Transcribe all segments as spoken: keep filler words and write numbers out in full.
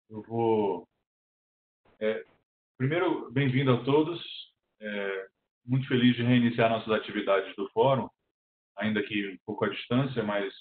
Eu vou... É, primeiro, bem-vindo a todos. É, muito feliz de reiniciar nossas atividades do fórum, ainda que um pouco à distância, mas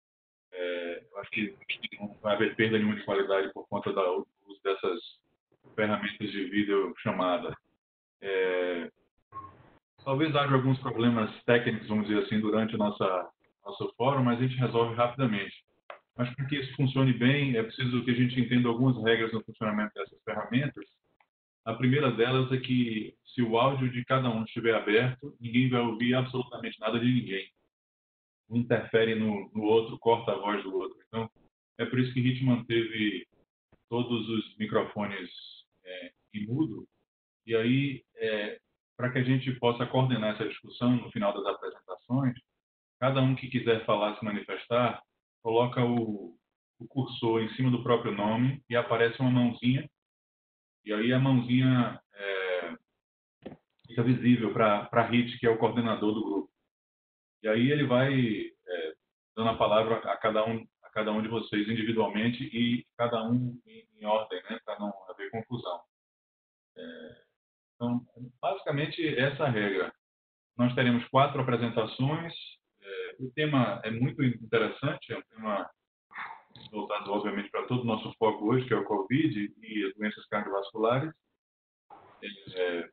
é, eu acho que não vai haver perda nenhuma de qualidade por conta do uso dessas ferramentas de videochamada. É, talvez haja alguns problemas técnicos, vamos dizer assim, durante o nossa, nosso fórum, mas a gente resolve rapidamente. Mas para que isso funcione bem, é preciso que a gente entenda algumas regras no funcionamento dessas ferramentas. A primeira delas é que, se o áudio de cada um estiver aberto, ninguém vai ouvir absolutamente nada de ninguém. Um interfere no, no outro, corta a voz do outro. Então, é por isso que a gente manteve todos os microfones é, em mudo. E aí, é, para que a gente possa coordenar essa discussão no final das apresentações, cada um que quiser falar, se manifestar, coloca o, o cursor em cima do próprio nome e aparece uma mãozinha. E aí a mãozinha é, fica visível para a Hit, que é o coordenador do grupo. E aí ele vai é, dando a palavra a cada um a cada um de vocês individualmente e cada um em, em ordem, né, para não haver confusão. É, então, basicamente, essa é a regra. Nós teremos quatro apresentações. É, o tema é muito interessante, é um tema voltado, obviamente, para todo o nosso foco hoje, que é o Covid e as doenças cardiovasculares. É,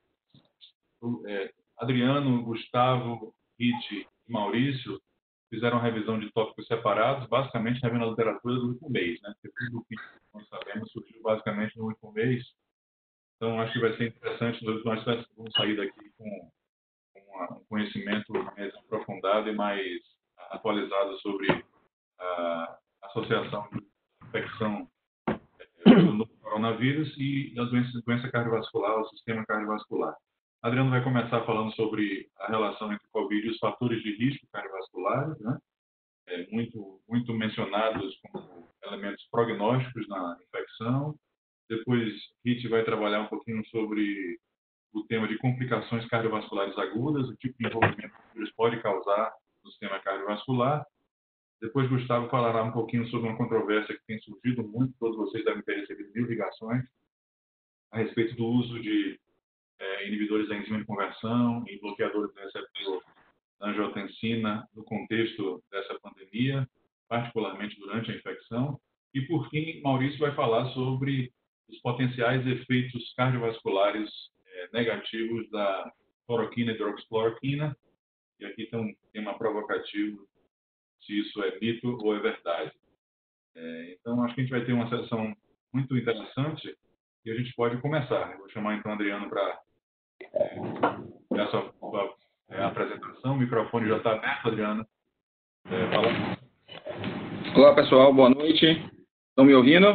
é, Adriano, Gustavo, Rit e Maurício fizeram revisão de tópicos separados, basicamente revendo a literatura do último mês, né? Porque tudo o que nós sabemos surgiu basicamente no último mês. Então, acho que vai ser interessante, nós vamos sair daqui com, com uma, um conhecimento mais aprofundado e mais atualizado sobre a associação de infecção no coronavírus e a doença, doença cardiovascular, o sistema cardiovascular. Adriano vai começar falando sobre a relação entre o Covid e os fatores de risco cardiovasculares, né? É, muito, muito mencionados como elementos prognósticos na infecção. Depois, Hit vai trabalhar um pouquinho sobre o tema de complicações cardiovasculares agudas, o tipo de envolvimento que o vírus pode causar no sistema cardiovascular. Depois, Gustavo falará um pouquinho sobre uma controvérsia que tem surgido muito, todos vocês devem ter recebido mil ligações, a respeito do uso de é, inibidores da enzima de conversão e bloqueadores do receptor da angiotensina no contexto dessa pandemia, particularmente durante a infecção. E, por fim, Maurício vai falar sobre os potenciais efeitos cardiovasculares é, negativos da cloroquina e hidroxicloroquina. E aqui tem um tema provocativo, se isso é mito ou é verdade. É, então, acho que a gente vai ter uma sessão muito interessante e a gente pode começar. Eu vou chamar, então, Adriano para é, dar a sua, sua é, apresentação. O microfone já está aberto, Adriano. É, fala. Olá, pessoal. Boa noite. Estão me ouvindo?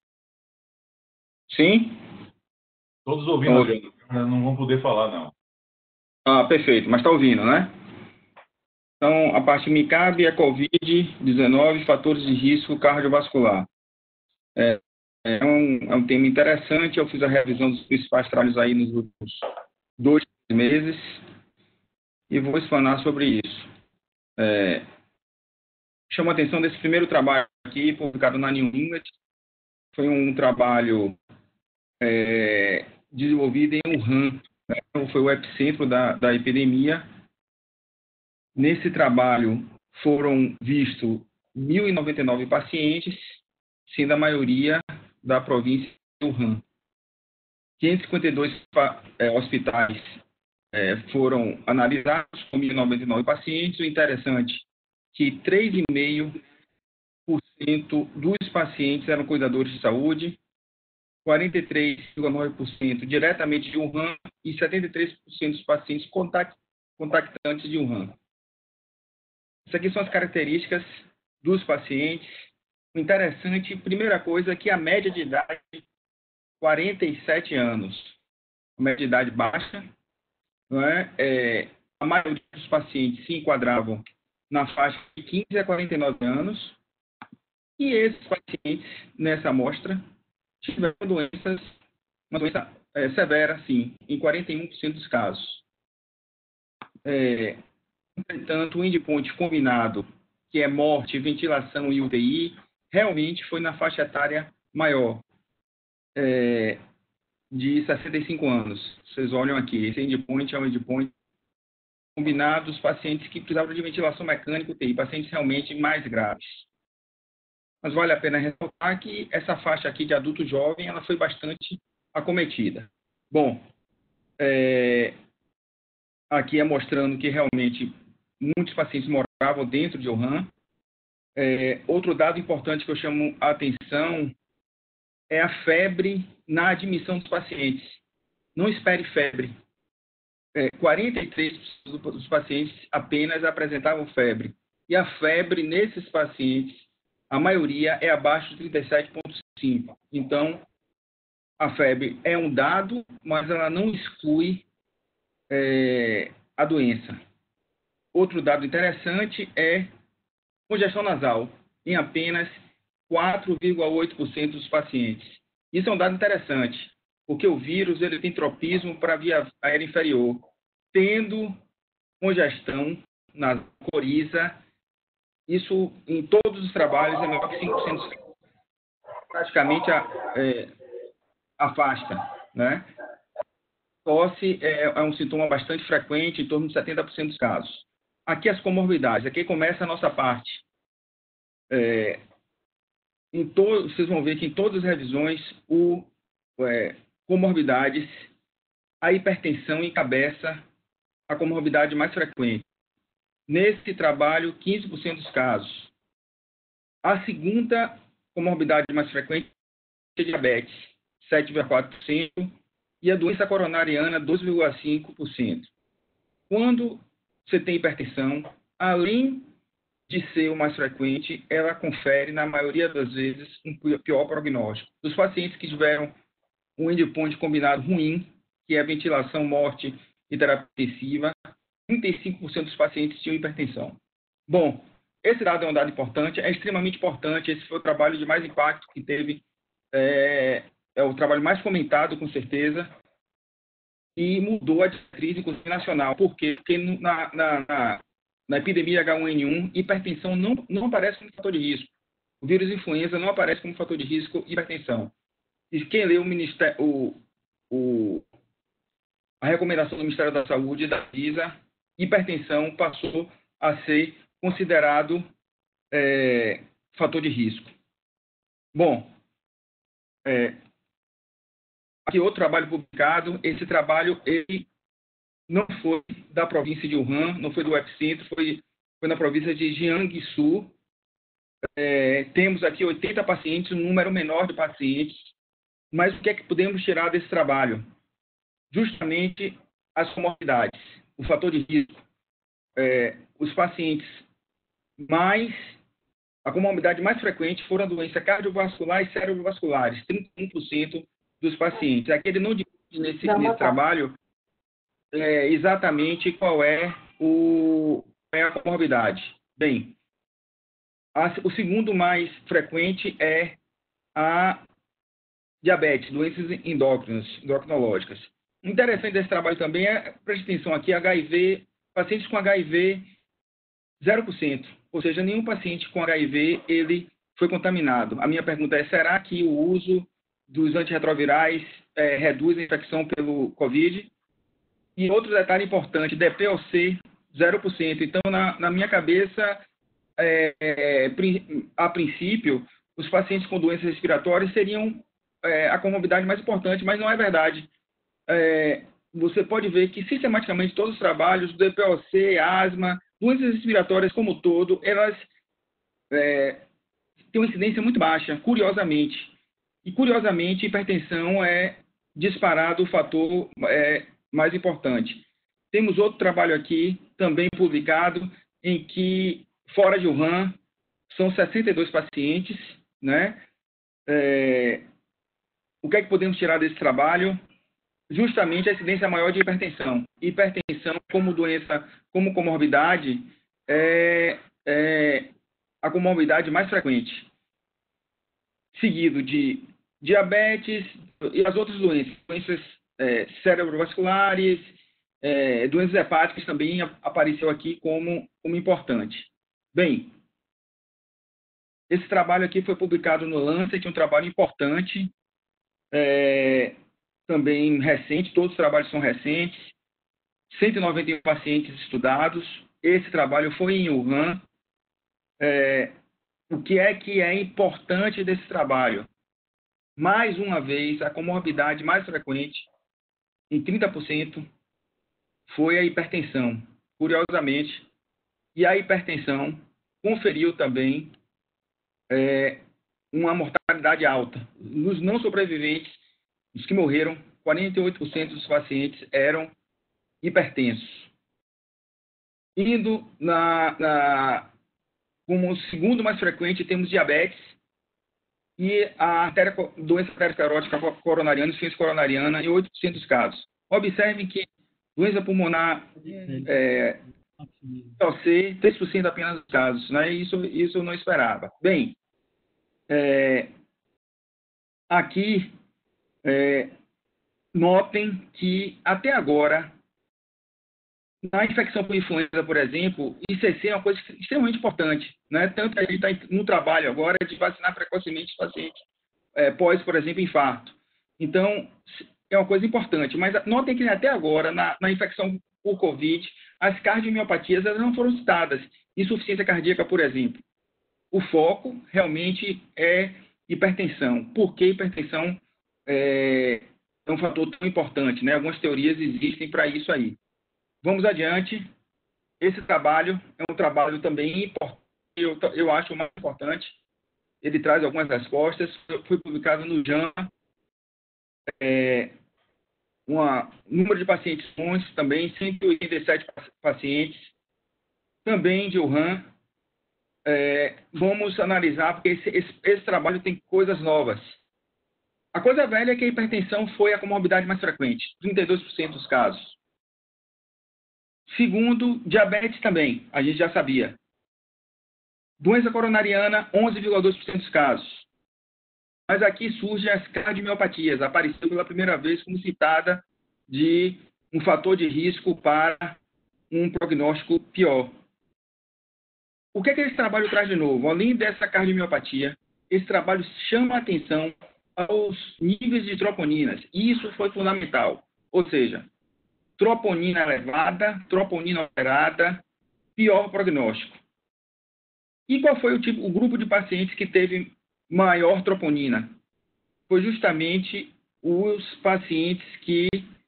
Sim? Todos ouvindo, Adriano. Não vão poder falar, não. Ah, perfeito. Mas está ouvindo, né? Então, a parte me cabe é covid dezenove, fatores de risco cardiovascular. É, é, um, é um tema interessante. Eu fiz a revisão dos principais trabalhos aí nos últimos dois meses e vou explanar sobre isso. É, chamo a atenção desse primeiro trabalho aqui, publicado na New England. Foi um trabalho é, desenvolvido em Wuhan, né? Foi o epicentro da, da epidemia. Nesse trabalho foram vistos mil e noventa e nove pacientes, sendo a maioria da província de Wuhan. quinhentos e cinquenta e dois é, hospitais é, foram analisados com mil e noventa e nove pacientes. O interessante é que três vírgula cinco por cento dos pacientes eram cuidadores de saúde, quarenta e três vírgula nove por cento diretamente de Wuhan e setenta e três por cento dos pacientes contact, contactantes de Wuhan. Essas aqui são as características dos pacientes. O interessante, primeira coisa, é que a média de idade é quarenta e sete anos. A média de idade baixa. Não é? É, a maioria dos pacientes se enquadravam na faixa de quinze a quarenta e nove anos. E esses pacientes, nessa amostra, tiveram doenças, uma doença é, severa, sim, em quarenta e um por cento dos casos. É, entretanto, o endpoint combinado, que é morte, ventilação e U T I, realmente foi na faixa etária maior. é, de sessenta e cinco anos. Vocês olham aqui, esse endpoint é um endpoint combinado dos pacientes que precisavam de ventilação mecânica U T I, pacientes realmente mais graves. Mas vale a pena ressaltar que essa faixa aqui de adulto jovem, ela foi bastante acometida. Bom, é, aqui é mostrando que realmente muitos pacientes moravam dentro de Wuhan. É, outro dado importante que eu chamo a atenção é a febre na admissão dos pacientes. Não espere febre. É, quarenta e três por cento dos pacientes apenas apresentavam febre. E a febre nesses pacientes, a maioria é abaixo de trinta e sete vírgula cinco. Então, a febre é um dado, mas ela não exclui é, a doença. Outro dado interessante é congestão nasal, em apenas quatro vírgula oito por cento dos pacientes. Isso é um dado interessante, porque o vírus ele tem tropismo para a via aérea inferior. Tendo congestão na coriza, isso em todos os trabalhos é menor que cinco por cento. Praticamente a, é, afasta, né? Tosse é, é um sintoma bastante frequente, em torno de setenta por cento dos casos. Aqui as comorbidades, aqui começa a nossa parte. É, em to, vocês vão ver que em todas as revisões, o, é, comorbidades, a hipertensão encabeça a comorbidade mais frequente. Nesse trabalho, quinze por cento dos casos. A segunda comorbidade mais frequente é a diabetes, sete vírgula quatro por cento, e a doença coronariana, doze vírgula cinco por cento. Quando você tem hipertensão, além de ser o mais frequente, ela confere, na maioria das vezes, um pior prognóstico. Dos pacientes que tiveram um endpoint combinado ruim, que é a ventilação, morte e terapia intensiva, trinta e cinco por cento dos pacientes tinham hipertensão. Bom, esse dado é um dado importante, é extremamente importante, esse foi o trabalho de mais impacto que teve, é, é o trabalho mais comentado, com certeza, e mudou a diretriz, inclusive, nacional. Por quê? Porque na, na, na, na epidemia H um N um, hipertensão não, não aparece como fator de risco. O vírus influenza não aparece como fator de risco hipertensão. E quem lê o Ministério, o, o, a recomendação do Ministério da Saúde, da Anvisa, hipertensão passou a ser considerado é, fator de risco. Bom, é, aqui outro trabalho publicado. Esse trabalho ele não foi da província de Wuhan, não foi do epicentro, foi, foi na província de Jiangsu. É, temos aqui oitenta pacientes, um número menor de pacientes. Mas o que é que podemos tirar desse trabalho? Justamente as comorbidades, o fator de risco. É, os pacientes mais, a comorbidade mais frequente foram a doença cardiovascular e cerebrovasculares, trinta e um por cento dos pacientes. Aqui ele não divide nesse, nesse trabalho é, exatamente qual é, o, qual é a comorbidade. Bem, a, o segundo mais frequente é a diabetes, doenças endócrinas, endocrinológicas. O interessante desse trabalho também é, preste atenção aqui, H I V, pacientes com H I V, zero por cento. Ou seja, nenhum paciente com H I V ele foi contaminado. A minha pergunta é, será que o uso dos antirretrovirais é, reduz a infecção pelo Covid? E outro detalhe importante, D P O C, zero por cento. Então, na, na minha cabeça, é, é, a princípio, os pacientes com doenças respiratórias seriam é, a comorbidade mais importante, mas não é verdade. É, você pode ver que, sistematicamente, todos os trabalhos, D P O C, asma, doenças respiratórias como um todo, elas é, têm uma incidência muito baixa, curiosamente. E, curiosamente, hipertensão é disparado o fator é, mais importante. Temos outro trabalho aqui, também publicado, em que, fora de Wuhan, são sessenta e dois pacientes, né? É, o que é que podemos tirar desse trabalho? Justamente a incidência maior de hipertensão. Hipertensão como doença, como comorbidade, é, é a comorbidade mais frequente. Seguido de diabetes e as outras doenças, doenças é, cerebrovasculares, é, doenças hepáticas também apareceu aqui como, como importante. Bem, esse trabalho aqui foi publicado no Lancet, um trabalho importante, é, também recente, todos os trabalhos são recentes, cento e noventa e um pacientes estudados. Esse trabalho foi em Wuhan. É, o que é que é importante desse trabalho? Mais uma vez, a comorbidade mais frequente, em trinta por cento, foi a hipertensão, curiosamente. E a hipertensão conferiu também é, uma mortalidade alta. Nos não sobreviventes, os que morreram, quarenta e oito por cento dos pacientes eram hipertensos. Indo na, na, como segundo mais frequente, temos diabetes e a artéria, doença arteriosclerótica coronariana, insuficiência coronariana, em oito por cento dos casos. Observem que doença pulmonar é, C, três por cento apenas dos casos, né? Isso, isso eu não esperava. Bem, é, aqui, é, notem que até agora, na infecção por influenza, por exemplo, I C C é uma coisa extremamente importante, né? Tanto que a gente está no trabalho agora de vacinar precocemente os pacientes é, pós, por exemplo, infarto. Então, é uma coisa importante. Mas notem que até agora, na, na infecção por Covid, as cardiomiopatias elas não foram citadas. Insuficiência cardíaca, por exemplo. O foco realmente é hipertensão. Por que hipertensão é, é um fator tão importante, né? Algumas teorias existem para isso aí. Vamos adiante. Esse trabalho é um trabalho também importante, eu, eu acho o mais importante. Ele traz algumas respostas. Foi publicado no J A M A. É, um número de pacientes bons também, cento e oitenta e sete pacientes, também de Wuhan. É, vamos analisar, porque esse, esse, esse trabalho tem coisas novas. A coisa velha é que a hipertensão foi a comorbidade mais frequente, trinta e dois por cento dos casos. Segundo, diabetes também, a gente já sabia. Doença coronariana, onze vírgula dois por cento dos casos. Mas aqui surgem as cardiomiopatias, apareceu pela primeira vez como citada de um fator de risco para um prognóstico pior. O que é que esse trabalho traz de novo? Além dessa cardiomiopatia, esse trabalho chama a atenção aos níveis de troponinas. E isso foi fundamental. Ou seja, troponina elevada, troponina alterada, pior prognóstico. E qual foi o, tipo, o grupo de pacientes que teve maior troponina? Foi justamente os pacientes que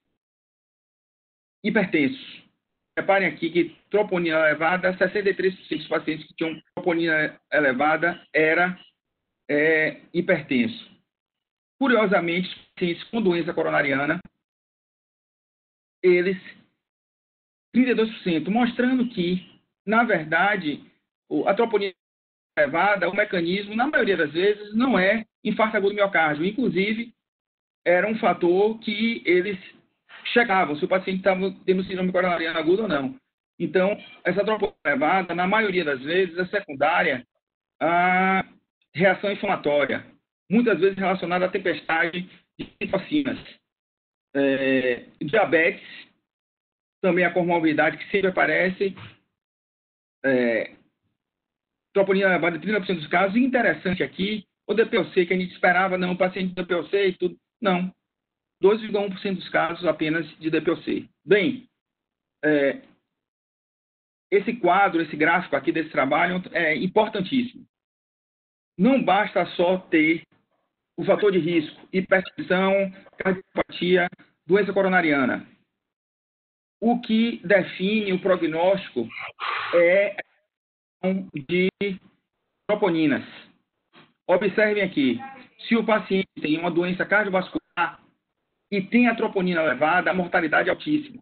hipertensos. Reparem aqui que troponina elevada, sessenta e três por cento dos pacientes que tinham troponina elevada era é, hipertenso. Curiosamente, os pacientes com doença coronariana, eles, trinta e dois por cento, mostrando que, na verdade, a troponina elevada, o mecanismo, na maioria das vezes, não é infarto agudo do miocárdio. Inclusive, era um fator que eles checavam se o paciente estava tendo síndrome coronariana aguda ou não. Então, essa troponina elevada, na maioria das vezes, é secundária à reação inflamatória, muitas vezes relacionada à tempestade de citocinas. É, diabetes, também a comorbidade que sempre aparece, é, troponina elevada em trinta por cento dos casos. E interessante aqui, o D P O C, que a gente esperava, não, o paciente de D P O C e tudo, não. dois vírgula um por cento dos casos apenas de D P O C. Bem, é, esse quadro, esse gráfico aqui desse trabalho é importantíssimo. Não basta só ter o fator de risco, hipertensão, cardiopatia, doença coronariana. O que define o prognóstico é de troponinas. Observem aqui, se o paciente tem uma doença cardiovascular e tem a troponina elevada, a mortalidade é altíssima.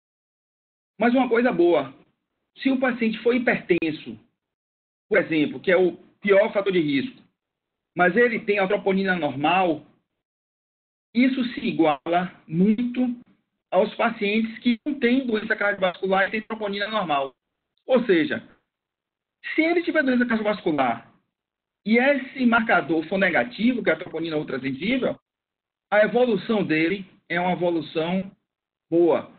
Mas uma coisa boa, se o paciente for hipertenso, por exemplo, que é o pior fator de risco, mas ele tem a troponina normal, isso se iguala muito aos pacientes que não têm doença cardiovascular e têm troponina normal. Ou seja, se ele tiver doença cardiovascular e esse marcador for negativo, que é a troponina ultrassensível, a evolução dele é uma evolução boa.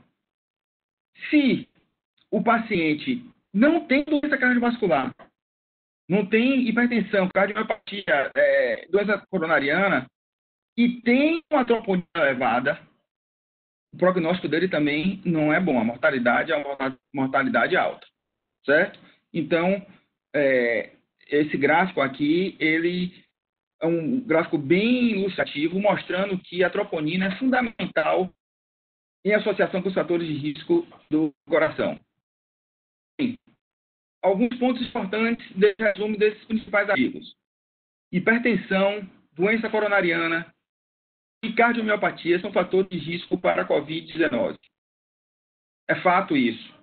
Se o paciente não tem doença cardiovascular, não tem hipertensão, cardiomiopatia, é, doença coronariana, e tem uma troponina elevada, o prognóstico dele também não é bom. A mortalidade é uma mortalidade alta, certo? Então, é, esse gráfico aqui, ele é um gráfico bem ilustrativo, mostrando que a troponina é fundamental em associação com os fatores de risco do coração. Bem, alguns pontos importantes desse resumo desses principais artigos. Hipertensão, doença coronariana e cardiomiopatia são fatores de risco para a covid dezenove. É fato isso.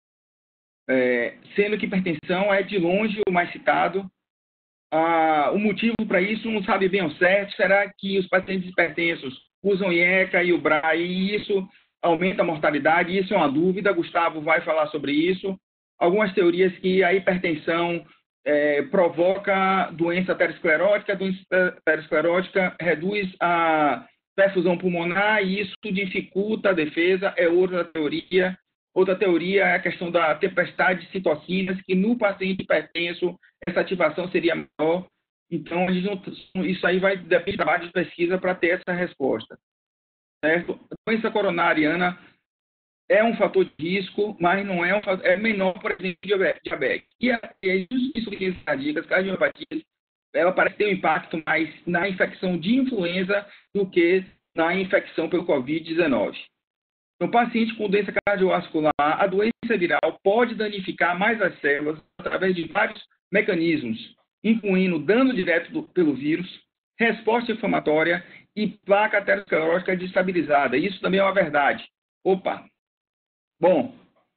É, sendo que hipertensão é de longe o mais citado. Ah, o motivo para isso não sabe bem ao certo. Será que os pacientes hipertensos usam IECA e o B R A e isso aumenta a mortalidade? Isso é uma dúvida. Gustavo vai falar sobre isso. Algumas teorias que a hipertensão é, provoca doença aterosclerótica, a doença aterosclerótica reduz a perfusão pulmonar e isso dificulta a defesa, é outra teoria. Outra teoria é a questão da tempestade de citocinas, que no paciente hipertenso essa ativação seria maior. Então, a gente não, isso aí vai depender de trabalho de pesquisa para ter essa resposta. Certo? A doença coronariana é um fator de risco, mas não é um fator, é menor, por exemplo, diabetes. E a insuficiência cardíaca, cardiopatias, ela parece ter um impacto mais na infecção de influenza do que na infecção pelo covid dezenove. No paciente com doença cardiovascular, a doença viral pode danificar mais as células através de vários mecanismos, incluindo dano direto do, pelo vírus, resposta inflamatória e placa aterosclerótica destabilizada. Isso também é uma verdade. Opa! Bom,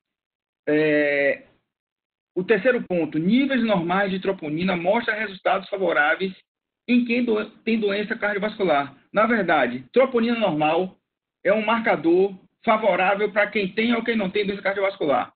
é, o terceiro ponto, níveis normais de troponina mostram resultados favoráveis em quem do, tem doença cardiovascular. Na verdade, troponina normal é um marcador favorável para quem tem ou quem não tem doença cardiovascular.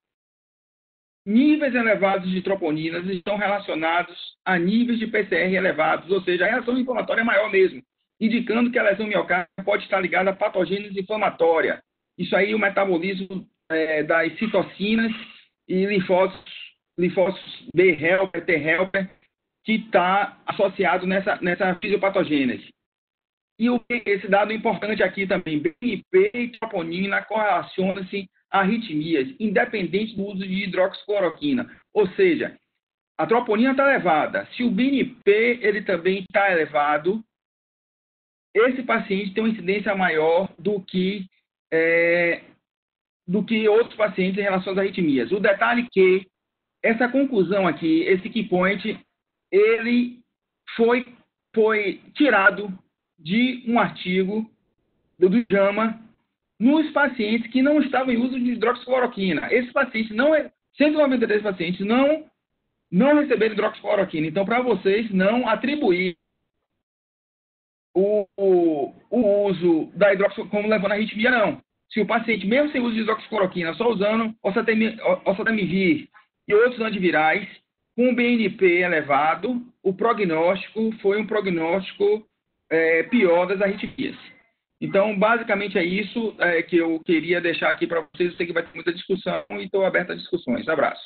Níveis elevados de troponinas estão relacionados a níveis de P C R elevados, ou seja, a reação inflamatória é maior mesmo, indicando que a lesão miocárdica pode estar ligada a patogênese inflamatória. Isso aí, o metabolismo é, das citocinas e linfócitos, linfócitos B helper, T helper, que está associado nessa, nessa fisiopatogênese. E o, esse dado importante aqui também, B N P e troponina correlacionam-se a arritmias, independente do uso de hidroxicloroquina. Ou seja, a troponina está elevada. Se o B N P ele também está elevado, esse paciente tem uma incidência maior do que, é, do que outros pacientes em relação às arritmias. O detalhe é que essa conclusão aqui, esse key point, ele foi, foi tirado de um artigo do, do JAMA nos pacientes que não estavam em uso de hidroxicloroquina. Esses pacientes, não, cento e noventa e três pacientes, não, não receberam hidroxicloroquina. Então, para vocês não atribuir o, o, o uso da hidroxicloroquina como levando a arritmia, não. Se o paciente, mesmo sem uso de hidroxicloroquina, só usando oseltamivir e outros antivirais, com B N P elevado, o prognóstico foi um prognóstico é, pior das arritmias. Então, basicamente é isso é, que eu queria deixar aqui para vocês. Eu sei que vai ter muita discussão e estou aberto a discussões. Abraço.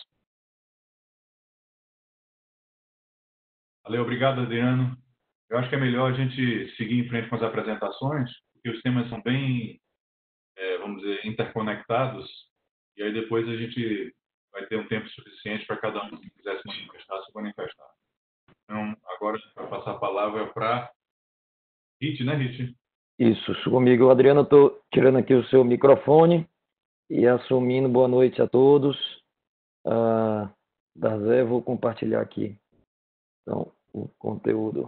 Valeu, obrigado, Adriano. Eu acho que é melhor a gente seguir em frente com as apresentações, porque os temas são bem, é, vamos dizer, interconectados, e aí depois a gente vai ter um tempo suficiente para cada um que quiser se manifestar, se manifestar. Então, agora, para passar a palavra para Rit, né, Rit? Isso, comigo, Adriano, estou tirando aqui o seu microfone e assumindo boa noite a todos. Ah, da Zé, vou compartilhar aqui então, o conteúdo.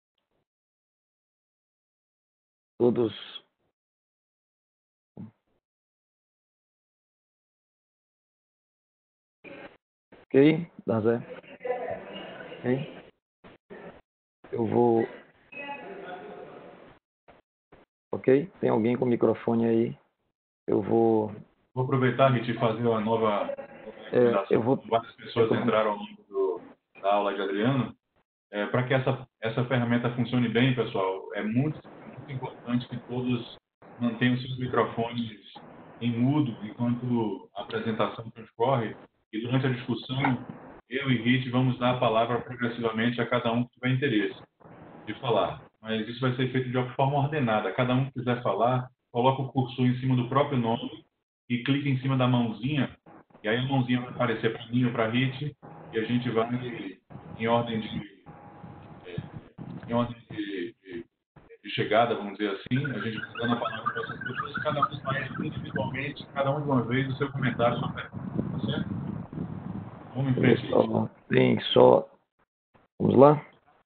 Todos. Ok, da Zé? Ok. Eu vou. Ok? Tem alguém com o microfone aí? Eu vou... Vou aproveitar, Rit, e fazer uma nova é, eu vou... Várias pessoas entraram ao longo do, da aula de Adriano. É, para que essa, essa ferramenta funcione bem, pessoal, é muito, muito importante que todos mantenham seus microfones em mudo enquanto a apresentação transcorre. E durante a discussão, eu e Rit vamos dar a palavra progressivamente a cada um que tiver interesse de falar. mas isso vai ser feito de forma ordenada. Cada um que quiser falar, coloca o cursor em cima do próprio nome e clica em cima da mãozinha, e aí a mãozinha vai aparecer para mim ou para a Rit, e a gente vai em ordem de, em ordem de, de, de chegada, vamos dizer assim, a gente vai dando a palavra para essas pessoas, cada um faz individualmente, cada um de uma vez, o seu comentário, sua pergunta, tá certo? Vamos em frente. Pessoal, tem só... Vamos lá?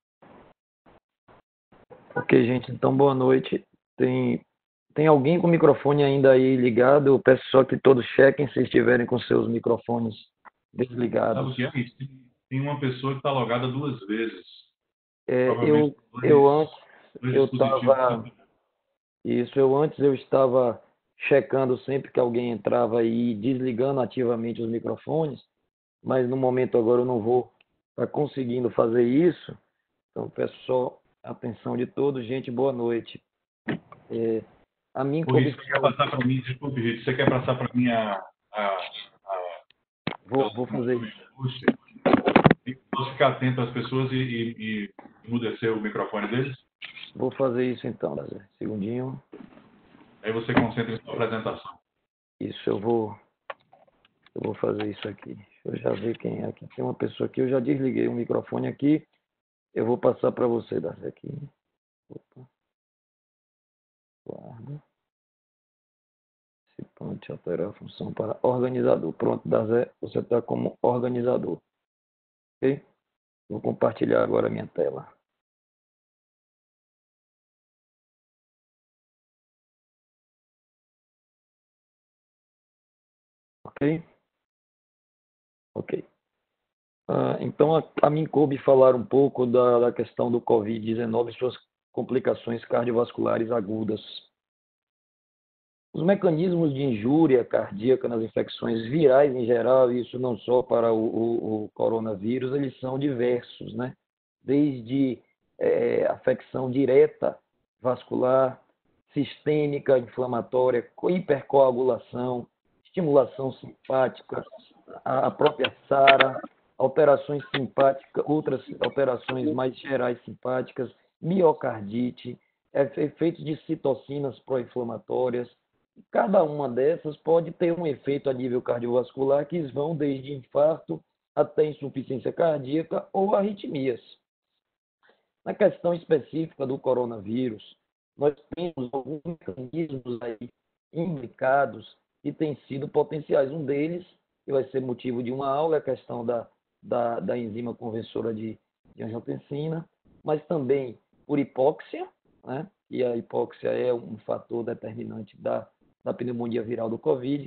Ok, gente, então boa noite. Tem, tem alguém com o microfone ainda aí ligado? Eu peço só que todos chequem se estiverem com seus microfones desligados. Sabe o que é isso? Tem uma pessoa que está logada duas vezes. É, Provavelmente eu, dois, eu antes, dois eu dispositivos. estava... Isso, eu antes eu estava checando sempre que alguém entrava aí, desligando ativamente os microfones, mas no momento agora eu não vou estar conseguindo fazer isso. Então peço só a atenção de todos. Gente, boa noite. É, a mim O coube Rit, você quer passar para mim, desculpe, Rit, você quer passar para mim a, a, a, Vou, vou fazer isso. Puxa, posso ficar atento às pessoas e, e, e emudecer o microfone deles? Vou fazer isso então, Dazer. Segundinho. Aí você concentra em sua apresentação. Isso, eu vou, eu vou fazer isso aqui. Deixa eu já ver quem é aqui. Tem uma pessoa aqui, eu já desliguei o microfone aqui. Eu vou passar para você, Dazer, aqui. Opa. Guarda. Participante, alterar a função para organizador. Pronto, Dazer, você está como organizador. Ok? Vou compartilhar agora a minha tela. Ok? Ok. Ah, então, a, a mim coube falar um pouco da, da questão do covid dezenove e suas complicações cardiovasculares agudas. Os mecanismos de injúria cardíaca nas infecções virais em geral, isso não só para o, o, o coronavírus, eles são diversos, né? Desde é, afecção direta vascular, sistêmica, inflamatória, hipercoagulação, estimulação simpática, a, a própria SARA, alterações simpáticas, outras alterações mais gerais simpáticas, miocardite, efeitos de citocinas pró-inflamatórias. Cada uma dessas pode ter um efeito a nível cardiovascular que vão desde infarto até insuficiência cardíaca ou arritmias. Na questão específica do coronavírus, nós temos alguns mecanismos aí imbricados que têm sido potenciais. Um deles, que vai ser motivo de uma aula, é a questão da, da, da enzima conversora de, de angiotensina, mas também por hipóxia, né? E a hipóxia é um fator determinante da da pneumonia viral do Covid,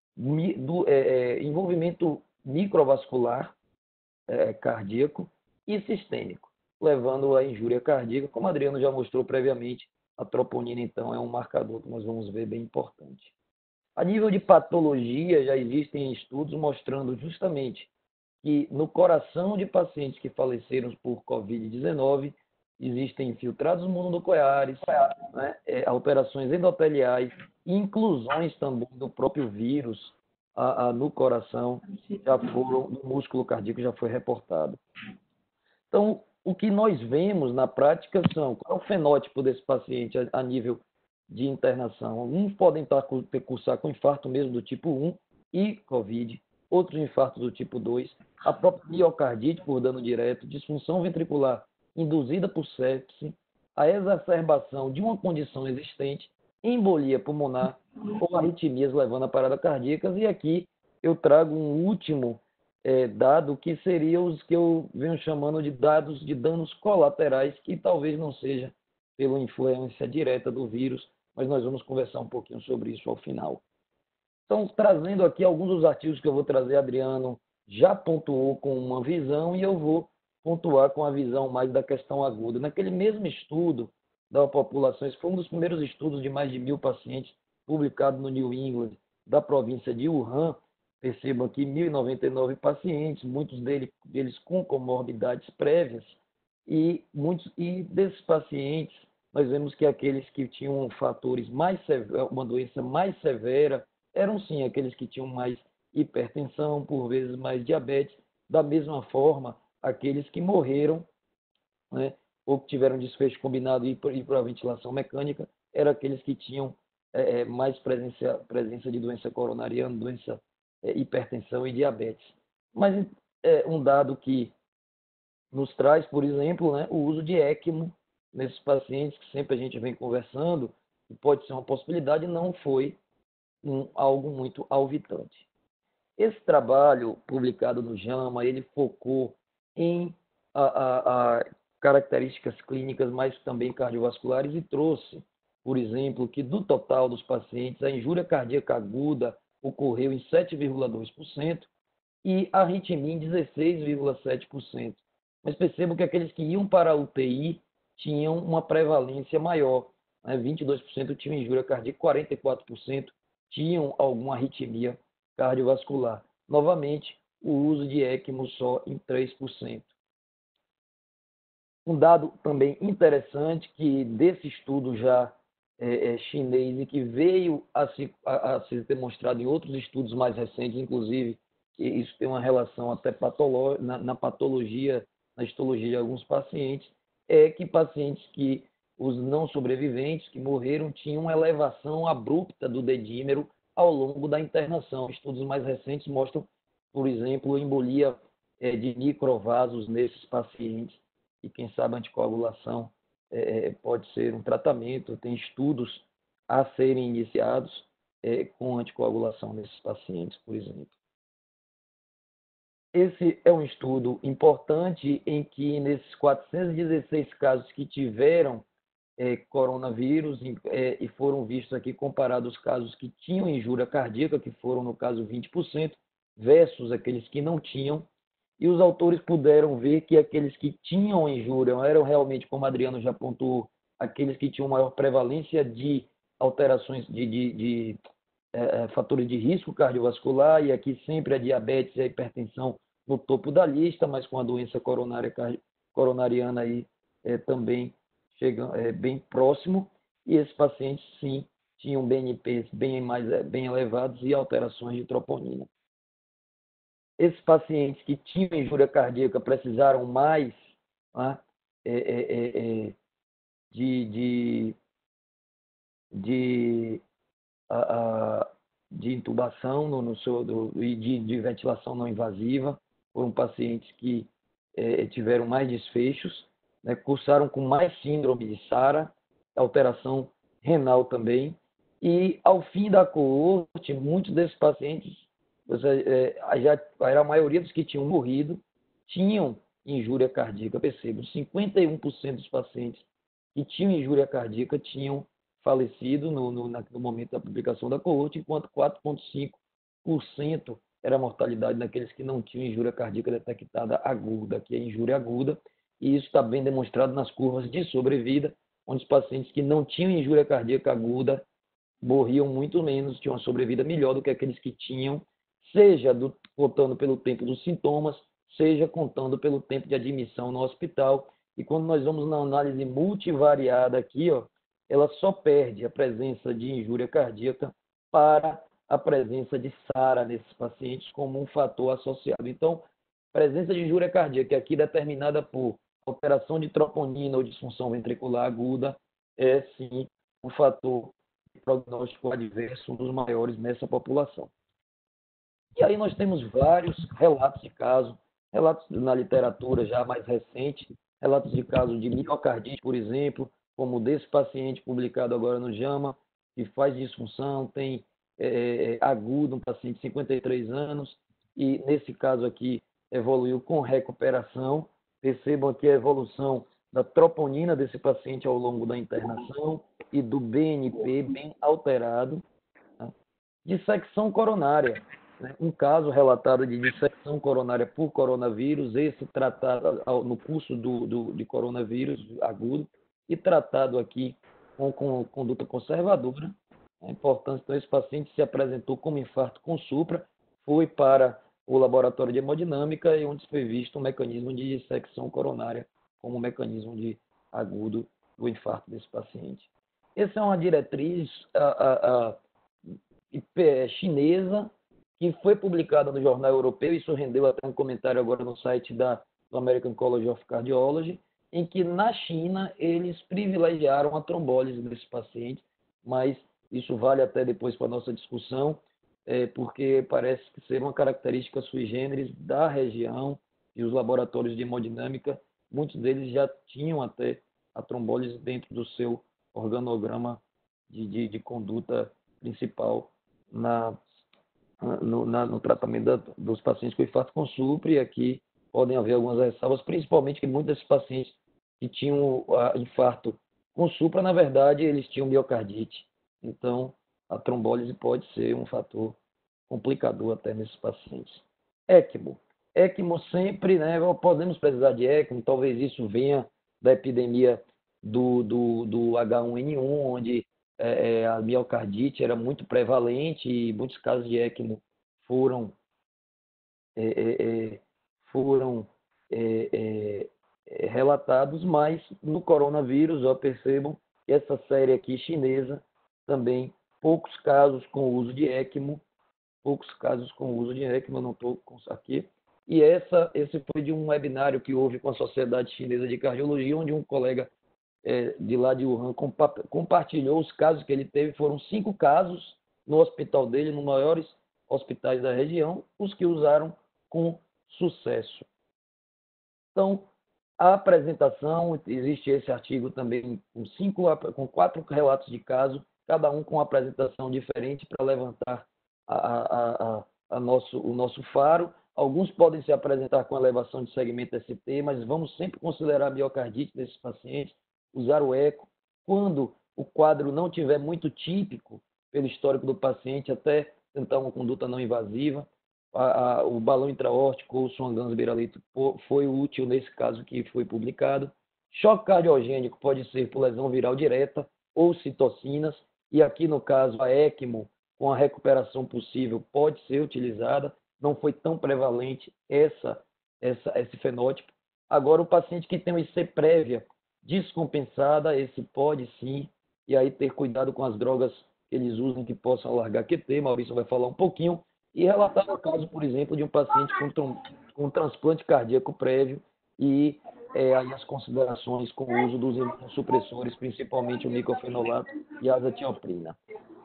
do é, é, envolvimento microvascular é, cardíaco e sistêmico, levando à injúria cardíaca, como Adriano já mostrou previamente, a troponina, então, é um marcador que nós vamos ver bem importante. A nível de patologia, já existem estudos mostrando justamente que no coração de pacientes que faleceram por covid dezenove, existem infiltrados mononucleares, né, é, alterações endoteliais, inclusões também do próprio vírus a, a, no coração, já foram, no músculo cardíaco já foi reportado. Então, o que nós vemos na prática são, qual é o fenótipo desse paciente a, a nível de internação? Alguns podem estar, ter cursar com infarto mesmo do tipo um e Covid, outros infartos do tipo dois, a própria miocardite por dano direto, disfunção ventricular induzida por sepse, a exacerbação de uma condição existente, embolia pulmonar ou arritmias levando a paradas cardíacas. E aqui eu trago um último é, dado que seriam os que eu venho chamando de dados de danos colaterais, que talvez não seja pela influência direta do vírus, mas nós vamos conversar um pouquinho sobre isso ao final. Então, trazendo aqui alguns dos artigos que eu vou trazer, Adriano já pontuou com uma visão e eu vou pontuar com a visão mais da questão aguda. Naquele mesmo estudo da população, esse foi um dos primeiros estudos de mais de mil pacientes, publicado no New England, da província de Wuhan. Percebam aqui, mil e noventa e nove pacientes, muitos deles, deles com comorbidades prévias, e, muitos, e desses pacientes, nós vemos que aqueles que tinham fatores mais severos, uma doença mais severa, eram sim aqueles que tinham mais hipertensão, por vezes mais diabetes, da mesma forma, aqueles que morreram, né, ou que tiveram desfecho combinado e ir para a ventilação mecânica, eram aqueles que tinham é, é, mais presença, presença de doença coronariana, doença, é, hipertensão e diabetes. Mas é um dado que nos traz, por exemplo, né, o uso de ECMO nesses pacientes, que sempre a gente vem conversando, que pode ser uma possibilidade, não foi um, algo muito alvitante. Esse trabalho publicado no JAMA, ele focou em a, a, a características clínicas, mas também cardiovasculares, e trouxe, por exemplo, que do total dos pacientes, a injúria cardíaca aguda ocorreu em sete vírgula dois por cento e a arritmia em dezesseis vírgula sete por cento. Mas percebam que aqueles que iam para a U T I tinham uma prevalência maior, né? vinte e dois por cento tinham injúria cardíaca, quarenta e quatro por cento tinham alguma arritmia cardiovascular. Novamente, o uso de ECMO só em três por cento. Um dado também interessante que desse estudo já é, é, chinês e que veio a, se, a, a ser demonstrado em outros estudos mais recentes, inclusive, que isso tem uma relação até patolo, na, na patologia, na histologia de alguns pacientes, é que pacientes que, os não sobreviventes que morreram, tinham uma elevação abrupta do dedímero ao longo da internação. Estudos mais recentes mostram, por exemplo, embolia é, de microvasos nesses pacientes, e quem sabe a anticoagulação é, pode ser um tratamento, tem estudos a serem iniciados é, com anticoagulação nesses pacientes, por exemplo. Esse é um estudo importante em que, nesses quatrocentos e dezesseis casos que tiveram é, coronavírus é, e foram vistos aqui comparados aos casos que tinham injúria cardíaca, que foram, no caso, vinte por cento, versus aqueles que não tinham, e os autores puderam ver que aqueles que tinham injúria eram realmente, como Adriano já pontuou, aqueles que tinham maior prevalência de alterações de, de, de é, fatores de risco cardiovascular, e aqui sempre a diabetes e a hipertensão no topo da lista, mas com a doença coronária, coronariana aí é, também chega é, bem próximo, e esses pacientes sim tinham B N Ps bem, mais, bem elevados e alterações de troponina. Esses pacientes que tinham injúria cardíaca precisaram mais, né, é, é, é, de, de, de, a, a, de intubação no, no seu, do, e de, de ventilação não invasiva. Foram pacientes que é, tiveram mais desfechos, né, cursaram com mais síndrome de SARA, alteração renal também. E, ao fim da coorte, muitos desses pacientes, já era a maioria dos que tinham morrido, tinham injúria cardíaca. Percebam, cinquenta e um por cento dos pacientes que tinham injúria cardíaca tinham falecido no, no, no momento da publicação da coorte, enquanto quatro vírgula cinco por cento era a mortalidade naqueles que não tinham injúria cardíaca detectada aguda, que é a injúria aguda, e isso está bem demonstrado nas curvas de sobrevida, onde os pacientes que não tinham injúria cardíaca aguda morriam muito menos, tinham uma sobrevida melhor do que aqueles que tinham, seja do, contando pelo tempo dos sintomas, seja contando pelo tempo de admissão no hospital. E quando nós vamos na análise multivariada aqui, ó, ela só perde a presença de injúria cardíaca para a presença de SARA nesses pacientes como um fator associado. Então, presença de injúria cardíaca aqui determinada por alteração de troponina ou disfunção ventricular aguda é sim um fator de prognóstico adverso, um dos maiores nessa população. E aí nós temos vários relatos de casos, relatos na literatura já mais recente, relatos de casos de miocardite, por exemplo, como desse paciente publicado agora no JAMA, que faz disfunção, tem é, agudo, um paciente de cinquenta e três anos, e nesse caso aqui evoluiu com recuperação. Percebam aqui a evolução da troponina desse paciente ao longo da internação e do B N P bem alterado. Né? Dissecção coronária. Né? Um caso relatado de dissecção coronária por coronavírus, esse tratado no curso do, do, de coronavírus agudo e tratado aqui com, com conduta conservadora. É importante, então, esse paciente se apresentou como infarto com supra, foi para o laboratório de hemodinâmica e onde foi visto um mecanismo de dissecção coronária como um mecanismo de agudo do infarto desse paciente. Essa é uma diretriz a, a, a, chinesa que foi publicada no jornal europeu. Isso rendeu até um comentário agora no site da, do American College of Cardiology, em que na China eles privilegiaram a trombólise desses pacientes, mas isso vale até depois para a nossa discussão, é, porque parece ser uma característica sui generis da região, e os laboratórios de hemodinâmica, muitos deles já tinham até a trombólise dentro do seu organograma de, de, de conduta principal na, no, na, no tratamento da, dos pacientes com infarto com supra, e aqui podem haver algumas ressalvas, principalmente que muitos desses pacientes que tinham a, infarto com supra, na verdade, eles tinham miocardite. Então, a trombólise pode ser um fator complicador até nesses pacientes. ECMO. ECMO sempre, né, podemos precisar de ECMO, talvez isso venha da epidemia do, do, do H um N um, onde é, a miocardite era muito prevalente e muitos casos de ECMO foram, é, é, foram é, é, relatados, mas no coronavírus, ó, percebam que essa série aqui chinesa também, poucos casos com uso de ECMO, poucos casos com uso de ECMO, não estou com isso aqui. E essa, esse foi de um webinário que houve com a Sociedade Chinesa de Cardiologia, onde um colega é, de lá de Wuhan compa compartilhou os casos que ele teve. Foram cinco casos no hospital dele, nos maiores hospitais da região, os que usaram com sucesso. Então, a apresentação, existe esse artigo também com, cinco, com quatro relatos de caso, cada um com uma apresentação diferente para levantar a, a, a, a nosso, o nosso faro. Alguns podem se apresentar com elevação de segmento S T, mas vamos sempre considerar a miocardite desses pacientes, usar o eco. Quando o quadro não tiver muito típico pelo histórico do paciente, até tentar uma conduta não invasiva. A, a, o balão intraórtico ou o Swan-Ganz biralito foi útil nesse caso que foi publicado. Choque cardiogênico pode ser por lesão viral direta ou citocinas, e aqui no caso a ECMO, com a recuperação possível, pode ser utilizada. Não foi tão prevalente essa, essa, esse fenótipo. Agora, o paciente que tem uma I C prévia descompensada, esse pode sim, e aí ter cuidado com as drogas que eles usam que possam alargar Q T, Maurício vai falar um pouquinho, e relatar o caso, por exemplo, de um paciente com, com transplante cardíaco prévio e é, aí as considerações com o uso dos imunossupressores, principalmente o micofenolato e a azatioprina.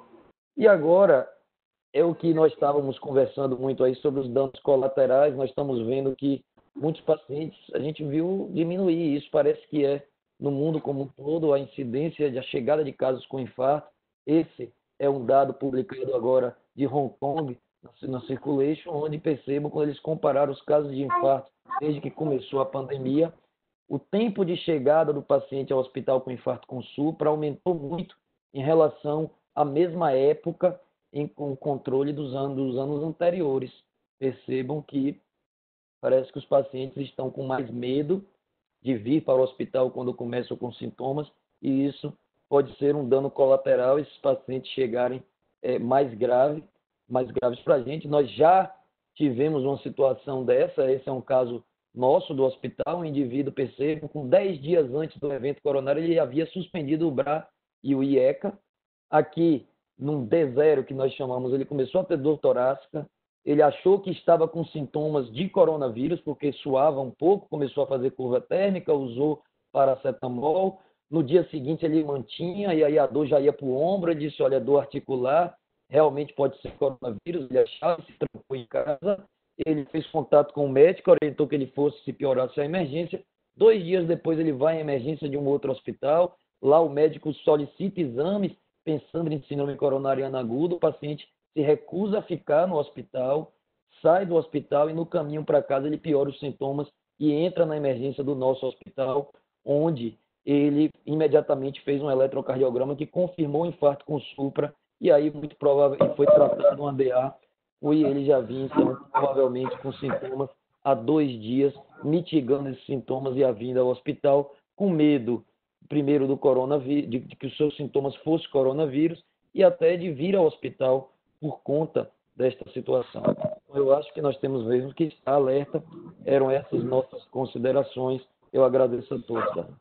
E agora, é o que nós estávamos conversando muito aí sobre os danos colaterais. Nós estamos vendo que muitos pacientes, a gente viu diminuir, isso parece que é no mundo como um todo, a incidência de a chegada de casos com infarto. Esse é um dado publicado agora de Hong Kong, na Circulation, onde percebam, quando eles compararam os casos de infarto desde que começou a pandemia, o tempo de chegada do paciente ao hospital com infarto com supra aumentou muito em relação à mesma época em com o controle dos anos, dos anos anteriores. Percebam que parece que os pacientes estão com mais medo de vir para o hospital quando começam com sintomas, e isso pode ser um dano colateral, esses pacientes chegarem é, mais grave, mais graves para a gente. Nós já tivemos uma situação dessa, esse é um caso nosso do hospital, um indivíduo, percebam, com dez dias antes do evento coronário, ele havia suspendido o B R A e o I E C A. Aqui, num D zero que nós chamamos, ele começou a ter dor torácica, ele achou que estava com sintomas de coronavírus, porque suava um pouco, começou a fazer curva térmica, usou paracetamol. No dia seguinte ele mantinha, e aí a dor já ia para o ombro, ele disse, olha, dor articular, realmente pode ser coronavírus, ele achava, se trancou em casa, ele fez contato com o médico, orientou que ele fosse se piorasse a emergência. Dois dias depois ele vai à emergência de um outro hospital, lá o médico solicita exames, pensando em síndrome coronariana aguda, o paciente se recusa a ficar no hospital, sai do hospital e no caminho para casa ele piora os sintomas e entra na emergência do nosso hospital, onde ele imediatamente fez um eletrocardiograma que confirmou o infarto com supra, e aí muito provável ele foi tratado um A D A, e ele já vinha então provavelmente com sintomas há dois dias, mitigando esses sintomas e a vinda ao hospital com medo primeiro do coronavírus, de que os seus sintomas fossem coronavírus, e até de vir ao hospital por conta desta situação. Eu acho que nós temos mesmo que estar alerta. Eram essas nossas considerações. Eu agradeço a todos. Tá?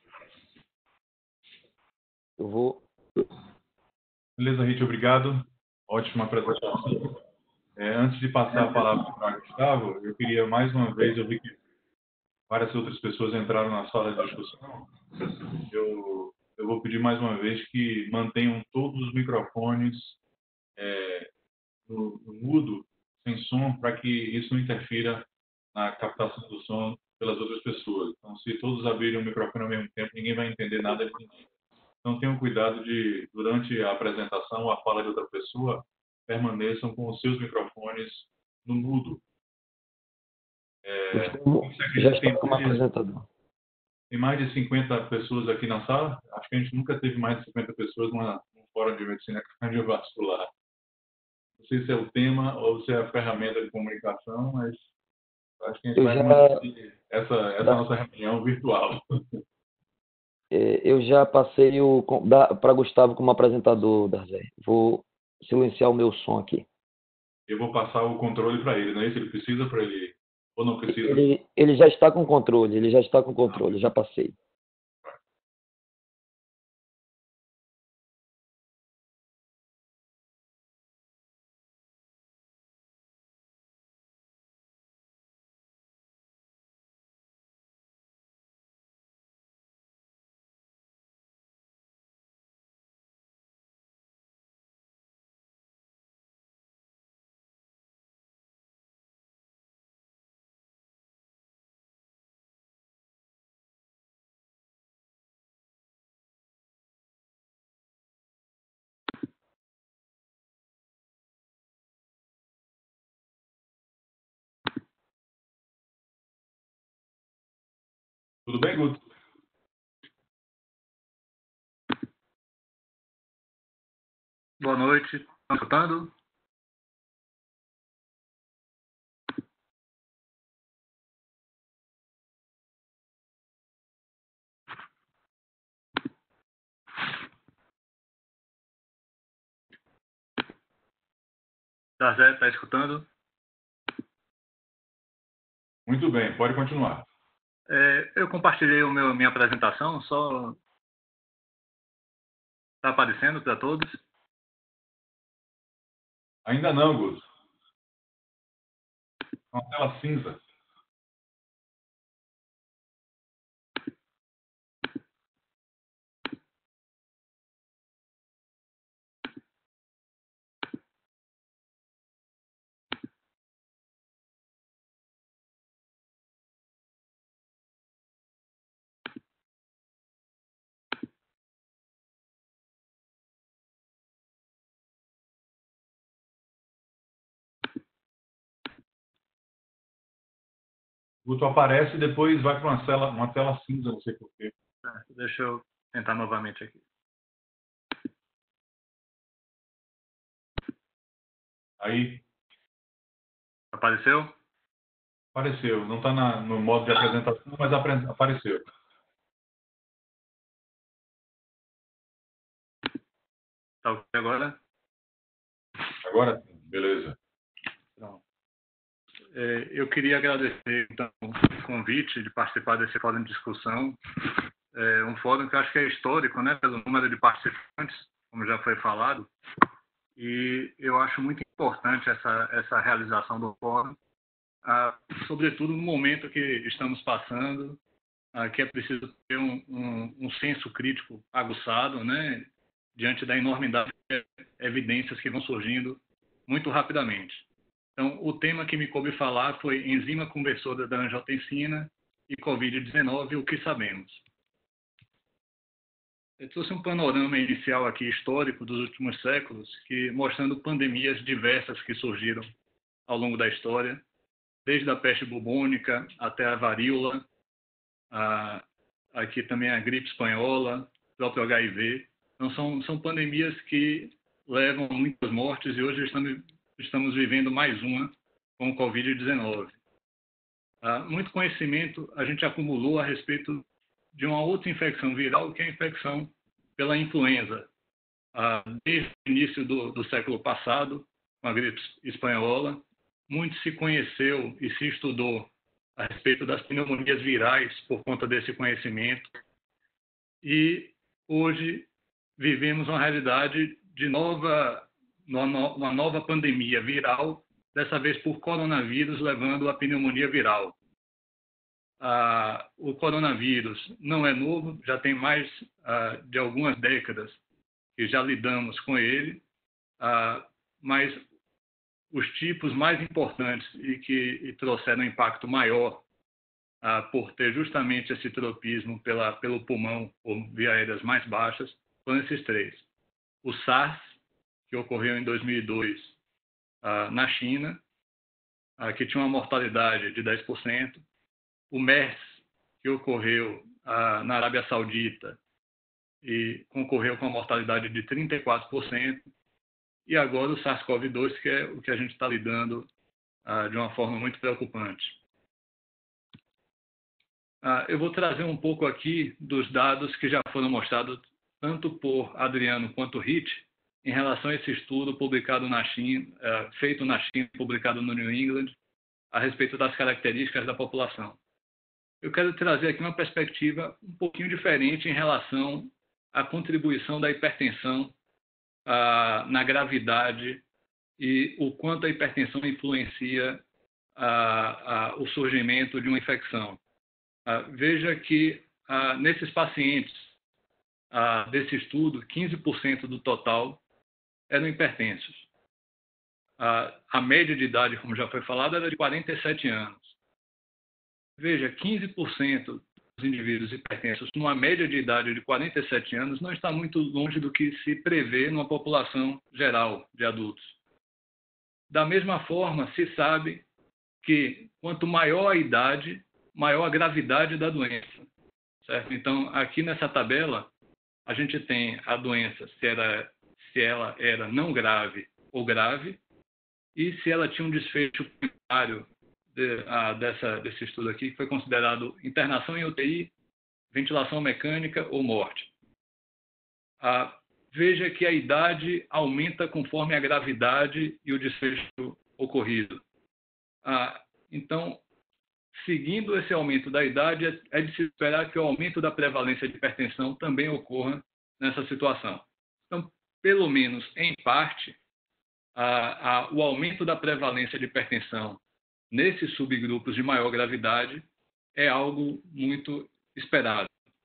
Eu vou... Beleza, Rit, obrigado. Ótima apresentação. É, antes de passar a palavra para o Gustavo, eu queria mais uma vez, eu vi que várias outras pessoas entraram na sala de discussão, eu, eu vou pedir mais uma vez que mantenham todos os microfones é, no, no mudo, sem som, para que isso não interfira na captação do som pelas outras pessoas. Então, se todos abrirem o microfone ao mesmo tempo, ninguém vai entender nada de ninguém. Então, tenham cuidado de, durante a apresentação ou a fala de outra pessoa, permaneçam com os seus microfones no mudo. É, já está como apresentador. Tem mais de cinquenta pessoas aqui na sala. Acho que a gente nunca teve mais de cinquenta pessoas numa, num fórum de medicina cardiovascular. Não sei se é o tema ou se é a ferramenta de comunicação, mas acho que a gente eu vai já... manter essa, essa da... nossa reunião virtual. Eu já passei o para Gustavo como apresentador, Darzé. Vou silenciar o meu som aqui. Eu vou passar o controle para ele, não é isso? Ele precisa para ele ou não precisa? Ele, ele já está com controle, ele já está com controle, já passei. Tudo bem, Guto? Boa noite. Estão escutando? Darzé, está escutando? Muito bem, pode continuar. É, eu compartilhei o meu, minha apresentação, só está aparecendo para todos? Ainda não, Guto. Uma tela cinza. Guto aparece e depois vai para uma tela, uma tela cinza, não sei porquê. É, deixa eu tentar novamente aqui. Aí. Apareceu? Apareceu. Não está no modo de apresentação, mas apareceu. Está ok agora? Agora sim, beleza. Pronto. É, eu queria agradecer, então, o convite de participar desse fórum de discussão. É um fórum que eu acho que é histórico, né, pelo número de participantes, como já foi falado. E eu acho muito importante essa, essa realização do fórum, ah, sobretudo no momento que estamos passando, ah, que é preciso ter um, um, um senso crítico aguçado, né, diante da enormidade de evidências que vão surgindo muito rapidamente. Então, o tema que me coube falar foi enzima conversora da angiotensina e covid dezenove, o que sabemos. Eu trouxe um panorama inicial aqui histórico dos últimos séculos, que mostrando pandemias diversas que surgiram ao longo da história, desde a peste bubônica até a varíola, a, aqui também a gripe espanhola, o próprio H I V. Então, são, são pandemias que levam a muitas mortes e hoje estamos, estamos vivendo mais uma com o covid dezenove. Ah, muito conhecimento a gente acumulou a respeito de uma outra infecção viral, que é a infecção pela influenza. Ah, desde o início do, do século passado, com a gripe espanhola, muito se conheceu e se estudou a respeito das pneumonias virais por conta desse conhecimento. E hoje vivemos uma realidade de nova, uma nova pandemia viral, dessa vez por coronavírus, levando a pneumonia viral. ah, o coronavírus não é novo, já tem mais ah, de algumas décadas que já lidamos com ele, ah, mas os tipos mais importantes e que e trouxeram um impacto maior ah, por ter justamente esse tropismo pela, pelo pulmão, por via aéreas mais baixas, foram esses três. O SARS, que ocorreu em dois mil e dois ah, na China, ah, que tinha uma mortalidade de dez por cento. O MERS, que ocorreu ah, na Arábia Saudita e concorreu com uma mortalidade de trinta e quatro por cento. E agora o SARS CoV dois, que é o que a gente está lidando ah, de uma forma muito preocupante. Ah, eu vou trazer um pouco aqui dos dados que já foram mostrados tanto por Adriano quanto Rit em relação a esse estudo publicado na China, ah, feito na China, publicado no New England, a respeito das características da população. Eu quero trazer aqui uma perspectiva um pouquinho diferente em relação à contribuição da hipertensão ah, na gravidade e o quanto a hipertensão influencia ah, ah, o surgimento de uma infecção. Ah, veja que ah, nesses pacientes ah, desse estudo, quinze por cento do total eram hipertensos. Ah, a média de idade, como já foi falado, era de quarenta e sete anos. Veja, quinze por cento dos indivíduos hipertensos numa média de idade de quarenta e sete anos não está muito longe do que se prevê numa população geral de adultos. Da mesma forma, se sabe que quanto maior a idade, maior a gravidade da doença. Certo? Então, aqui nessa tabela, a gente tem a doença, se, era, se ela era não grave ou grave, e se ela tinha um desfecho primário de, ah, dessa, desse estudo aqui, que foi considerado internação em U T I, ventilação mecânica ou morte. Ah, veja que a idade aumenta conforme a gravidade e o desfecho ocorrido. Ah, então, seguindo esse aumento da idade, é de se esperar que o aumento da prevalência de hipertensão também ocorra nessa situação. Então, pelo menos em parte, a, a, o aumento da prevalência de hipertensão nesses subgrupos de maior gravidade é algo muito esperado.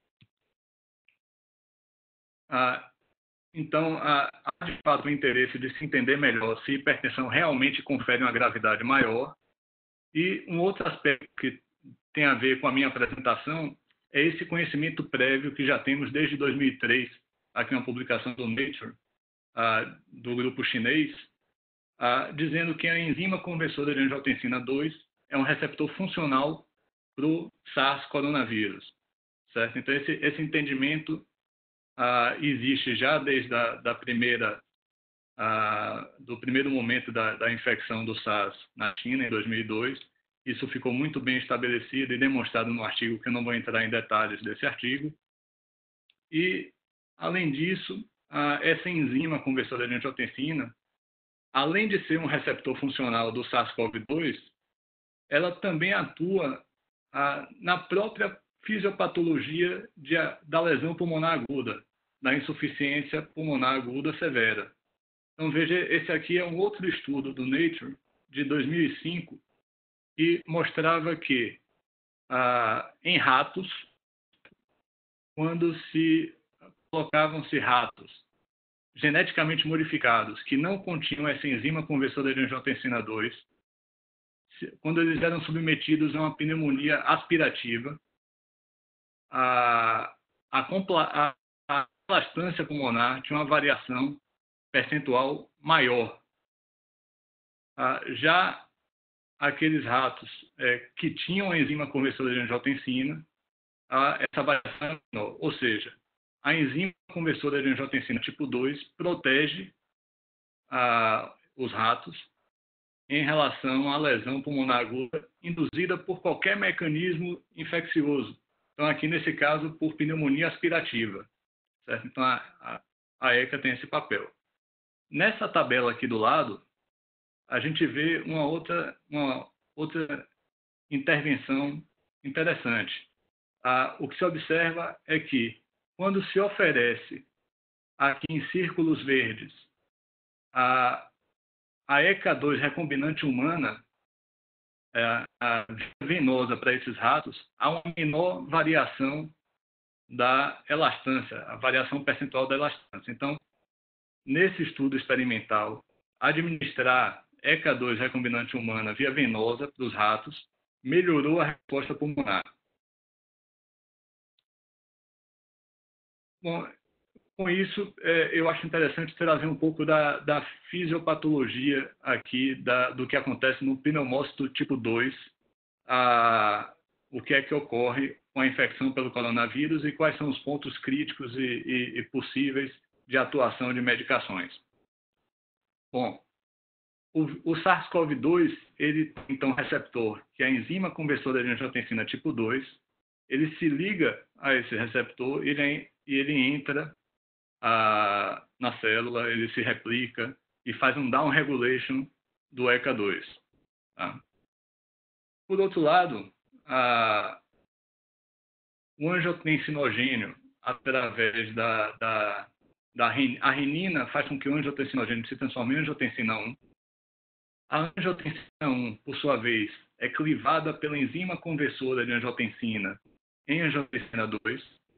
Ah, então, há de fato o interesse de se entender melhor se hipertensão realmente confere uma gravidade maior. E um outro aspecto que tem a ver com a minha apresentação é esse conhecimento prévio que já temos desde dois mil e três, aqui uma publicação do Nature, ah, do grupo chinês, ah, dizendo que a enzima conversora de angiotensina dois é um receptor funcional para o SARS coronavírus. Certo? Então, esse, esse entendimento ah, existe já desde a da primeira, ah, do primeiro momento da, da infecção do SARS na China, em dois mil e dois. Isso ficou muito bem estabelecido e demonstrado no artigo, que eu não vou entrar em detalhes desse artigo. E, além disso, ah, essa enzima conversora de angiotensina, além de ser um receptor funcional do SARS CoV dois, ela também atua ah, na própria fisiopatologia de, da lesão pulmonar aguda, da insuficiência pulmonar aguda severa. Então, veja, esse aqui é um outro estudo do Nature, de dois mil e cinco, que mostrava que ah, em ratos, quando se colocavam-se ratos geneticamente modificados que não continham essa enzima conversora de angiotensina dois, quando eles eram submetidos a uma pneumonia aspirativa, a, a, a, a elastância pulmonar tinha uma variação percentual maior. Ah, já aqueles ratos é, que tinham a enzima conversora de angiotensina, ah, essa variação é menor. Ou seja, a enzima conversora de angiotensina tipo dois protege ah, os ratos em relação à lesão pulmonar aguda induzida por qualquer mecanismo infeccioso. Então, aqui nesse caso, por pneumonia aspirativa. Certo? Então, a, a, a ECA tem esse papel. Nessa tabela aqui do lado, a gente vê uma outra, uma outra intervenção interessante. Ah, o que se observa é que, quando se oferece aqui em círculos verdes a, a E C A dois recombinante humana, é, a venosa para esses ratos, há uma menor variação da elastância, a variação percentual da elastância. Então, nesse estudo experimental, administrar E C A dois recombinante humana via venosa para os ratos melhorou a resposta pulmonar. Bom, com isso, é, eu acho interessante trazer um pouco da, da fisiopatologia aqui, da, do que acontece no pneumócito tipo dois, a, o que é que ocorre com a infecção pelo coronavírus e quais são os pontos críticos e, e, e possíveis de atuação de medicações. Bom, o, o SARS-CoV dois, ele tem então um receptor, que é a enzima conversora de angiotensina tipo dois, ele se liga a esse receptor ele, e ele entra a, na célula, ele se replica e faz um down regulation do E C A dois. Tá? Por outro lado, a, o angiotensinogênio, através da, da, da a renina, faz com que o angiotensinogênio se transforme em angiotensina um. A angiotensina um, por sua vez, é clivada pela enzima conversora de angiotensina em angiotensina dois.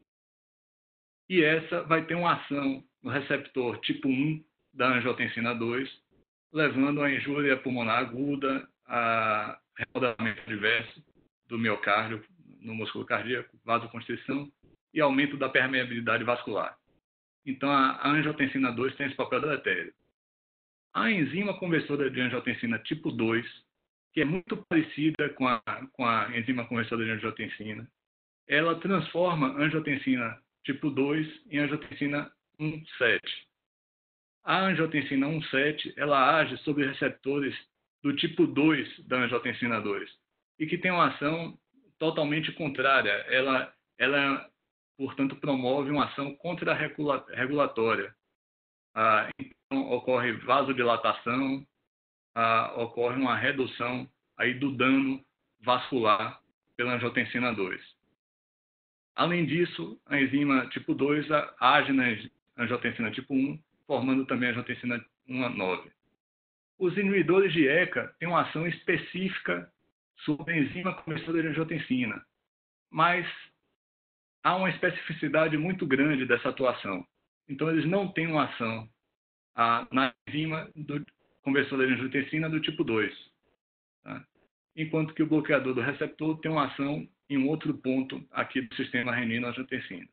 E essa vai ter uma ação no receptor tipo um da angiotensina dois, levando a injúria pulmonar aguda, a remodelamento adverso do miocárdio no músculo cardíaco, vasoconstrição e aumento da permeabilidade vascular. Então, a angiotensina dois tem esse papel deletério. A enzima conversora de angiotensina tipo dois, que é muito parecida com a, com a enzima conversora de angiotensina, ela transforma angiotensina tipo dois em angiotensina um sete. A angiotensina um sete, ela age sobre receptores do tipo dois da angiotensina dois e que tem uma ação totalmente contrária. Ela, ela portanto, promove uma ação contra-regulatória. Ah, então, ocorre vasodilatação, ah, ocorre uma redução aí do dano vascular pela angiotensina dois. Além disso, a enzima tipo dois age na angiotensina tipo um, formando também a angiotensina um nove. Os inibidores de E C A têm uma ação específica sobre a enzima conversora de angiotensina, mas há uma especificidade muito grande dessa atuação. Então, eles não têm uma ação ah, na enzima do conversora de angiotensina do tipo dois. Tá? Enquanto que o bloqueador do receptor tem uma ação em um outro ponto aqui do sistema renina-angiotensina.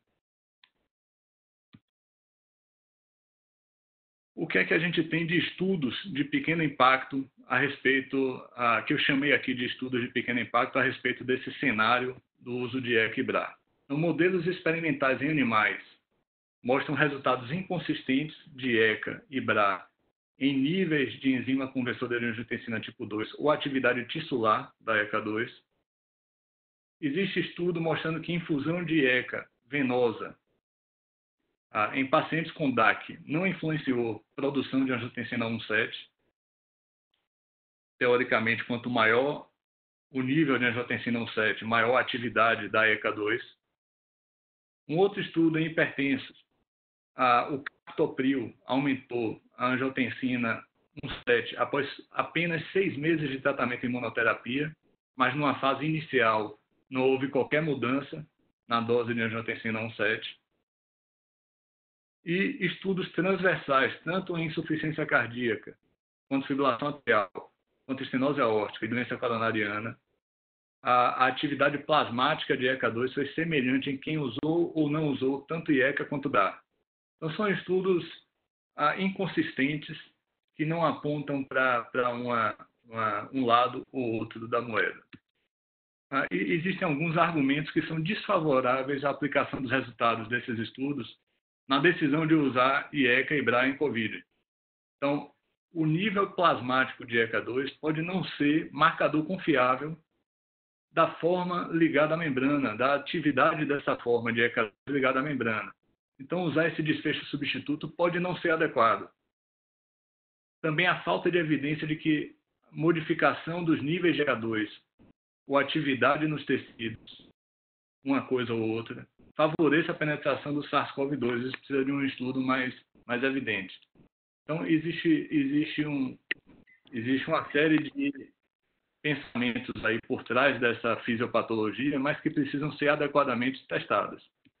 O que é que a gente tem de estudos de pequeno impacto a respeito, ah, que eu chamei aqui de estudos de pequeno impacto a respeito desse cenário do uso de E C A e B R A? Então, modelos experimentais em animais mostram resultados inconsistentes de E C A e B R A em níveis de enzima conversora de angiotensina tipo dois ou atividade tissular da E C A dois. Existe estudo mostrando que infusão de E C A venosa ah, em pacientes com D A C não influenciou a produção de angiotensina um sete. Teoricamente, quanto maior o nível de angiotensina um sete, maior a atividade da E C A dois. Um outro estudo em hipertensos, ah, o captopril aumentou a angiotensina um sete após apenas seis meses de tratamento em imunoterapia, mas numa fase inicial não houve qualquer mudança na dose de angiotensina um sete. E estudos transversais, tanto em insuficiência cardíaca, quanto fibrilação atrial, quanto estenose aórtica e doença coronariana, a, a atividade plasmática de E C A dois foi semelhante em quem usou ou não usou tanto I E C A quanto D A C. Então, são estudos ah, inconsistentes que não apontam para um lado ou outro da moeda. Ah, e existem alguns argumentos que são desfavoráveis à aplicação dos resultados desses estudos na decisão de usar I E C A e B R A em COVID. Então, o nível plasmático de E C A dois pode não ser marcador confiável da forma ligada à membrana, da atividade dessa forma de E C A dois ligada à membrana. Então, usar esse desfecho substituto pode não ser adequado. Também a falta de evidência de que modificação dos níveis de E C A dois ou atividade nos tecidos, uma coisa ou outra, favoreça a penetração do SARS-CoV dois. Isso precisa de um estudo mais, mais evidente. Então, existe, existe, um, existe uma série de pensamentos aí por trás dessa fisiopatologia, mas que precisam ser adequadamente testadas.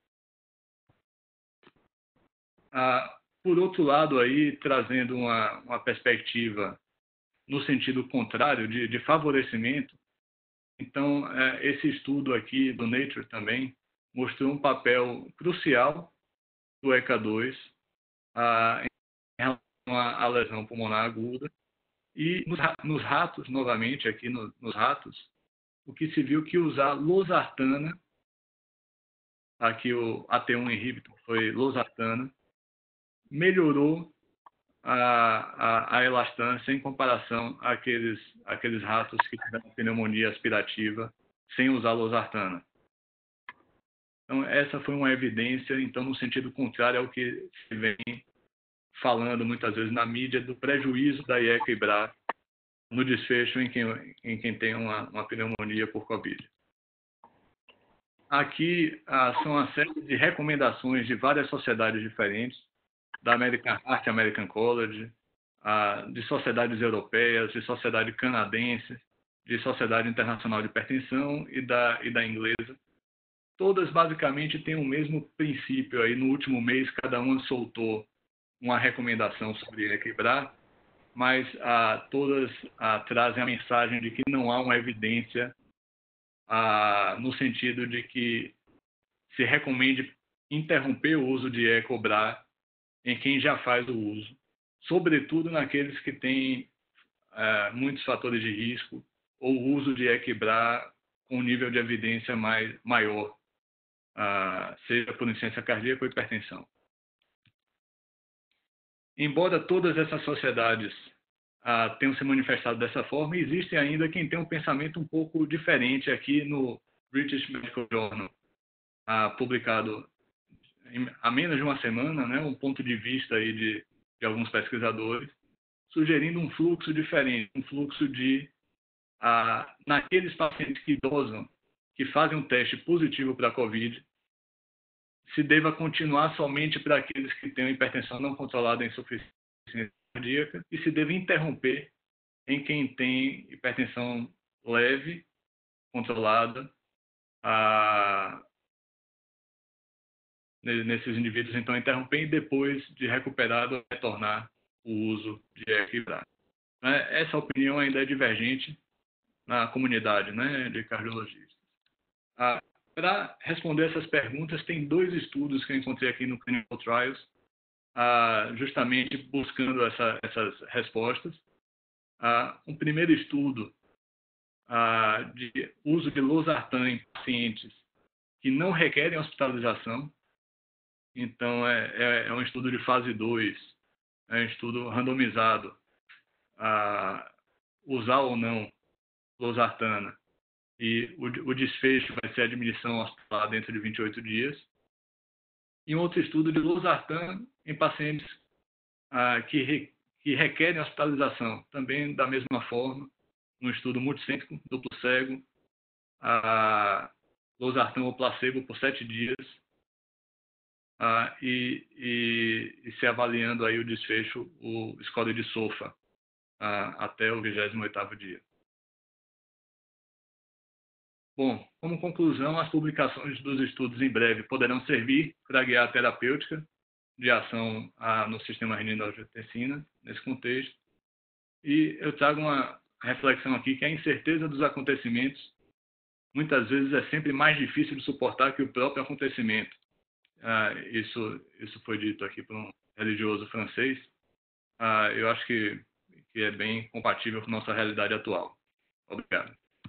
Ah, por outro lado, aí, trazendo uma, uma perspectiva no sentido contrário, de, de favorecimento, então, é, esse estudo aqui do Nature também mostrou um papel crucial do E K A dois ah, em relação à lesão pulmonar aguda. E nos, nos ratos, novamente, aqui no, nos ratos, o que se viu que usar losartana, aqui o A T um inhibitor foi losartana, melhorou a, a, a elastância em comparação àqueles, àqueles ratos que tiveram pneumonia aspirativa sem usar losartana. Então, essa foi uma evidência, então, no sentido contrário ao que se vem falando muitas vezes na mídia do prejuízo da I E C A e B R A no desfecho em quem, em quem tem uma, uma pneumonia por Covid. Aqui ah, são uma série de recomendações de várias sociedades diferentes, da American Heart American College, ah, de sociedades europeias, de sociedade canadense, de Sociedade Internacional de Hipertensão e da, e da inglesa. Todas basicamente têm o mesmo princípio. Aí, no último mês, cada uma soltou uma recomendação sobre equilibrar, mas ah, todas ah, trazem a mensagem de que não há uma evidência ah, no sentido de que se recomende interromper o uso de Ecobrar em quem já faz o uso, sobretudo naqueles que têm ah, muitos fatores de risco ou uso de Equibrar com um nível de evidência mais, maior, ah, seja por insuficiência cardíaca ou hipertensão. Embora todas essas sociedades ah, tenham se manifestado dessa forma, existe ainda quem tem um pensamento um pouco diferente aqui no British Medical Journal, ah, publicado em, há menos de uma semana, né, um ponto de vista aí de, de alguns pesquisadores, sugerindo um fluxo diferente, um fluxo de, ah, naqueles pacientes que dosam, que fazem um teste positivo para a COVID, se deva continuar somente para aqueles que têm hipertensão não controlada em insuficiência cardíaca e se deva interromper em quem tem hipertensão leve, controlada, a... nesses indivíduos, então, interromper e depois de recuperado, retornar o uso de equilibrar. Essa opinião ainda é divergente na comunidade, né, de cardiologistas. A Para responder essas perguntas, tem dois estudos que eu encontrei aqui no Clinical Trials, uh, justamente buscando essa, essas respostas. Uh, um primeiro estudo uh, de uso de losartan em pacientes que não requerem hospitalização. Então, é, é, é um estudo de fase dois, é um estudo randomizado a uh, usar ou não losartana. E o, o desfecho vai ser a admissão hospitalar dentro de vinte e oito dias. E um outro estudo de losartan em pacientes ah, que, re, que requerem hospitalização, também da mesma forma, um estudo multicêntrico, duplo cego, ah, losartan ou placebo por sete dias, ah, e, e, e se avaliando aí o desfecho, o score de SOFA, ah, até o vigésimo oitavo dia. Bom, como conclusão, as publicações dos estudos em breve poderão servir para guiar a terapêutica de ação a, no sistema renina-angiotensina, nesse contexto. E eu trago uma reflexão aqui que a incerteza dos acontecimentos muitas vezes é sempre mais difícil de suportar que o próprio acontecimento. Ah, isso, isso foi dito aqui por um religioso francês. Ah, eu acho que, que é bem compatível com a nossa realidade atual. Obrigado.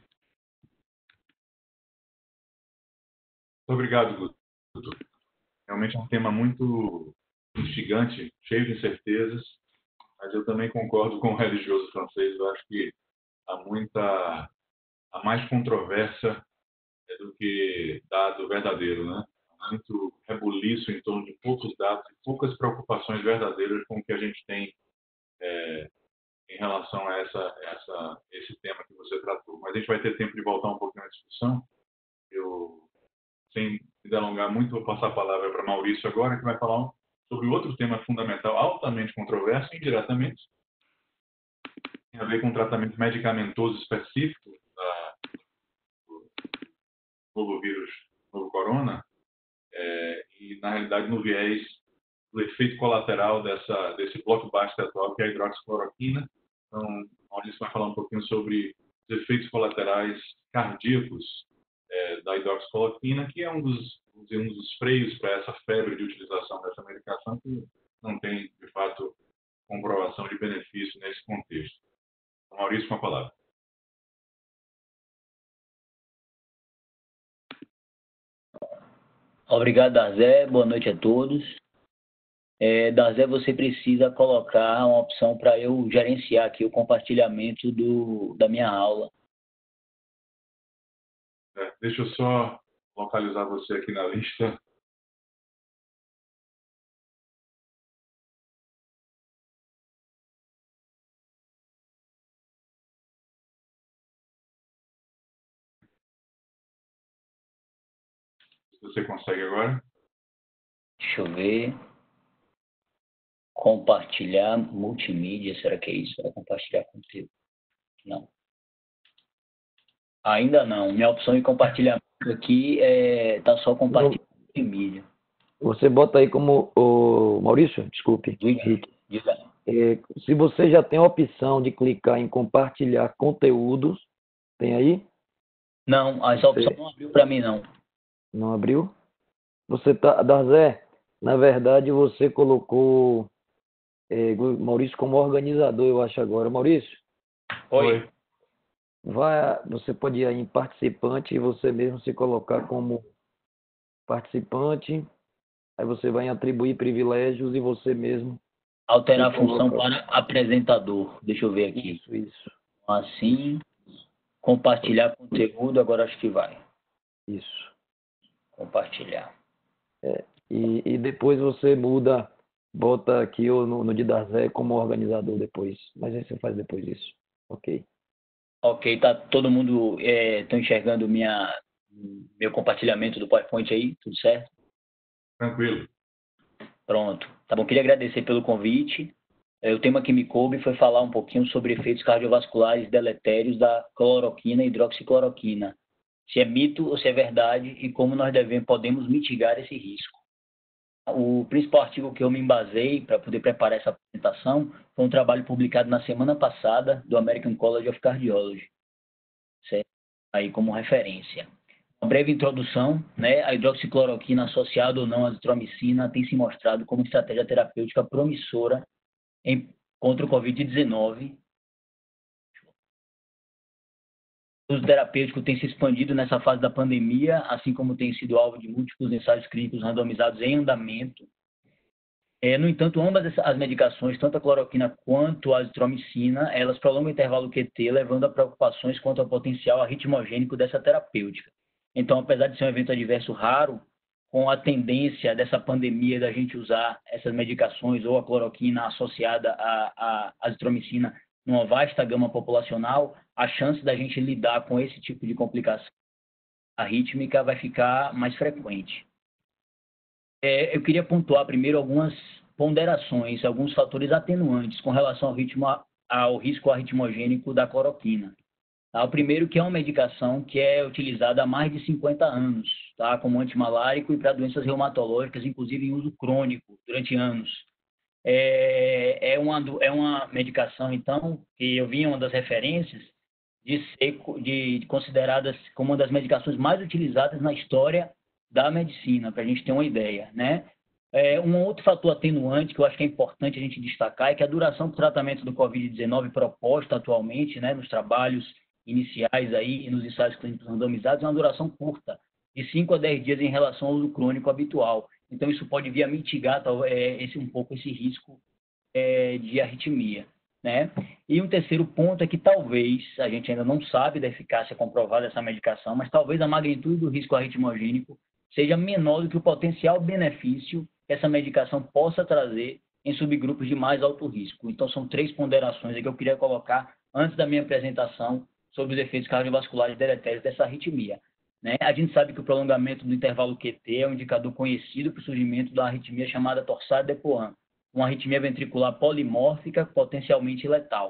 Muito obrigado, Guto. Realmente é um tema muito instigante, cheio de incertezas, mas eu também concordo com o religioso francês. Eu acho que há muita, há mais controvérsia do que dado verdadeiro, né? Há muito rebuliço em torno de poucos dados e poucas preocupações verdadeiras com o que a gente tem é, em relação a essa, essa, esse tema que você tratou. Mas a gente vai ter tempo de voltar um pouquinho à discussão. Eu Sem me delongar muito, vou passar a palavra para Maurício agora, que vai falar sobre outro tema fundamental, altamente controverso, indiretamente, tem a ver com um tratamento medicamentoso específico da, do novo vírus, novo corona, é, e, na realidade, no viés do efeito colateral dessa, desse blockbuster atual, que é a hidroxicloroquina. Então, o Maurício vai falar um pouquinho sobre os efeitos colaterais cardíacos é, da hidroxicloroquina, que é um dos, um dos freios para essa febre de utilização dessa medicação, que não tem, de fato, comprovação de benefício nesse contexto. Então, Maurício, com a palavra. Obrigado, Darzé. Boa noite a todos. É, Darzé, você precisa colocar uma opção para eu gerenciar aqui o compartilhamento do, da minha aula. É, deixa eu só localizar você aqui na lista. Se você consegue agora. Deixa eu ver. Compartilhar multimídia, será que é isso? Para compartilhar conteúdo? Não. Ainda não. Minha opção de compartilhamento aqui é tá só compartilhar multimídia. Você bota aí como o Maurício, desculpe. Diga, diga. É, se você já tem a opção de clicar em compartilhar conteúdos, tem aí? Não, essa opção Você... não abriu para mim não. Não abriu? Você tá, Darzé, na verdade você colocou é, Maurício como organizador, eu acho agora. Maurício? Oi. Vai, você pode ir aí em participante e você mesmo se colocar como participante. Aí você vai em atribuir privilégios e você mesmo... Alterar a função para apresentador. Deixa eu ver aqui. Isso, isso. Assim, compartilhar conteúdo, agora acho que vai. Isso. Compartilhar. É, e, e depois você muda, bota aqui no, no de Darzé como organizador depois. Mas aí você faz depois isso. Ok. Ok, tá todo mundo estão é, enxergando minha, meu compartilhamento do PowerPoint aí, tudo certo? Tranquilo. Pronto. Tá bom, queria agradecer pelo convite. O tema que me coube foi falar um pouquinho sobre efeitos cardiovasculares deletérios da cloroquina e hidroxicloroquina. Se é mito ou se é verdade e como nós devemos, podemos mitigar esse risco. O principal artigo que eu me embasei para poder preparar essa apresentação foi um trabalho publicado na semana passada do American College of Cardiology, certo? Aí como referência. Uma breve introdução, né? A hidroxicloroquina associada ou não à azitromicina tem se mostrado como estratégia terapêutica promissora em, contra o covid dezenove. O uso terapêutico tem se expandido nessa fase da pandemia, assim como tem sido alvo de múltiplos ensaios clínicos randomizados em andamento. É, no entanto, ambas as medicações, tanto a cloroquina quanto a azitromicina, elas prolongam o intervalo Q T, levando a preocupações quanto ao potencial arritmogênico dessa terapêutica. Então, apesar de ser um evento adverso raro, com a tendência dessa pandemia da gente usar essas medicações ou a cloroquina associada à, à azitromicina numa vasta gama populacional, a chance da gente lidar com esse tipo de complicação arrítmica vai ficar mais frequente. É, eu queria pontuar primeiro algumas ponderações, alguns fatores atenuantes com relação ao, ritmo, ao risco arritmogênico da cloroquina. Tá? O primeiro que é uma medicação que é utilizada há mais de cinquenta anos, tá? Como antimalárico e para doenças reumatológicas, inclusive em uso crônico, durante anos. É, é, uma, é uma medicação, então, que eu vi em uma das referências, de ser de, de consideradas como uma das medicações mais utilizadas na história da medicina, para a gente ter uma ideia, né? É, um outro fator atenuante que eu acho que é importante a gente destacar é que a duração do tratamento do covid dezenove proposta atualmente, né, nos trabalhos iniciais aí, nos ensaios clínicos randomizados, é uma duração curta, de cinco a dez dias em relação ao uso crônico habitual. Então, isso pode vir a mitigar é, esse, um pouco esse risco é, de arritmia, né? E um terceiro ponto é que talvez, a gente ainda não sabe da eficácia comprovada dessa medicação, mas talvez a magnitude do risco arritmogênico seja menor do que o potencial benefício que essa medicação possa trazer em subgrupos de mais alto risco. Então, são três ponderações que eu queria colocar antes da minha apresentação sobre os efeitos cardiovasculares deletérios dessa arritmia. Né? A gente sabe que o prolongamento do intervalo Q T é um indicador conhecido para o surgimento da arritmia chamada torsade de Pointes, uma arritmia ventricular polimórfica potencialmente letal.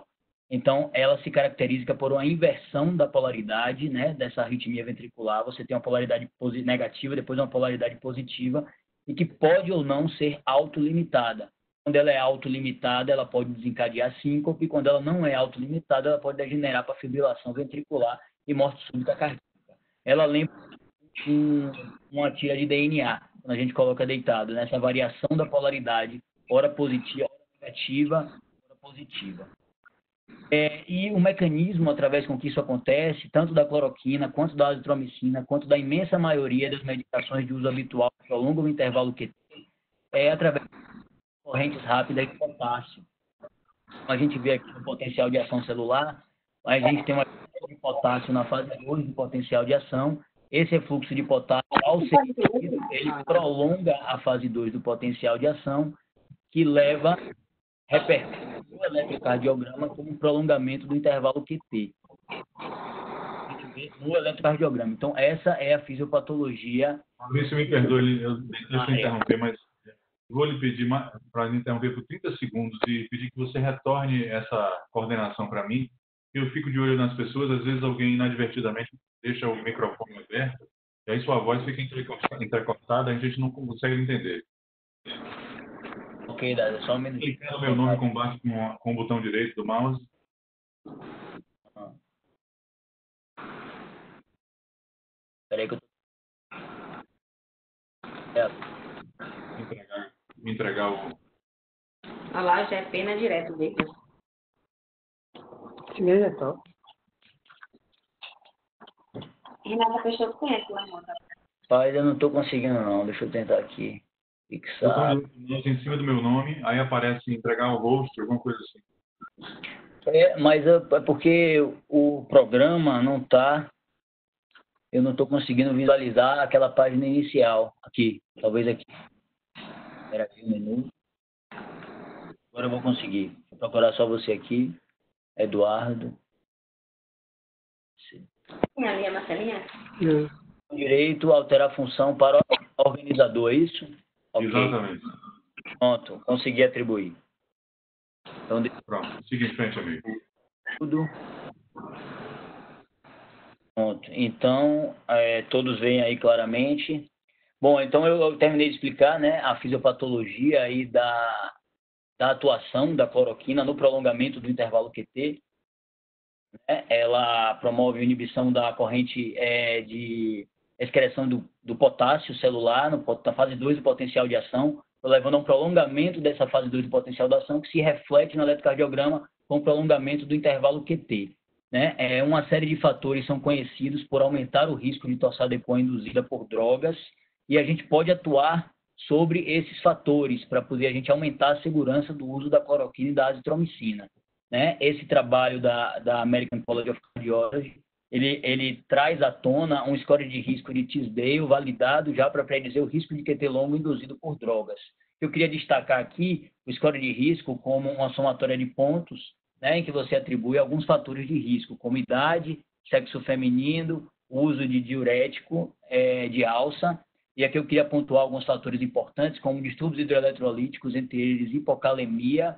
Então, ela se caracteriza por uma inversão da polaridade, né, dessa arritmia ventricular. Você tem uma polaridade negativa, depois uma polaridade positiva, e que pode ou não ser autolimitada. Quando ela é autolimitada, ela pode desencadear síncope, e quando ela não é autolimitada, ela pode degenerar para fibrilação ventricular e morte súbita cardíaca. Ela lembra um, uma tira de D N A, quando a gente coloca deitado, nessa variação da polaridade, ora positiva, ora negativa, ora positiva. É, e o mecanismo através com que isso acontece, tanto da cloroquina, quanto da azitromicina, quanto da imensa maioria das medicações de uso habitual que prolongam o intervalo Q T, é através de correntes rápidas de potássio. A gente vê aqui o potencial de ação celular, a gente tem uma de potássio na fase dois do potencial de ação. Esse refluxo de potássio, ao ser inibido, ele prolonga a fase dois do potencial de ação, que leva repercute no eletrocardiograma como um prolongamento do intervalo Q T. A gente vê no eletrocardiograma. Então, essa é a fisiopatologia. Maurício, me perdoe, eu deixa eu ah, interromper, é. mas vou lhe pedir para interromper por trinta segundos e pedir que você retorne essa coordenação para mim. Eu fico de olho nas pessoas, às vezes alguém inadvertidamente deixa o microfone aberto, e aí sua voz fica entrecortada, a gente não consegue entender. Ok, Dada, só um minuto. Clicar no meu nome com, baixo, com, com o botão direito do mouse. Ah. Peraí que eu tô... É. Me entregar, me entregar o... Olha lá, já é pena direto dele. Diretor. Renata Peixoto conhece o irmão, tá? Pai, eu não estou conseguindo não, deixa eu tentar aqui. Fixar. Em cima do meu nome, aí aparece entregar o rosto, alguma coisa assim. É, mas é porque o programa não está... Eu não estou conseguindo visualizar aquela página inicial. Aqui, talvez aqui. Espera aqui um minuto. Agora eu vou conseguir. Vou procurar só você aqui. Eduardo. Tem ali a Marcelinha? Não. Direito, alterar a função para o organizador, é isso? Okay. Exatamente. Pronto, consegui atribuir. Então, pronto, siga em frente, amigo. Tudo. Pronto, então, é, todos veem aí claramente. Bom, então eu, eu terminei de explicar, né, a fisiopatologia aí da, da atuação da cloroquina no prolongamento do intervalo Q T. Né? Ela promove a inibição da corrente é, de excreção do, do potássio celular no, na fase dois do potencial de ação, levando a um prolongamento dessa fase dois do potencial de ação, que se reflete no eletrocardiograma com o prolongamento do intervalo Q T. Né? É, uma série de fatores são conhecidos por aumentar o risco de torsade-de-Pointes induzida por drogas, e a gente pode atuar sobre esses fatores para poder a gente aumentar a segurança do uso da cloroquina e da azitromicina. Né? Esse trabalho da, da American College of Cardiology, ele, ele traz à tona um score de risco de Tisdale validado já para predizer o risco de Q T longo induzido por drogas. Eu queria destacar aqui o score de risco como uma somatória de pontos, né, em que você atribui alguns fatores de risco, como idade, sexo feminino, uso de diurético, é, de alça. E aqui eu queria pontuar alguns fatores importantes, como distúrbios hidroeletrolíticos, entre eles hipocalemia,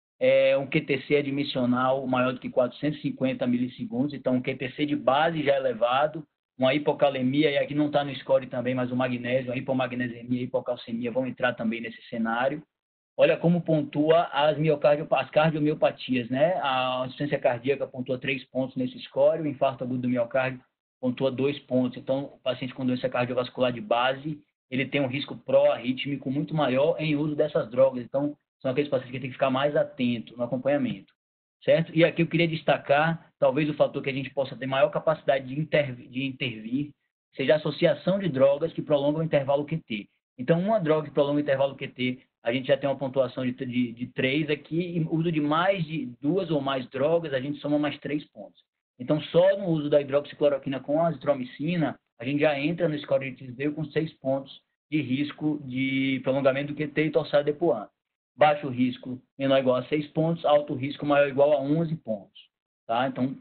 é, um Q T C admissional maior do que quatrocentos e cinquenta milissegundos, então um Q T C de base já elevado, uma hipocalemia, e aqui não está no score também, mas o magnésio, a hipomagnesemia e a hipocalcemia vão entrar também nesse cenário. Olha como pontua as, as cardiomiopatias, né? A insuficiência cardíaca pontua três pontos nesse score, o infarto agudo do miocárdio pontua dois pontos. Então, o paciente com doença cardiovascular de base, ele tem um risco pró-arrítmico muito maior em uso dessas drogas. Então, são aqueles pacientes que tem que ficar mais atento no acompanhamento, certo? E aqui eu queria destacar, talvez o fator que a gente possa ter maior capacidade de, intervir, de intervir seja a associação de drogas que prolongam o intervalo Q T. Então, uma droga que prolonga o intervalo Q T, a gente já tem uma pontuação de, de, de três aqui, e uso de mais de duas ou mais drogas, a gente soma mais três pontos. Então, só no uso da hidroxicloroquina com azitromicina, a gente já entra no score de Tisdale com seis pontos de risco de prolongamento do Q T e torsade-de-Pointes. Baixo risco menor ou igual a seis pontos, alto risco maior ou igual a onze pontos. Tá? Então,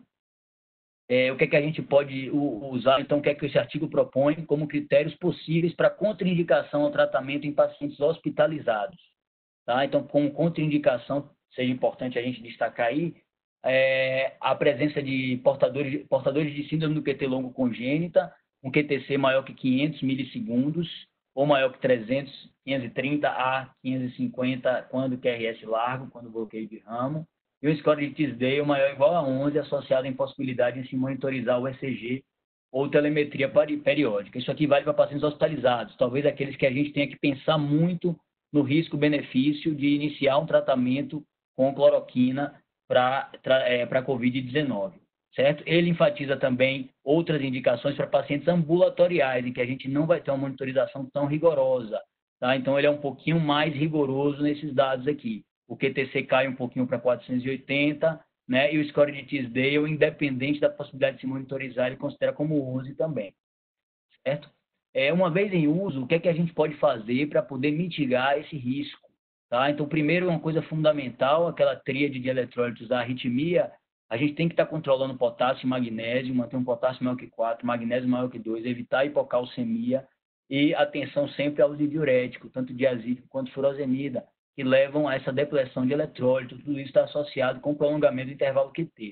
é, o que é que a gente pode usar? Então, o que é que esse artigo propõe como critérios possíveis para contraindicação ao tratamento em pacientes hospitalizados? Tá? Então, como contraindicação, seja importante a gente destacar aí, é, a presença de portadores, portadores de síndrome do Q T longo congênita, um Q T C maior que quinhentos milissegundos, ou maior que trezentos, quinhentos e trinta a quinhentos e cinquenta quando Q R S largo, quando bloqueio de ramo, e um score de Tisdale maior ou igual a onze, associado à impossibilidade de se monitorizar o E C G ou telemetria periódica. Isso aqui vale para pacientes hospitalizados, talvez aqueles que a gente tenha que pensar muito no risco-benefício de iniciar um tratamento com cloroquina para é, para covid dezenove, certo? Ele enfatiza também outras indicações para pacientes ambulatoriais, em que a gente não vai ter uma monitorização tão rigorosa, tá? Então, ele é um pouquinho mais rigoroso nesses dados aqui. O Q T C cai um pouquinho para quatrocentos e oitenta, né? E o score de Tisdale, independente da possibilidade de se monitorizar, ele considera como onze também, certo? É, uma vez em uso, o que é que a gente pode fazer para poder mitigar esse risco? Tá? Então, primeiro, uma coisa fundamental, aquela tríade de eletrólitos da arritmia, a gente tem que estar controlando potássio e magnésio, manter um potássio maior que quatro, magnésio maior que dois, evitar a hipocalcemia e atenção sempre ao uso de diurético, tanto diazídico quanto furosemida, que levam a essa depleção de eletrólito. Tudo isso está associado com o prolongamento do intervalo Q T.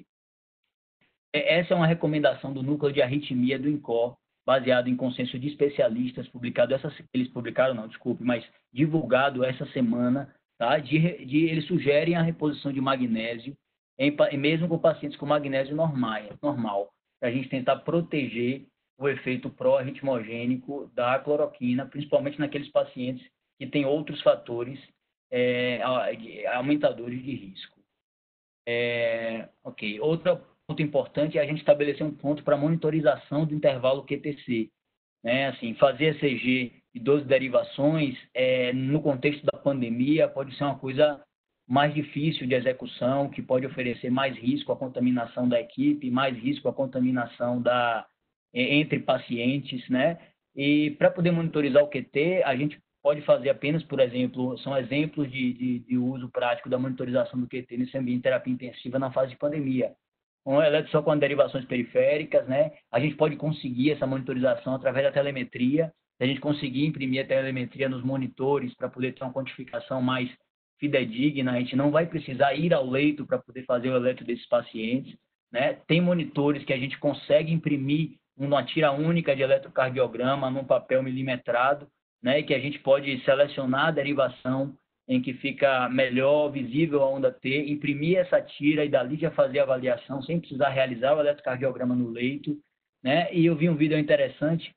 Essa é uma recomendação do núcleo de arritmia do INCOR, baseado em consenso de especialistas, publicado essa, eles publicaram, não, desculpe, mas divulgado essa semana, tá? De, de, eles sugerem a reposição de magnésio, em, mesmo com pacientes com magnésio normal, normal para a gente tentar proteger o efeito pró-arritmogênico da cloroquina, principalmente naqueles pacientes que têm outros fatores é, aumentadores de risco. É, ok, outra ponto importante é a gente estabelecer um ponto para monitorização do intervalo Q T C. Né? Assim, fazer E C G e doze derivações, é, no contexto da pandemia, pode ser uma coisa mais difícil de execução, que pode oferecer mais risco à contaminação da equipe, mais risco à contaminação da, entre pacientes. Né? E para poder monitorizar o Q T, a gente pode fazer apenas, por exemplo, são exemplos de, de, de uso prático da monitorização do Q T nesse ambiente de terapia intensiva na fase de pandemia. Um eletro só com derivações periféricas, né? A gente pode conseguir essa monitorização através da telemetria, se a gente conseguir imprimir a telemetria nos monitores para poder ter uma quantificação mais fidedigna, a gente não vai precisar ir ao leito para poder fazer o eletro desses pacientes, né? Tem monitores que a gente consegue imprimir uma tira única de eletrocardiograma num papel milimetrado, né? E que a gente pode selecionar a derivação em que fica melhor visível a onda T, imprimir essa tira e dali já fazer a avaliação sem precisar realizar o eletrocardiograma no leito, né? E eu vi um vídeo interessante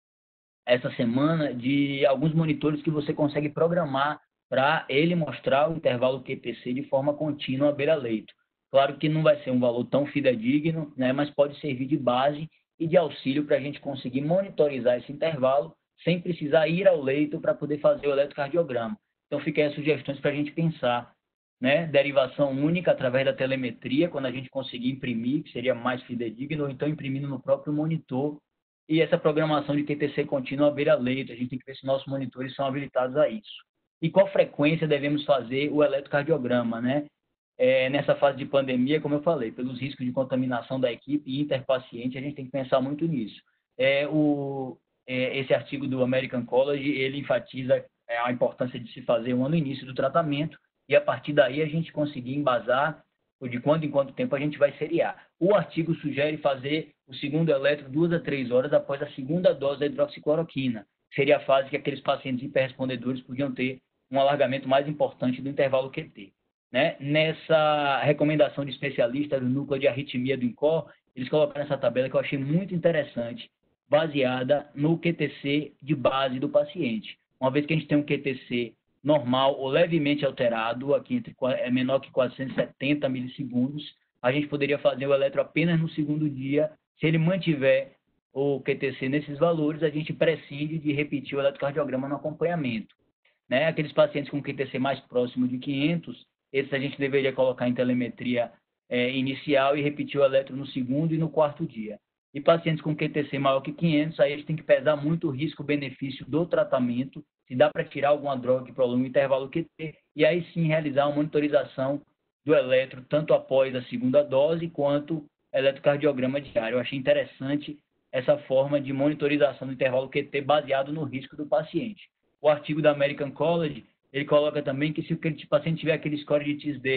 essa semana de alguns monitores que você consegue programar para ele mostrar o intervalo Q T C de forma contínua à beira-leito. Claro que não vai ser um valor tão fidedigno, né? Mas pode servir de base e de auxílio para a gente conseguir monitorizar esse intervalo sem precisar ir ao leito para poder fazer o eletrocardiograma. Então, ficam aí as sugestões para a gente pensar, né? Derivação única através da telemetria, quando a gente conseguir imprimir, que seria mais fidedigno, ou então imprimindo no próprio monitor. E essa programação de Q T C contínua à beira-leito, a gente tem que ver se nossos monitores são habilitados a isso. E qual frequência devemos fazer o eletrocardiograma, né? É, nessa fase de pandemia, como eu falei, pelos riscos de contaminação da equipe e interpaciente, a gente tem que pensar muito nisso. É, o, é, esse artigo do American College, ele enfatiza a importância de se fazer um no início do tratamento e, a partir daí, a gente conseguir embasar de quanto em quanto tempo a gente vai seriar. O artigo sugere fazer o segundo eletro duas a três horas após a segunda dose da hidroxicloroquina. Seria a fase que aqueles pacientes hiperrespondedores podiam ter um alargamento mais importante do intervalo Q T. Né? Nessa recomendação de especialistas do núcleo de arritmia do INCOR, eles colocaram essa tabela que eu achei muito interessante, baseada no Q T C de base do paciente. Uma vez que a gente tem um Q T C normal ou levemente alterado, aqui entre, é menor que quatrocentos e setenta milissegundos, a gente poderia fazer o eletro apenas no segundo dia. Se ele mantiver o Q T C nesses valores, a gente prescinde de repetir o eletrocardiograma no acompanhamento. Né? Aqueles pacientes com Q T C mais próximo de quinhentos, esses a gente deveria colocar em telemetria é, inicial e repetir o eletro no segundo e no quarto dia. E pacientes com Q T C maior que quinhentos, aí a gente tem que pesar muito o risco-benefício do tratamento, se dá para tirar alguma droga que prolongue o intervalo Q T, e aí sim realizar uma monitorização do eletro, tanto após a segunda dose, quanto eletrocardiograma diário. Eu achei interessante essa forma de monitorização do intervalo Q T baseado no risco do paciente. O artigo da American College, ele coloca também que se o paciente tiver aquele score de Tisdale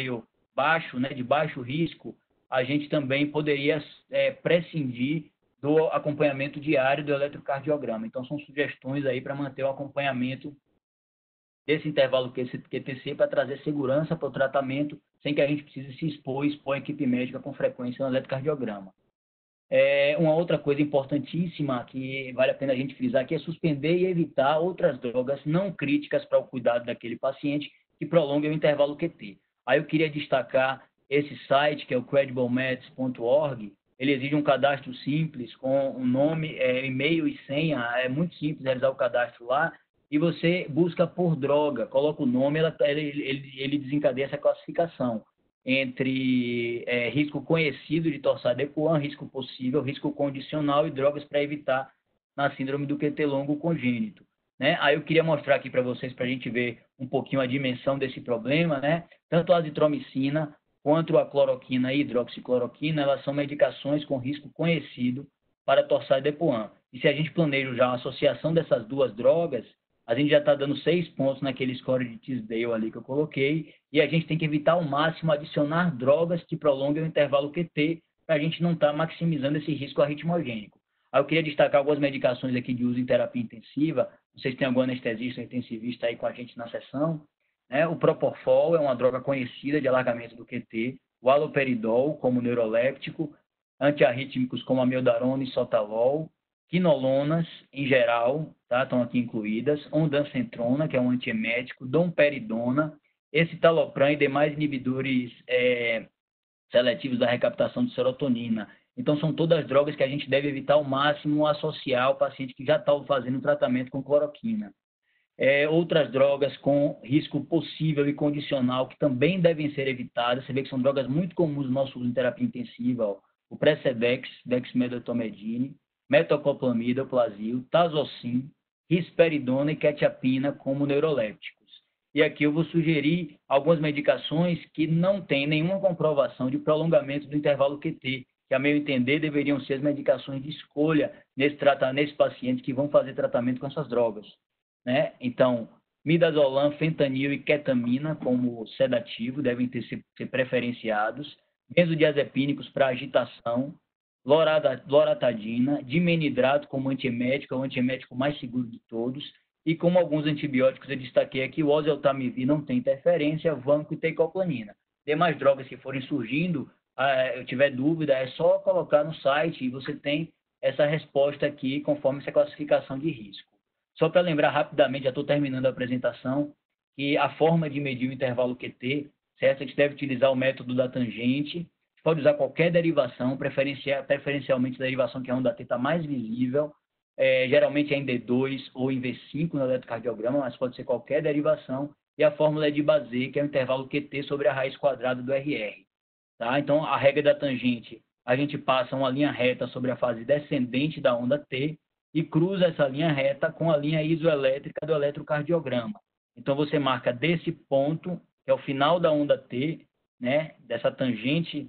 baixo, né, de baixo risco, a gente também poderia é, prescindir do acompanhamento diário do eletrocardiograma. Então, são sugestões aí para manter o acompanhamento desse intervalo Q T C para trazer segurança para o tratamento, sem que a gente precise se expor, expor a equipe médica com frequência no eletrocardiograma. É, uma outra coisa importantíssima que vale a pena a gente frisar aqui é suspender e evitar outras drogas não críticas para o cuidado daquele paciente que prolonguem o intervalo Q T. Aí eu queria destacar esse site, que é o credible meds ponto org. Ele exige um cadastro simples, com um nome, é, e-mail e senha. É muito simples realizar o cadastro lá. E você busca por droga, coloca o nome, ela, ele, ele, ele desencadeia essa classificação entre é, risco conhecido de torsade de Epuan, risco possível, risco condicional e drogas para evitar na síndrome do Q T longo congênito. Né? Aí eu queria mostrar aqui para vocês, para a gente ver um pouquinho a dimensão desse problema, né? Tanto a azitromicina quanto a cloroquina e hidroxicloroquina, elas são medicações com risco conhecido para torsade de Epuan. E se a gente planeja já a associação dessas duas drogas, a gente já está dando seis pontos naquele score de Tisdale ali que eu coloquei, e a gente tem que evitar ao máximo adicionar drogas que prolonguem o intervalo Q T, para a gente não estar tá maximizando esse risco arritmogênico. Aí eu queria destacar algumas medicações aqui de uso em terapia intensiva. Não sei se tem algum anestesista ou intensivista aí com a gente na sessão. Né? O Propofol é uma droga conhecida de alargamento do Q T, o haloperidol como neuroléptico, antiarrítmicos como amiodarona e sotalol, quinolonas, em geral, tá? Estão aqui incluídas, ondansetrona, que é um antiemético, domperidona, escitalopram e demais inibidores é, seletivos da recaptação de serotonina. Então, são todas drogas que a gente deve evitar ao máximo associar ao paciente que já está fazendo tratamento com cloroquina. É, outras drogas com risco possível e condicional que também devem ser evitadas, você vê que são drogas muito comuns no nosso uso em terapia intensiva, ó, o Precedex, dexmedetomidine, metoclopramida, Plasil, tazocin, risperidona e quetiapina como neurolépticos. E aqui eu vou sugerir algumas medicações que não têm nenhuma comprovação de prolongamento do intervalo Q T, que, a meu entender, deveriam ser as medicações de escolha nesse, trata, nesse paciente que vão fazer tratamento com essas drogas. Né? Então, midazolam, fentanil e ketamina como sedativo devem ter, ser, ser preferenciados, benzodiazepínicos para agitação, loratadina, dimenidrato como antiemético, é o antiemético mais seguro de todos, e como alguns antibióticos eu destaquei aqui, o oseltamivir não tem interferência, vanco e teicoplanin. Demais drogas que forem surgindo, ah, eu tiver dúvida, é só colocar no site e você tem essa resposta aqui conforme essa classificação de risco. Só para lembrar rapidamente, já estou terminando a apresentação, que a forma de medir o intervalo Q T, certo? A gente deve utilizar o método da tangente, pode usar qualquer derivação, preferencial, preferencialmente a derivação que é a onda θ mais visível, é, geralmente é em D dois ou em V cinco no eletrocardiograma, mas pode ser qualquer derivação, e a fórmula é de Bazet, que é o intervalo Q T sobre a raiz quadrada do R R. Tá? Então, a regra da tangente, a gente passa uma linha reta sobre a fase descendente da onda T e cruza essa linha reta com a linha isoelétrica do eletrocardiograma. Então, você marca desse ponto, que é o final da onda T, né, dessa tangente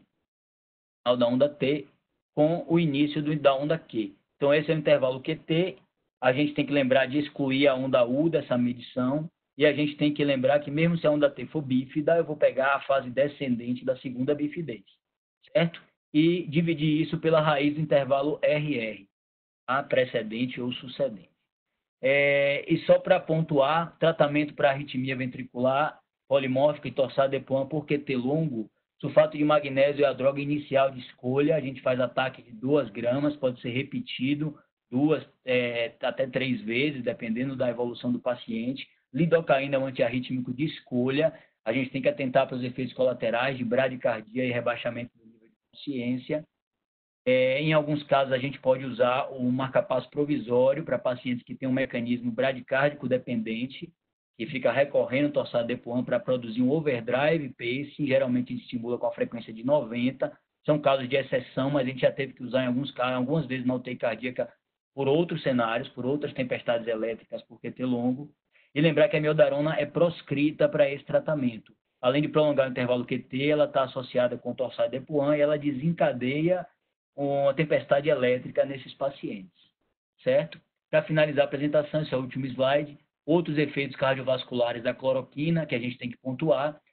da onda T, com o início do, da onda Q. Então, esse é o intervalo Q T. A gente tem que lembrar de excluir a onda U dessa medição. E a gente tem que lembrar que mesmo se a onda T for bífida, eu vou pegar a fase descendente da segunda bifidez. Certo? E dividir isso pela raiz do intervalo R R. Tá? Precedente ou sucedente. É, e só para pontuar, tratamento para arritmia ventricular, polimórfica e torsade de Epuan por Q T longo, sulfato de magnésio é a droga inicial de escolha, a gente faz ataque de duas gramas, pode ser repetido duas é, até três vezes, dependendo da evolução do paciente. Lidocaína é um antiarrítmico de escolha, a gente tem que atentar para os efeitos colaterais de bradicardia e rebaixamento do nível de consciência. É, em alguns casos, a gente pode usar o marcapasso provisório para pacientes que têm um mecanismo bradicárdico dependente, que fica recorrendo torsade de Epuan para produzir um overdrive pacing, geralmente a gente estimula com a frequência de noventa. São casos de exceção, mas a gente já teve que usar em alguns casos, algumas vezes na U T I cardíaca, por outros cenários, por outras tempestades elétricas, por Q T longo. E lembrar que a amiodarona é proscrita para esse tratamento. Além de prolongar o intervalo Q T, ela está associada com torsade de Epuan e ela desencadeia uma tempestade elétrica nesses pacientes. Certo? Para finalizar a apresentação, esse é o último slide. Outros efeitos cardiovasculares da cloroquina, que a gente tem que pontuar.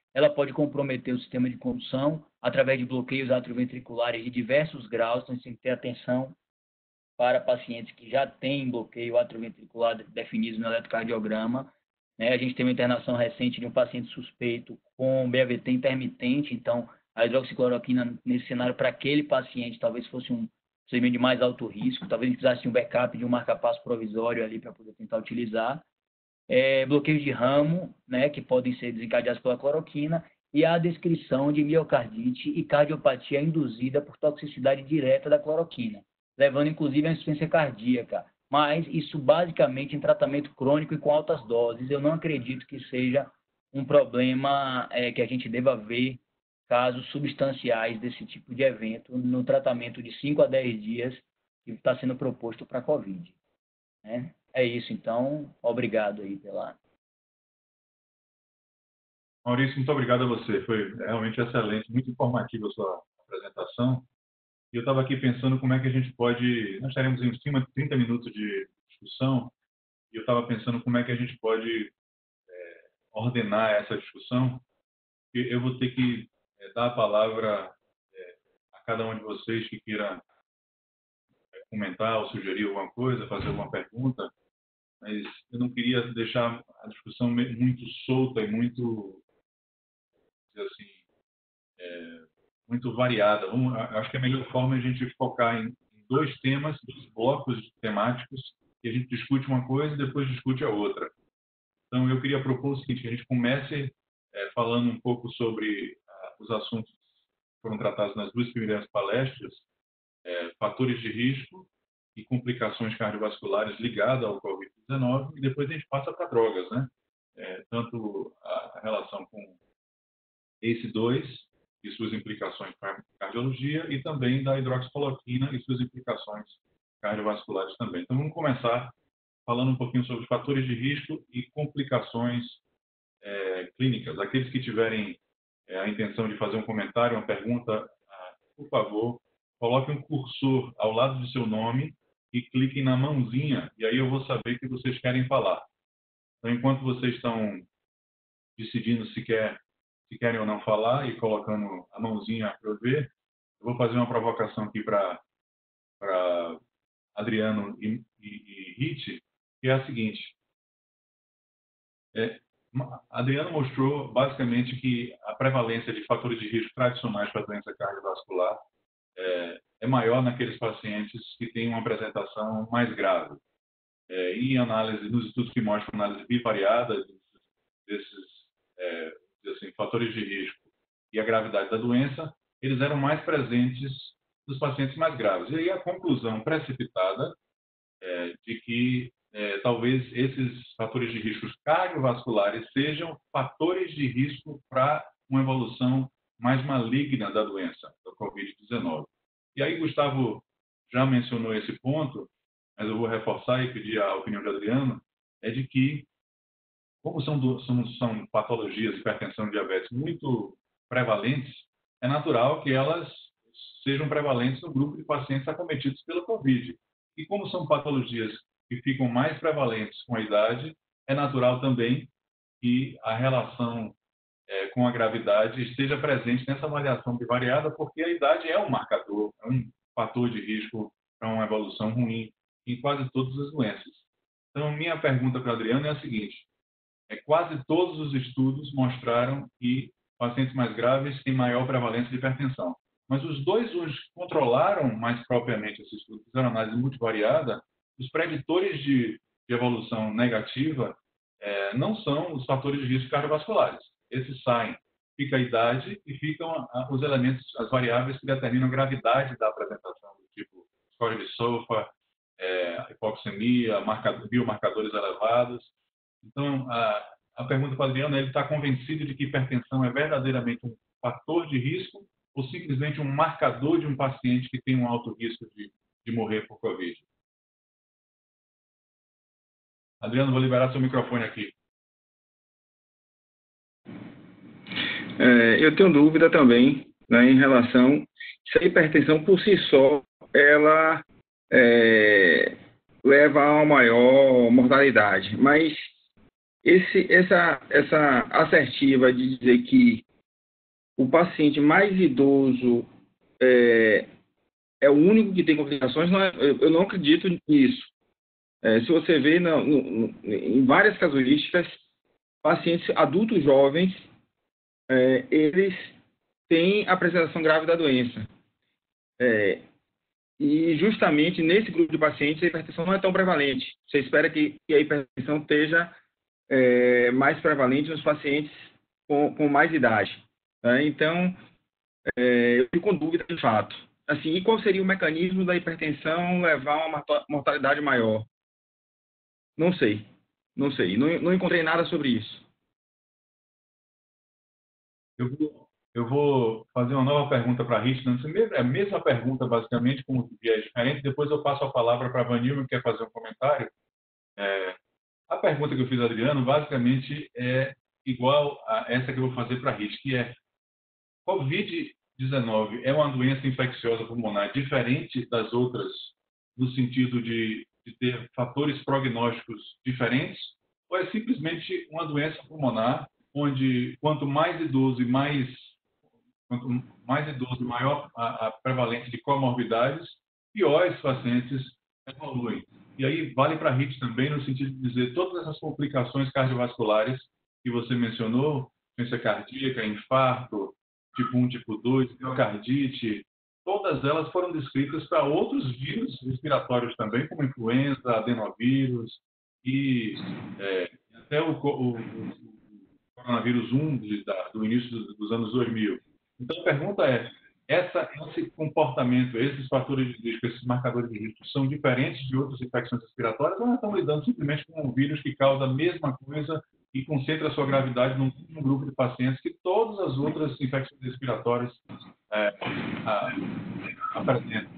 ela pode comprometer o sistema de condução através de bloqueios atrioventriculares de diversos graus, então a gente tem que ter atenção para pacientes que já têm bloqueio atrioventricular definido no eletrocardiograma. Né? A gente tem uma internação recente de um paciente suspeito com B A V T intermitente, então a hidroxicloroquina nesse cenário para aquele paciente talvez fosse um procedimento de mais alto risco, talvez a gente precisasse de um backup de um marcapasso provisório ali para poder tentar utilizar. É, bloqueios de ramo, né, que podem ser desencadeados pela cloroquina, e a descrição de miocardite e cardiopatia induzida por toxicidade direta da cloroquina, levando inclusive à insuficiência cardíaca. Mas isso basicamente em tratamento crônico e com altas doses. Eu não acredito que seja um problema é, que a gente deva ver casos substanciais desse tipo de evento no tratamento de cinco a dez dias que está sendo proposto para a COVID. Né? É isso, então, obrigado aí pela... Maurício, muito obrigado a você. Foi realmente excelente, muito informativa a sua apresentação. E eu estava aqui pensando como é que a gente pode... Nós estaremos em cima de trinta minutos de discussão, e eu estava pensando como é que a gente pode é, ordenar essa discussão. E eu vou ter que é, dar a palavra é, a cada um de vocês que queira é, comentar ou sugerir alguma coisa, fazer alguma pergunta. Mas eu não queria deixar a discussão muito solta e muito, assim, é, muito variada. Um, acho que a melhor forma é a gente focar em dois temas, dois blocos temáticos, e a gente discute uma coisa e depois discute a outra. Então, eu queria propor o seguinte, que a gente comece é, falando um pouco sobre ah, os assuntos que foram tratados nas duas primeiras palestras, é, fatores de risco e complicações cardiovasculares ligadas ao covid dezenove, e depois a gente passa para drogas, né? É, tanto a, a relação com A C E dois e suas implicações para cardiologia, e também da hidroxicloroquina e suas implicações cardiovasculares também. Então, vamos começar falando um pouquinho sobre fatores de risco e complicações é, clínicas. Aqueles que tiverem é, a intenção de fazer um comentário, uma pergunta, ah, por favor, coloque um cursor ao lado do seu nome e cliquem na mãozinha, e aí eu vou saber que vocês querem falar. Então, enquanto vocês estão decidindo se, quer, se querem ou não falar e colocando a mãozinha para eu ver, eu vou fazer uma provocação aqui para Adriano e, e, e Rit, que é a seguinte. É, Adriano mostrou, basicamente, que a prevalência de fatores de risco tradicionais para a doença cardiovascular é, é maior naqueles pacientes que têm uma apresentação mais grave. É, em análise, nos estudos que mostram análise bivariada desses é, assim, fatores de risco e a gravidade da doença, eles eram mais presentes nos pacientes mais graves. E aí a conclusão precipitada é, de que é, talvez esses fatores de risco cardiovasculares sejam fatores de risco para uma evolução mais maligna da doença, da covid dezenove. E aí, Gustavo já mencionou esse ponto, mas eu vou reforçar e pedir a opinião de Adriano, é de que, como são, são, são patologias, hipertensão e diabetes muito prevalentes, é natural que elas sejam prevalentes no grupo de pacientes acometidos pela COVID. E como são patologias que ficam mais prevalentes com a idade, é natural também que a relação é, com a gravidade esteja presente nessa avaliação bivariada, porque a idade é um marcador, é um fator de risco para uma evolução ruim em quase todas as doenças. Então, minha pergunta para o Adriano é a seguinte, é, quase todos os estudos mostraram que pacientes mais graves têm maior prevalência de hipertensão. Mas os dois únicos que controlaram mais propriamente esse estudo, fizeram análise multivariada, os preditores de, de evolução negativa é, não são os fatores de risco cardiovasculares. Esses saem. Fica a idade e ficam a, os elementos, as variáveis que determinam a gravidade da apresentação, do tipo score de SOFA, é, hipoxemia, marcador, biomarcadores elevados. Então, a, a pergunta para o Adriano é: ele está convencido de que hipertensão é verdadeiramente um fator de risco ou simplesmente um marcador de um paciente que tem um alto risco de, de morrer por COVID? Adriano, vou liberar seu microfone aqui. É, eu tenho dúvida também, né, em relação se a hipertensão por si só ela é, leva a uma maior mortalidade, mas esse, essa, essa assertiva de dizer que o paciente mais idoso é, é o único que tem complicações, não é, eu não acredito nisso. É, se você vê no, no, em várias casuísticas, pacientes adultos jovens, é, eles têm apresentação grave da doença. É, e justamente nesse grupo de pacientes a hipertensão não é tão prevalente. Você espera que, que a hipertensão esteja é, mais prevalente nos pacientes com, com mais idade. Né? Então, é, eu fico com dúvida de fato. Assim, e qual seria o mecanismo da hipertensão levar a uma mortalidade maior? Não sei. Não sei. Não, não encontrei nada sobre isso. Eu vou, eu vou fazer uma nova pergunta para a Rita. É a mesma pergunta, basicamente, com um viés diferente. Depois eu passo a palavra para a Vanilma, que quer fazer um comentário. É, a pergunta que eu fiz ao Adriano, basicamente, é igual a essa que eu vou fazer para a Rita, que é: covid dezenove é uma doença infecciosa pulmonar diferente das outras, no sentido de, de ter fatores prognósticos diferentes, ou é simplesmente uma doença pulmonar onde quanto mais idoso e mais quanto mais idoso, maior a, a prevalência de comorbidades, pior esses pacientes evoluem. E aí vale para a H I T também no sentido de dizer todas essas complicações cardiovasculares que você mencionou, doença cardíaca, infarto, tipo um, tipo dois, miocardite, todas elas foram descritas para outros vírus respiratórios também, como influenza, adenovírus e é, até o, o, o coronavírus um de, da, do início dos, dos anos dois mil. Então a pergunta é, essa, esse comportamento, esses fatores de risco, esses marcadores de risco são diferentes de outras infecções respiratórias ou nós estamos lidando simplesmente com um vírus que causa a mesma coisa e concentra a sua gravidade num, num grupo de pacientes que todas as outras infecções respiratórias é, a, apresentam?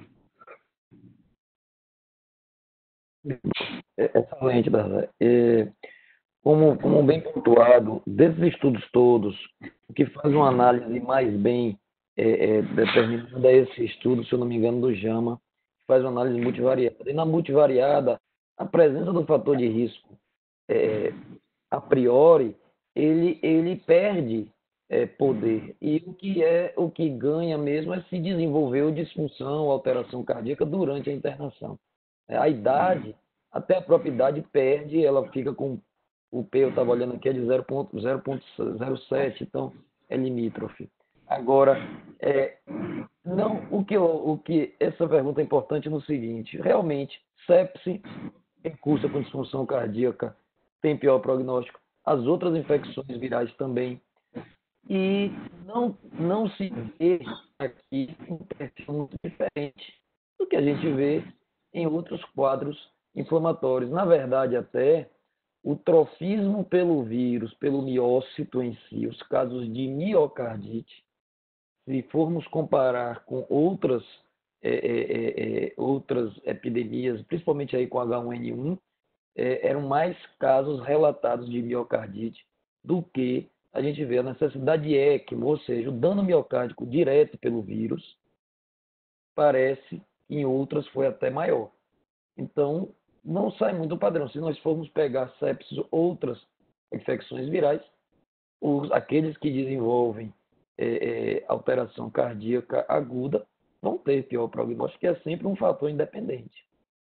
Excelente, Davi. É, como, como bem pontuado, desses estudos todos, o que faz uma análise mais bem é, é, determinada é esse estudo, se eu não me engano, do JAMA, que faz uma análise multivariada. E na multivariada, a presença do fator de risco, é, a priori, ele, ele perde é, poder. E o que, é, o que ganha mesmo é se desenvolver disfunção, alteração cardíaca durante a internação. A idade, até a própria idade perde, ela fica com o P, eu estava olhando aqui, é de zero vírgula zero sete, então é limítrofe. Agora, é, não, o, que eu, o que essa pergunta é importante no seguinte: realmente, sepse, quem cursa com disfunção cardíaca, tem pior prognóstico, as outras infecções virais também. E não, não se vê aqui um perfil muito diferente do que a gente vê em outros quadros inflamatórios. Na verdade, até o trofismo pelo vírus, pelo miócito em si, os casos de miocardite, se formos comparar com outras, é, é, é, outras epidemias, principalmente aí com H um N um, é, eram mais casos relatados de miocardite do que a gente vê a necessidade de ECMO, ou seja, o dano miocárdico direto pelo vírus, parece que em outras foi até maior. Então, não sai muito do padrão. Se nós formos pegar sepsis ou outras infecções virais, os, aqueles que desenvolvem é, é, alteração cardíaca aguda vão ter pior prognóstico, que é sempre um fator independente.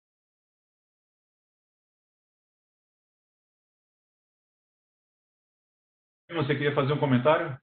Você queria fazer um comentário?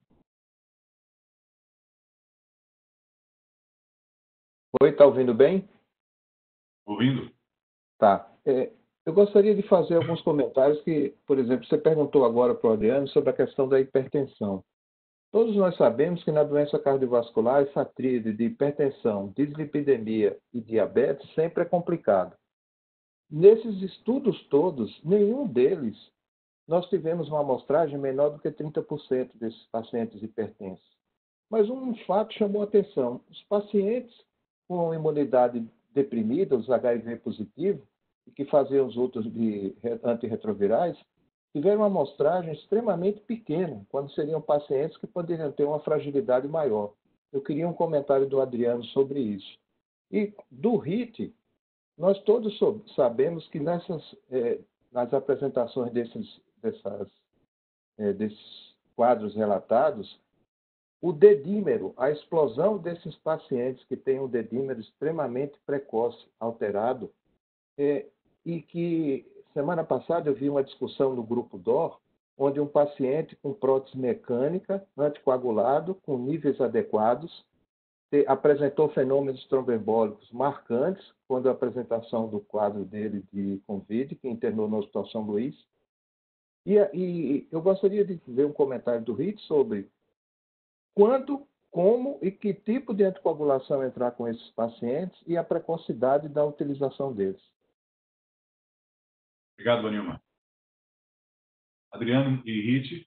Oi, está ouvindo bem? Ouvindo? Tá. É, eu gostaria de fazer alguns comentários que, por exemplo, você perguntou agora para o Adriano sobre a questão da hipertensão. Todos nós sabemos que na doença cardiovascular, essa tríade de hipertensão, dislipidemia e diabetes sempre é complicado. Nesses estudos todos, nenhum deles, nós tivemos uma amostragem menor do que trinta por cento desses pacientes hipertensos. Mas um fato chamou a atenção. Os pacientes com imunidade deprimida, os H I V positivo, e que faziam os outros de antirretrovirais, tiveram uma amostragem extremamente pequena, quando seriam pacientes que poderiam ter uma fragilidade maior. Eu queria um comentário do Adriano sobre isso. E do R I T, nós todos sabemos que nessas, eh, nas apresentações desses, dessas, é, desses quadros relatados, o dedímero, a explosão desses pacientes que têm um dedímero extremamente precoce, alterado, é, e que semana passada eu vi uma discussão no grupo D O R, onde um paciente com prótese mecânica, anticoagulado, com níveis adequados, te, apresentou fenômenos tromboembólicos marcantes, quando a apresentação do quadro dele de Covid, que internou no Hospital São Luís. E, e eu gostaria de ver um comentário do Rit sobre quando, como e que tipo de anticoagulação entrar com esses pacientes e a precocidade da utilização deles. Obrigado, Vanilma. Adriano e Rit.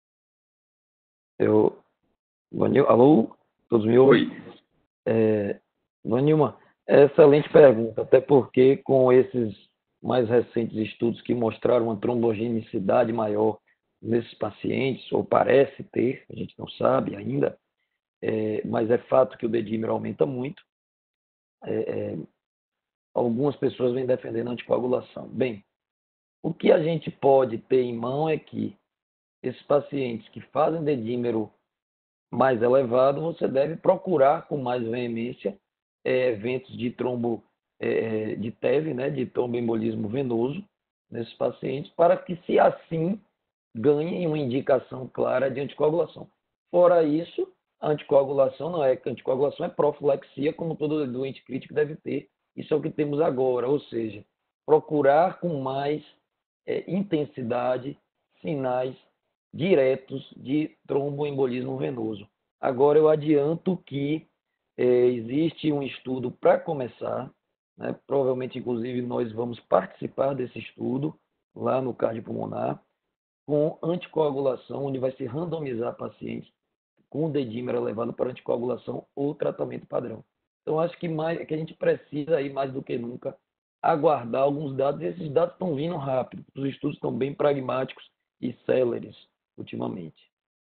Eu... Vanil... Alô? Todos me ouvem? Oi. É... Vanilma, excelente pergunta, até porque com esses mais recentes estudos que mostraram uma trombogenicidade maior nesses pacientes, ou parece ter, a gente não sabe ainda, é... mas é fato que o dedímero aumenta muito. É... É... Algumas pessoas vêm defendendo a anticoagulação. Bem, o que a gente pode ter em mão é que esses pacientes que fazem dedímero mais elevado, você deve procurar com mais veemência é, eventos de trombo, é, de T E V, né, de tromboembolismo venoso, nesses pacientes, para que, se assim, ganhem uma indicação clara de anticoagulação. Fora isso, a anticoagulação não é, a anticoagulação é profilaxia, como todo doente crítico deve ter. Isso é o que temos agora, ou seja, procurar com mais é, intensidade sinais diretos de tromboembolismo venoso. Agora eu adianto que é, existe um estudo para começar, né? Provavelmente, inclusive, nós vamos participar desse estudo lá no cardiopulmonar, com anticoagulação, onde vai se randomizar pacientes com dedímero elevado para anticoagulação ou tratamento padrão. Então, acho que, mais, que a gente precisa, aí, mais do que nunca, aguardar alguns dados, e esses dados estão vindo rápido. Os estudos estão bem pragmáticos e céleres ultimamente.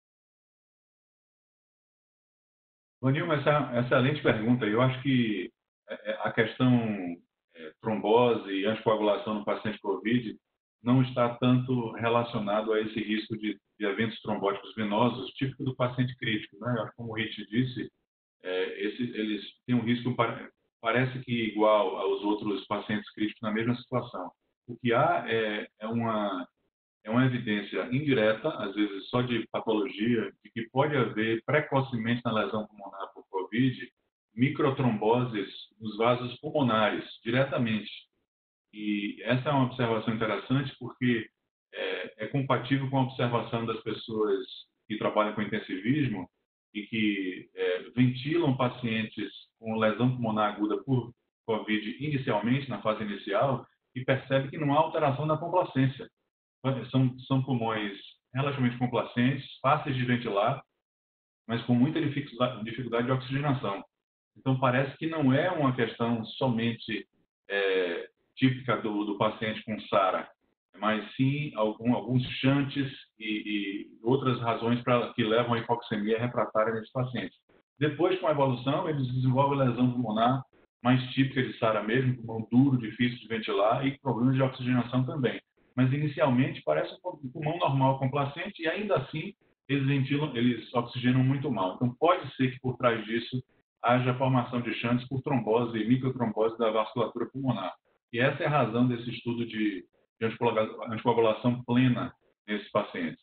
Vanilma, essa é uma excelente pergunta. Eu acho que a questão é, trombose e anticoagulação no paciente COVID não está tanto relacionado a esse risco de, de eventos trombóticos venosos típico do paciente crítico, né? Como o Rit disse, é, esse, eles têm um risco, parece que igual aos outros pacientes críticos na mesma situação. O que há é, é uma é uma evidência indireta, às vezes só de patologia, de que pode haver precocemente na lesão pulmonar por COVID microtromboses nos vasos pulmonares, diretamente. E essa é uma observação interessante porque é, é compatível com a observação das pessoas que trabalham com intensivismo e que é, ventilam pacientes com lesão pulmonar aguda por COVID inicialmente, na fase inicial, e percebe que não há alteração na complacência. São, são pulmões relativamente complacentes, fáceis de ventilar, mas com muita dificuldade de oxigenação. Então, parece que não é uma questão somente é, típica do, do paciente com SARA, mas sim algum, alguns chantes e, e outras razões pra, que levam à hipoxemia refratária nesses pacientes. Depois, com a evolução, eles desenvolvem lesão pulmonar mais típica de SARA mesmo, pulmão duro, difícil de ventilar e problemas de oxigenação também. Mas, inicialmente, parece um pulmão normal complacente e, ainda assim, eles ventilam, eles oxigenam muito mal. Então, pode ser que, por trás disso, haja formação de chantes por trombose e microtrombose da vasculatura pulmonar. E essa é a razão desse estudo de, de anticoagulação plena nesses pacientes.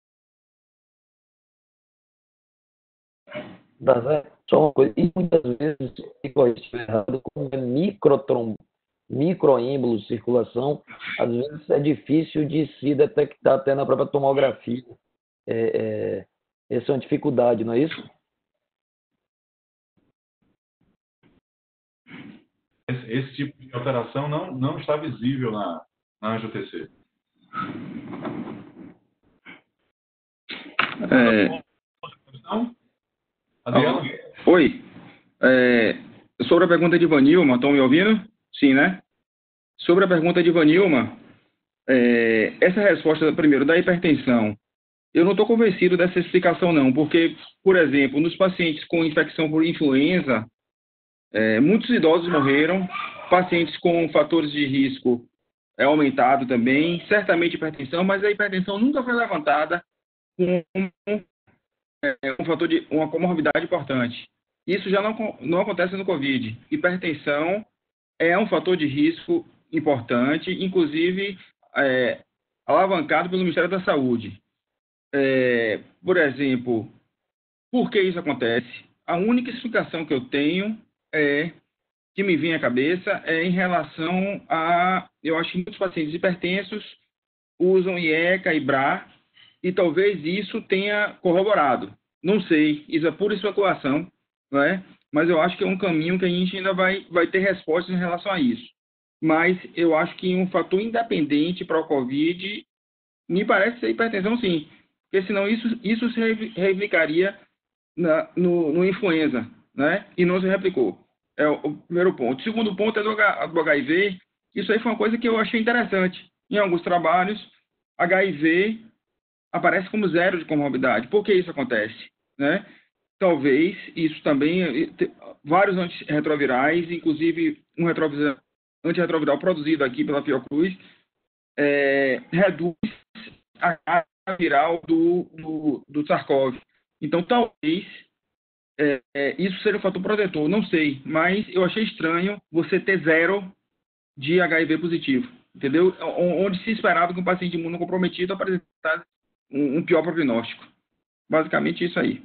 Só uma coisa, e muitas vezes, se corrigir errado, como é microtrombose, microêmbolos, circulação, às vezes é difícil de se detectar até na própria tomografia. É, é, essa é uma dificuldade, não é isso? Esse, esse tipo de alteração não, não está visível na, na Anjo-T C. É... Adriano? Oi. É... Sobre a pergunta de Vanilma, estão me ouvindo? Sim, né? Sobre a pergunta de Vanilma, é, essa resposta, primeiro, da hipertensão, eu não estou convencido dessa explicação, não, porque, por exemplo, nos pacientes com infecção por influenza, é, muitos idosos morreram, pacientes com fatores de risco é aumentado também, certamente hipertensão, mas a hipertensão nunca foi levantada como um, é, um fator de uma comorbidade importante. Isso já não, não acontece no COVID. Hipertensão é um fator de risco importante, inclusive é, alavancado pelo Ministério da Saúde. É, por exemplo, por que isso acontece? A única explicação que eu tenho é que me vem à cabeça é em relação a, eu acho que muitos pacientes hipertensos usam IECA e B R A, e talvez isso tenha corroborado. Não sei, isso é pura especulação, não é? Mas eu acho que é um caminho que a gente ainda vai, vai ter respostas em relação a isso. Mas eu acho que um fator independente para o COVID me parece ser a hipertensão, sim, porque senão isso, isso se replicaria na, no, no influenza, né? E não se replicou. É o, o primeiro ponto. O segundo ponto é do, H, do H I V. Isso aí foi uma coisa que eu achei interessante. Em alguns trabalhos, H I V aparece como zero de comorbidade. Por que isso acontece? Né? Talvez isso também, vários antirretrovirais, inclusive um retroviral, antirretroviral produzido aqui pela Fiocruz, é, reduz a carga viral do, do, do SARS-CoV. Então, talvez é, é, isso seja um fator protetor, não sei, mas eu achei estranho você ter zero de H I V positivo, entendeu? Onde se esperava que um paciente imunocomprometido apresentasse um, um pior prognóstico. Basicamente isso aí.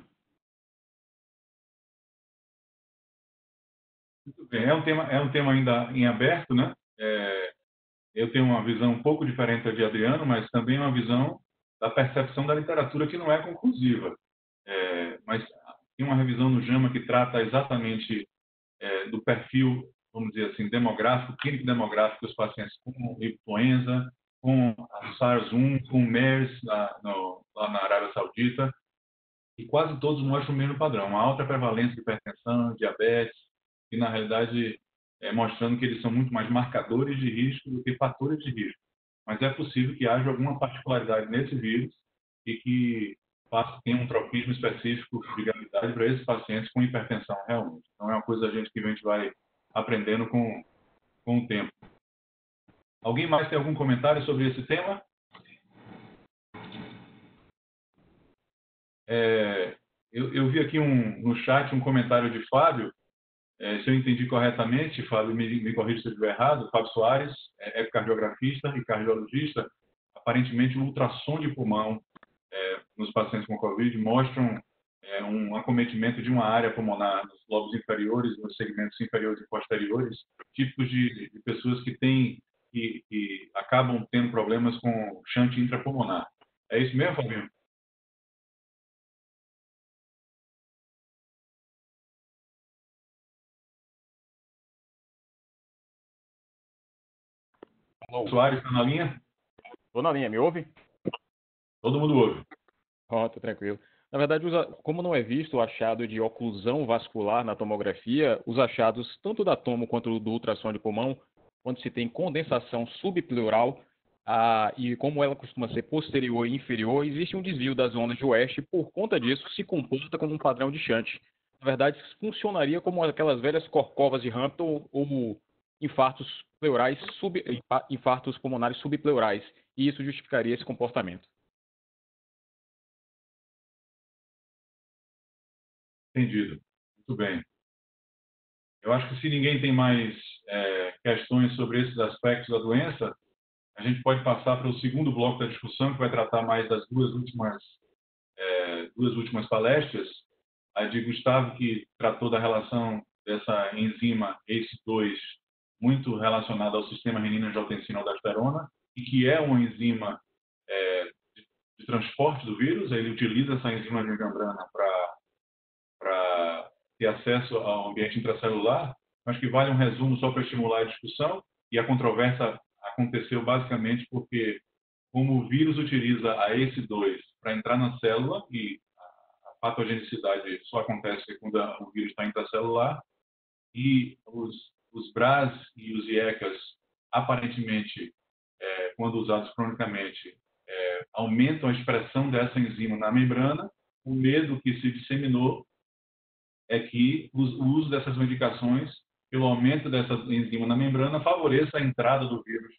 Muito bem, é um tema, é um tema ainda em aberto, né? É, eu tenho uma visão um pouco diferente da de Adriano, mas também uma visão da percepção da literatura que não é conclusiva. É, mas tem uma revisão no JAMA que trata exatamente é, do perfil, vamos dizer assim, demográfico, clínico demográfico dos pacientes com influenza, com a SARS um, com o MERS lá, no, lá na Arábia Saudita, e quase todos mostram o mesmo padrão, uma alta prevalência de hipertensão, diabetes, e na realidade é, mostrando que eles são muito mais marcadores de risco do que fatores de risco. Mas é possível que haja alguma particularidade nesse vírus e que tenha um tropismo específico de gravidade para esses pacientes com hipertensão realmente. Então é uma coisa a gente que a gente vai aprendendo com, com o tempo. Alguém mais tem algum comentário sobre esse tema? É, eu, eu vi aqui um, no chat um comentário de Fábio. É, se eu entendi corretamente, Fábio, me, me corrija se eu estiver errado, Fábio Soares é, é cardiografista e cardiologista. Aparentemente, o ultrassom de pulmão é, nos pacientes com Covid mostram é, um acometimento de uma área pulmonar nos lobos inferiores, nos segmentos inferiores e posteriores, típicos de, de pessoas que têm que, que acabam tendo problemas com shunt intrapulmonar. É isso mesmo, Fabinho? Alô. Soares, está na linha? Estou na linha, me ouve? Todo mundo ouve. Pronto, tranquilo. Na verdade, como não é visto o achado de oclusão vascular na tomografia, os achados tanto da tomo quanto do ultrassom de pulmão, quando se tem condensação subpleural, ah, e como ela costuma ser posterior e inferior, existe um desvio das zonas de West, por conta disso se comporta como um padrão de shunt. Na verdade, funcionaria como aquelas velhas corcovas de Hampton ou infartos pleurais, sub, infartos pulmonares subpleurais, e isso justificaria esse comportamento. Entendido. Muito bem. Eu acho que se ninguém tem mais é, questões sobre esses aspectos da doença, a gente pode passar para o segundo bloco da discussão, que vai tratar mais das duas últimas, é, duas últimas palestras. A de Gustavo, que tratou da relação dessa enzima A C E dois muito relacionada ao sistema renina-angiotensina-aldosterona, e que é uma enzima é, de, de transporte do vírus. Ele utiliza essa enzima de membrana para para ter acesso ao ambiente intracelular. Acho que vale um resumo só para estimular a discussão, e a controvérsia aconteceu basicamente porque, como o vírus utiliza a A C E dois para entrar na célula, e a patogenicidade só acontece quando o vírus está intracelular, e os, os B R As e os IECAs, aparentemente, é, quando usados cronicamente, é, aumentam a expressão dessa enzima na membrana. O medo que se disseminou é que o uso dessas medicações, pelo aumento dessa enzima na membrana, favoreça a entrada do vírus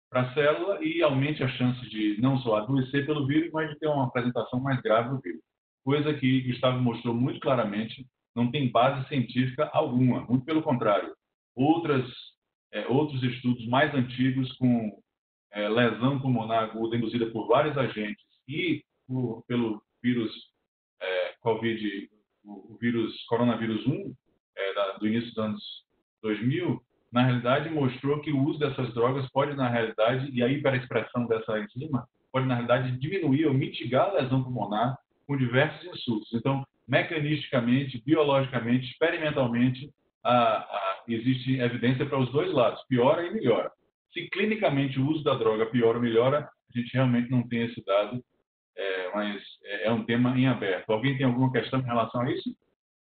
para a célula e aumente a chance de não só adoecer pelo vírus, mas de ter uma apresentação mais grave do vírus. Coisa que Gustavo mostrou muito claramente, não tem base científica alguma, muito pelo contrário. Outras, é, outros estudos mais antigos com é, lesão pulmonar aguda induzida por vários agentes e por, pelo vírus é, COVID, o, o vírus coronavírus um, é, da, do início dos anos dois mil, na realidade mostrou que o uso dessas drogas pode, na realidade, e a hiperexpressão dessa enzima, pode, na realidade, diminuir ou mitigar a lesão pulmonar com diversos insultos. Então, mecanisticamente, biologicamente, experimentalmente, a, a, existe evidência para os dois lados, piora e melhora. Se clinicamente o uso da droga piora ou melhora, a gente realmente não tem esse dado, é, mas é, é um tema em aberto. Alguém tem alguma questão em relação a isso?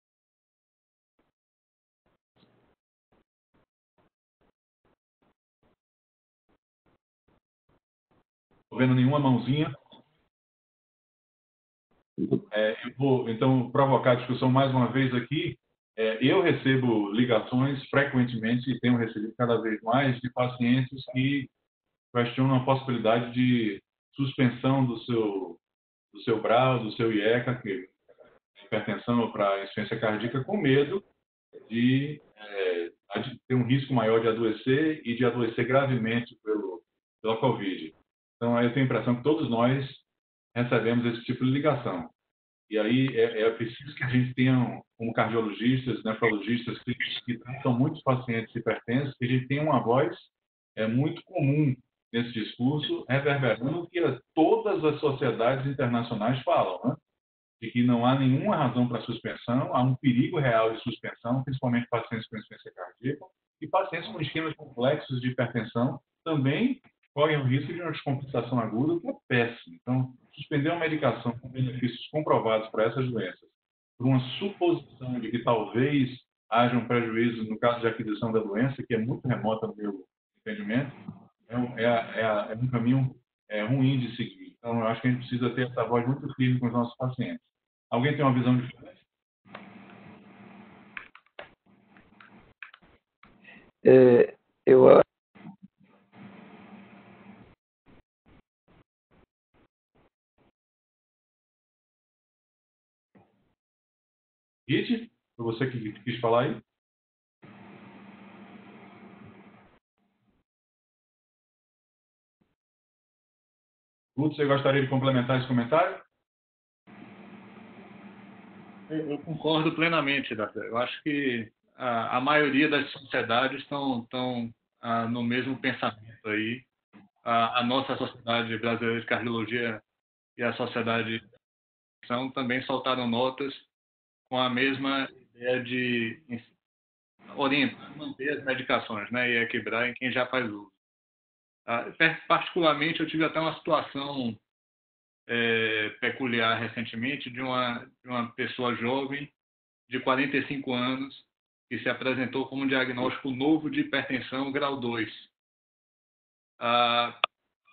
Estou vendo nenhuma mãozinha. É, eu vou, então, provocar a discussão mais uma vez aqui. É, eu recebo ligações frequentemente e tenho recebido cada vez mais de pacientes que questionam a possibilidade de suspensão do seu, do seu brau, do seu IECA, que é hipertensão para insuficiência cardíaca, com medo de, é, de ter um risco maior de adoecer e de adoecer gravemente pelo, pela Covid. Então, eu tenho a impressão que todos nós recebemos esse tipo de ligação. E aí é, é preciso que a gente tenha, como cardiologistas, nefrologistas, que tratam muitos pacientes hipertensos, que a gente tenha uma voz é, muito comum nesse discurso, reverberando o que todas as sociedades internacionais falam, né? De que não há nenhuma razão para suspensão, há um perigo real de suspensão, principalmente pacientes com insuficiência cardíaca e pacientes com esquemas complexos de hipertensão também correm o risco de uma descompensação aguda, que é péssimo. Então, suspender uma medicação com benefícios comprovados para essas doenças, por uma suposição de que talvez haja um prejuízo no caso de aquisição da doença, que é muito remota no meu entendimento, é um, é, é, é um caminho é, ruim de seguir. Então, eu acho que a gente precisa ter essa voz muito firme com os nossos pacientes. Alguém tem uma visão diferente? É, eu Rit, foi você que quis falar aí? Lutz, você gostaria de complementar esse comentário? Eu concordo plenamente, Dafé. Eu acho que a, a maioria das sociedades estão, estão ah, no mesmo pensamento aí. A, a nossa Sociedade Brasileira de Cardiologia e a Sociedade de Nutrição também soltaram notas com a mesma ideia de orientar, manter as medicações, né, e equilibrar em quem já faz uso. Ah, particularmente, eu tive até uma situação é, peculiar recentemente de uma, de uma pessoa jovem de quarenta e cinco anos que se apresentou como um diagnóstico novo de hipertensão grau dois. Ah,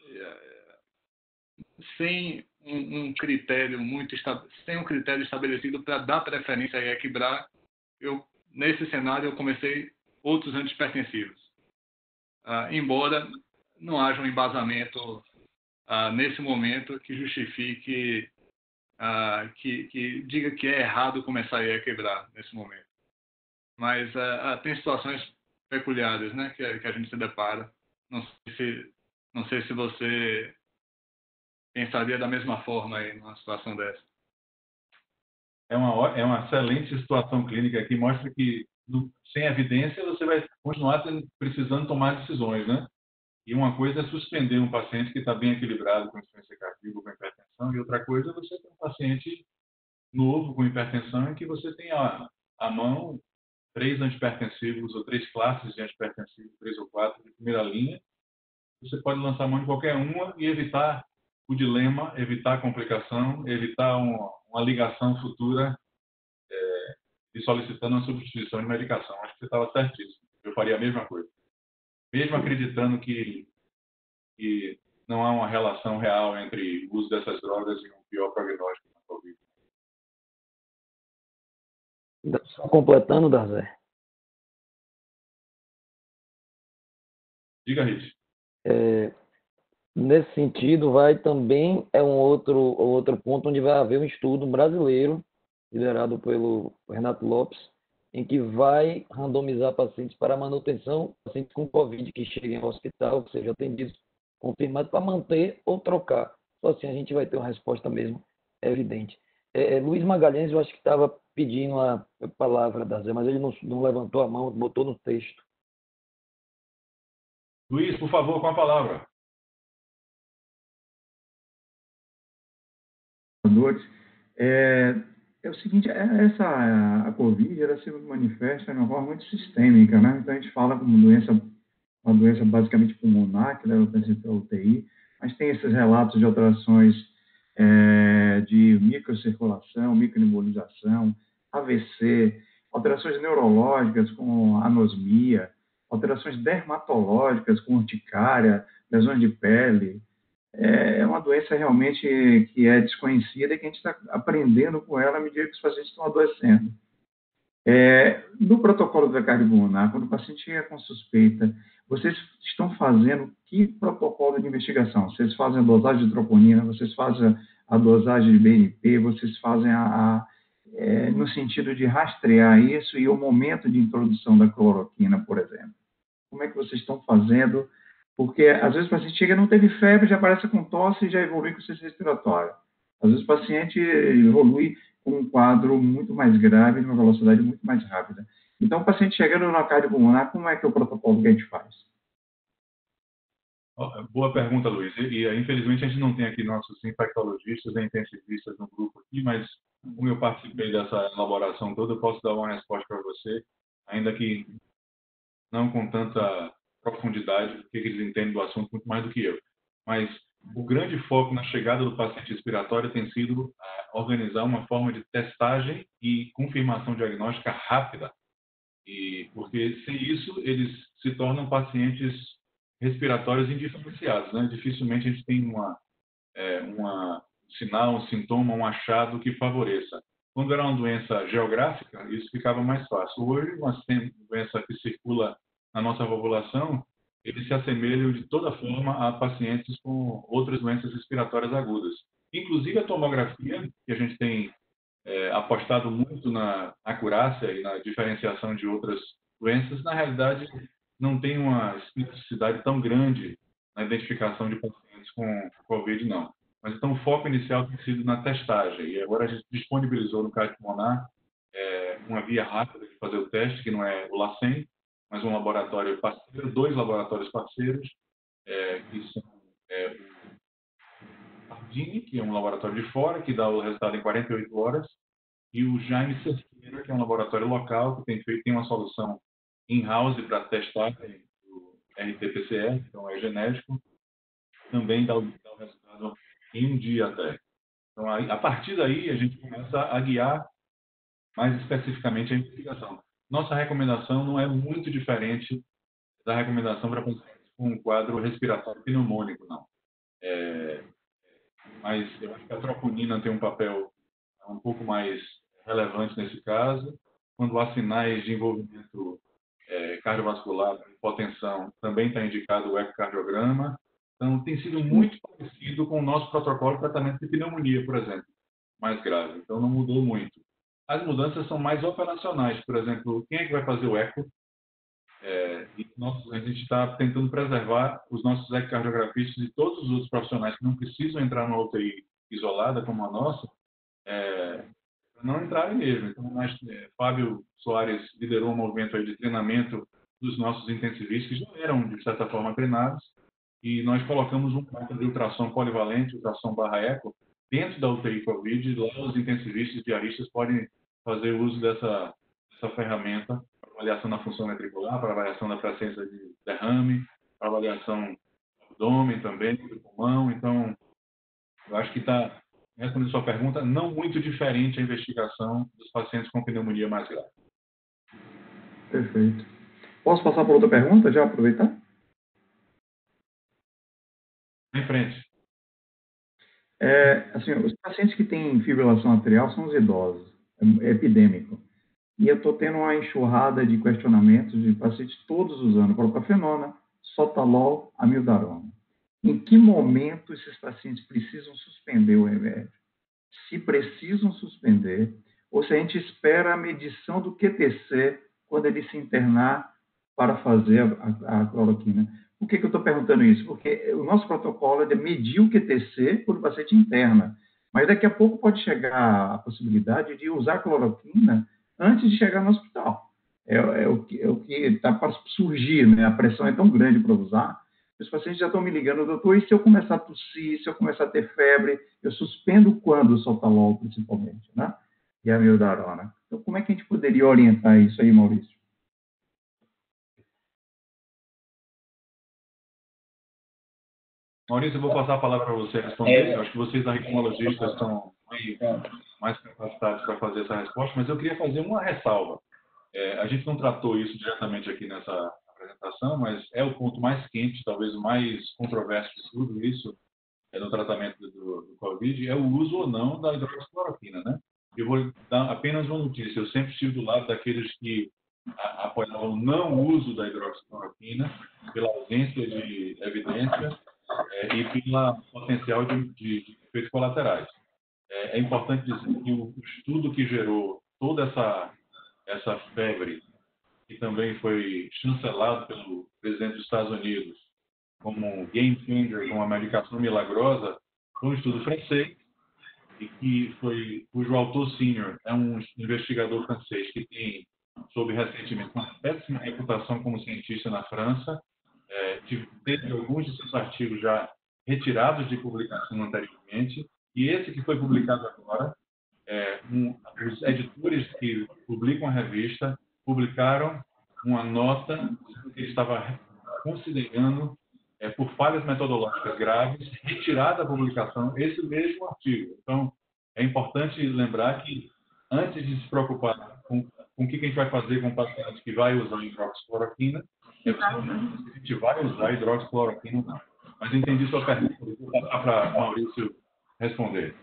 sem um, um critério muito sem um critério estabelecido para dar preferência a equilibrar, eu nesse cenário eu comecei outros antihipertensivos. Ah, embora não haja um embasamento ah, nesse momento que justifique ah, que, que diga que é errado começar a equilibrar nesse momento. Mas ah, tem situações peculiares, né, que, que a gente se depara. Não sei se não sei se você pensaria da mesma forma aí numa situação dessa. É uma, é uma excelente situação clínica que mostra que, no, sem evidência, você vai continuar tendo, precisando tomar decisões, né? E uma coisa é suspender um paciente que está bem equilibrado com insuficiência cardíaca ou com hipertensão, e outra coisa é você ter um paciente novo com hipertensão em que você tem à, à mão três antihipertensivos ou três classes de antihipertensivos, três ou quatro de primeira linha. Você pode lançar mão de qualquer uma e evitar o dilema, evitar a complicação, evitar uma, uma ligação futura é, e solicitando uma substituição de medicação. Acho que você estava certíssimo. Eu faria a mesma coisa. Mesmo acreditando que, que não há uma relação real entre o uso dessas drogas e um pior prognóstico na Covid. Só completando, Darzé. Diga, Rich. É, nesse sentido, vai também, é um outro, outro ponto onde vai haver um estudo brasileiro, liderado pelo Renato Lopes, em que vai randomizar pacientes para manutenção, pacientes com Covid que cheguem ao hospital, que sejam atendidos, confirmados, para manter ou trocar. Só assim a gente vai ter uma resposta mesmo evidente. É, é, Luiz Magalhães, eu acho que estava pedindo a palavra da Zé, mas ele não, não levantou a mão, botou no texto. Luiz, por favor, com a palavra. Boa noite. É, é o seguinte, essa, a Covid, ela se manifesta de uma forma muito sistêmica, né? Então, a gente fala como doença, uma doença basicamente pulmonar, que leva o paciente para a U T I, mas tem esses relatos de alterações é, de microcirculação, microembolização, A V C, alterações neurológicas com anosmia, alterações dermatológicas com urticária, lesões de pele. É uma doença realmente que é desconhecida e que a gente está aprendendo com ela à medida que os pacientes estão adoecendo. É, no protocolo da cardiopulmonar, quando o paciente chega com suspeita, vocês estão fazendo que protocolo de investigação? Vocês fazem a dosagem de troponina, vocês fazem a dosagem de B N P, vocês fazem a, a é, no sentido de rastrear isso e o momento de introdução da cloroquina, por exemplo. Como é que vocês estão fazendo? Porque, às vezes, o paciente chega, não teve febre, já aparece com tosse e já evolui com ciência respiratória. Às vezes, o paciente evolui com um quadro muito mais grave, numa velocidade muito mais rápida. Então, o paciente chegando na cardiopulmonar, como é que é o protocolo que a gente faz? Boa pergunta, Luiz. E, e, infelizmente, a gente não tem aqui nossos infectologistas e intensivistas no grupo aqui, mas como eu participei dessa elaboração toda, eu posso dar uma resposta para você, ainda que não com tanta profundidade, porque eles entendem do assunto muito mais do que eu. Mas o grande foco na chegada do paciente respiratório tem sido uh, organizar uma forma de testagem e confirmação diagnóstica rápida. E porque sem isso eles se tornam pacientes respiratórios indiferenciados, né? Dificilmente a gente tem uma, é, uma um sinal, um sintoma, um achado que favoreça. Quando era uma doença geográfica, isso ficava mais fácil. Hoje, uma doença que circula na nossa população, eles se assemelham de toda forma a pacientes com outras doenças respiratórias agudas. Inclusive a tomografia, que a gente tem é, apostado muito na acurácia e na diferenciação de outras doenças, na realidade não tem uma especificidade tão grande na identificação de pacientes com Covid, não. Mas então o foco inicial tem sido na testagem, e agora a gente disponibilizou no cardiopulmonar é, uma via rápida de fazer o teste, que não é o LACEN, mas um laboratório parceiro, dois laboratórios parceiros, é, que são é, o Ardini, que é um laboratório de fora, que dá o resultado em quarenta e oito horas, e o Jaime Cerqueira, que é um laboratório local, que tem, feito, tem uma solução in-house para testar o R T P C R, então é genético, também dá o, dá o resultado em um dia até. Então, aí, a partir daí, a gente começa a guiar mais especificamente a investigação. Nossa recomendação não é muito diferente da recomendação para pacientes com um quadro respiratório pneumônico, não. É, mas eu acho que a troponina tem um papel um pouco mais relevante nesse caso. Quando há sinais de envolvimento é, cardiovascular, hipotensão, também está indicado o ecocardiograma. Então, tem sido muito parecido com o nosso protocolo de tratamento de pneumonia, por exemplo, mais grave. Então, não mudou muito. As mudanças são mais operacionais. Por exemplo, quem é que vai fazer o eco? É, e nós, a gente está tentando preservar os nossos ecocardiografistas e todos os outros profissionais que não precisam entrar numa U T I isolada como a nossa, é, para não entrarem mesmo. Então, nós, é, Fábio Soares liderou um movimento aí de treinamento dos nossos intensivistas, que já eram, de certa forma, treinados, e nós colocamos um quadro de ultrassom polivalente, ultrassom barra eco, dentro da U T I Covid, e lá os intensivistas e diaristas podem fazer uso dessa, dessa ferramenta para avaliação da função ventricular, para avaliação da presença de derrame, para avaliação do abdômen também, do pulmão. Então, eu acho que está, respondendo a sua pergunta, não muito diferente a investigação dos pacientes com pneumonia mais grave. Perfeito. Posso passar por outra pergunta, já aproveitar? Em frente. É, assim, os pacientes que têm fibrilação atrial são os idosos, é epidêmico. E eu estou tendo uma enxurrada de questionamentos de pacientes todos usando propafenona, sotalol, amiodarona. em que momento esses pacientes precisam suspender o remédio. Se precisam suspender, ou se a gente espera a medição do Q T C quando ele se internar para fazer a, a, a cloroquina. Por que, que eu estou perguntando isso? Porque o nosso protocolo é de medir o Q T C quando o paciente interna, mas daqui a pouco pode chegar a possibilidade de usar a cloroquina antes de chegar no hospital. É, é o que é está para surgir, né? A pressão é tão grande para usar. Os pacientes já estão me ligando, doutor, e se eu começar a tossir, se eu começar a ter febre, eu suspendo quando o sotalol, principalmente, né? E a amiodarona. Então, como é que a gente poderia orientar isso aí, Maurício? Maurício, eu vou passar a palavra para você responder. É, eu acho que vocês, da ritmologistas, estão mais capacitados para fazer essa resposta, mas eu queria fazer uma ressalva. É, a gente não tratou isso diretamente aqui nessa apresentação, mas é o ponto mais quente, talvez o mais controverso de tudo isso, é no tratamento do, do Covid, é o uso ou não da hidroxicloroquina, né? Eu vou dar apenas uma notícia. Eu sempre estive do lado daqueles que a, apoiavam o não uso da hidroxicloroquina pela ausência de evidência é, e pela potencial de, de, de efeitos colaterais. É, é importante dizer que o estudo que gerou toda essa, essa febre, que também foi chancelado pelo presidente dos Estados Unidos como um game changer, como uma medicação milagrosa, foi um estudo francês, e que foi, cujo autor sênior é um investigador francês que tem, sob recentemente, uma péssima reputação como cientista na França, é, teve alguns de seus artigos já retirados de publicação anteriormente, e esse que foi publicado agora, é, um, os editores que publicam a revista publicaram uma nota que ele estava considerando, é, por falhas metodológicas graves, retirar da publicação esse mesmo artigo. Então, é importante lembrar que, antes de se preocupar com, com o que a gente vai fazer com o paciente que vai usar hidroxicloroquina, é se a gente vai usar hidroxicloroquina ou não. Mas entendi sua pergunta, vou passar para Maurício responder.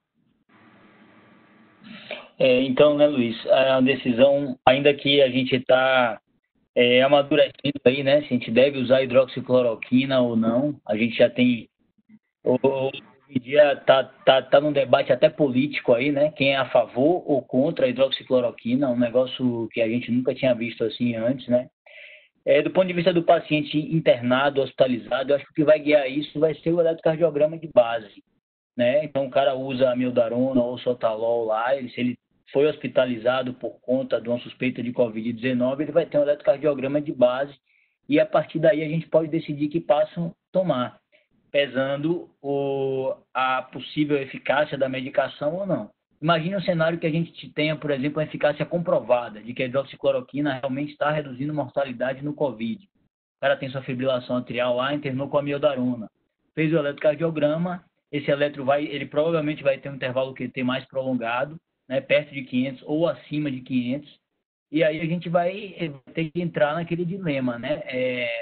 É, então, né, Luiz, a decisão, ainda que a gente está é, amadurecendo aí, né, se a gente deve usar hidroxicloroquina ou não, a gente já tem, hoje em dia está tá, tá num debate até político aí, né, quem é a favor ou contra a hidroxicloroquina, um negócio que a gente nunca tinha visto assim antes, né. É, do ponto de vista do paciente internado, hospitalizado, eu acho que o que vai guiar isso vai ser o eletrocardiograma de base, né, então o cara usa amiodarona ou sotalol lá, ele, se ele foi hospitalizado por conta de uma suspeita de covid dezenove, ele vai ter um eletrocardiograma de base e a partir daí a gente pode decidir que passo tomar, pesando o, a possível eficácia da medicação ou não. Imagine um cenário que a gente tenha, por exemplo, a eficácia comprovada de que a hidroxicloroquina realmente está reduzindo mortalidade no Covid. O cara tem sua fibrilação atrial lá, internou com a amiodarona, fez o eletrocardiograma, esse eletro vai, ele provavelmente vai ter um intervalo Q T mais prolongado, né, perto de quinhentos ou acima de quinhentos, e aí a gente vai ter que entrar naquele dilema, né? É,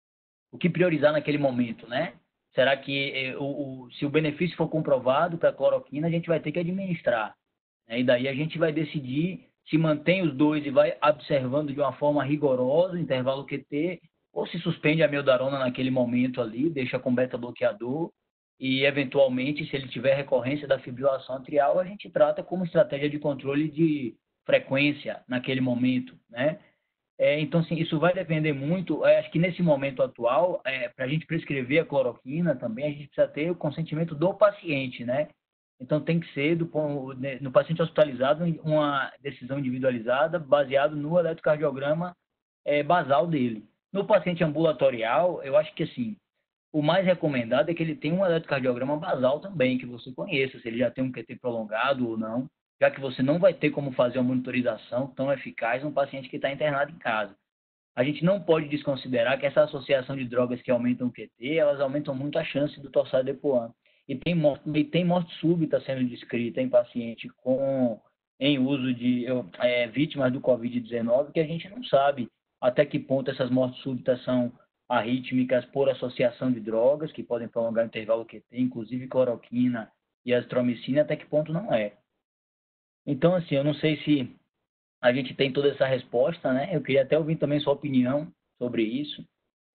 o que priorizar naquele momento, né? Será que é, o, o, se o benefício for comprovado para a cloroquina, a gente vai ter que administrar, né? E daí a gente vai decidir se mantém os dois e vai observando de uma forma rigorosa o intervalo Q T, ou se suspende a amiodarona naquele momento ali, deixa com beta-bloqueador, e, eventualmente, se ele tiver recorrência da fibrilação atrial, a gente trata como estratégia de controle de frequência naquele momento, né? É, então, assim, isso vai depender muito, é, acho que nesse momento atual, é, para a gente prescrever a cloroquina também, a gente precisa ter o consentimento do paciente, né? Então, tem que ser, do, no paciente hospitalizado, uma decisão individualizada baseada no eletrocardiograma é, basal dele. No paciente ambulatorial, eu acho que, assim, o mais recomendado é que ele tenha um eletrocardiograma basal também, que você conheça, se ele já tem um Q T prolongado ou não, já que você não vai ter como fazer uma monitorização tão eficaz num paciente que está internado em casa. A gente não pode desconsiderar que essa associação de drogas que aumentam o Q T, elas aumentam muito a chance do torsade de Pointes. E tem morte, e tem morte súbita sendo descrita em paciente com, em uso de é, vítimas do covid dezenove, que a gente não sabe até que ponto essas mortes súbitas são arrítmicas por associação de drogas, que podem prolongar o intervalo Q T, inclusive cloroquina e azitromicina, até que ponto não é. Então, assim, eu não sei se a gente tem toda essa resposta, né? Eu queria até ouvir também sua opinião sobre isso.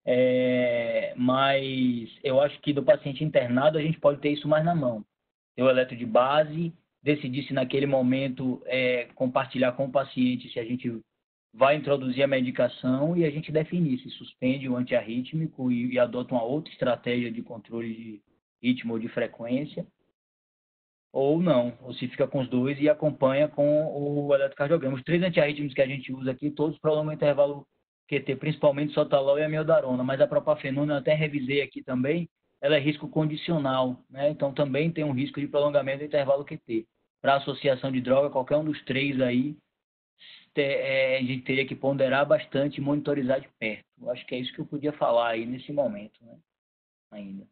É, mas eu acho que do paciente internado a gente pode ter isso mais na mão. Ter o eletro de base, decidir se naquele momento é, compartilhar com o paciente se a gente vai introduzir a medicação e a gente definir se suspende o antiarrítmico e, e adota uma outra estratégia de controle de ritmo ou de frequência, ou não, ou se fica com os dois e acompanha com o eletrocardiograma. Os três antiarrítmicos que a gente usa aqui, todos prolongam o intervalo Q T, principalmente sotalol e amiodarona, mas a propafenona eu até revisei aqui também, ela é risco condicional, né? Então também tem um risco de prolongamento do intervalo Q T. Para associação de droga, qualquer um dos três aí, é, a gente teria que ponderar bastante e monitorizar de perto. Eu acho que é isso que eu podia falar aí nesse momento, né? Ainda.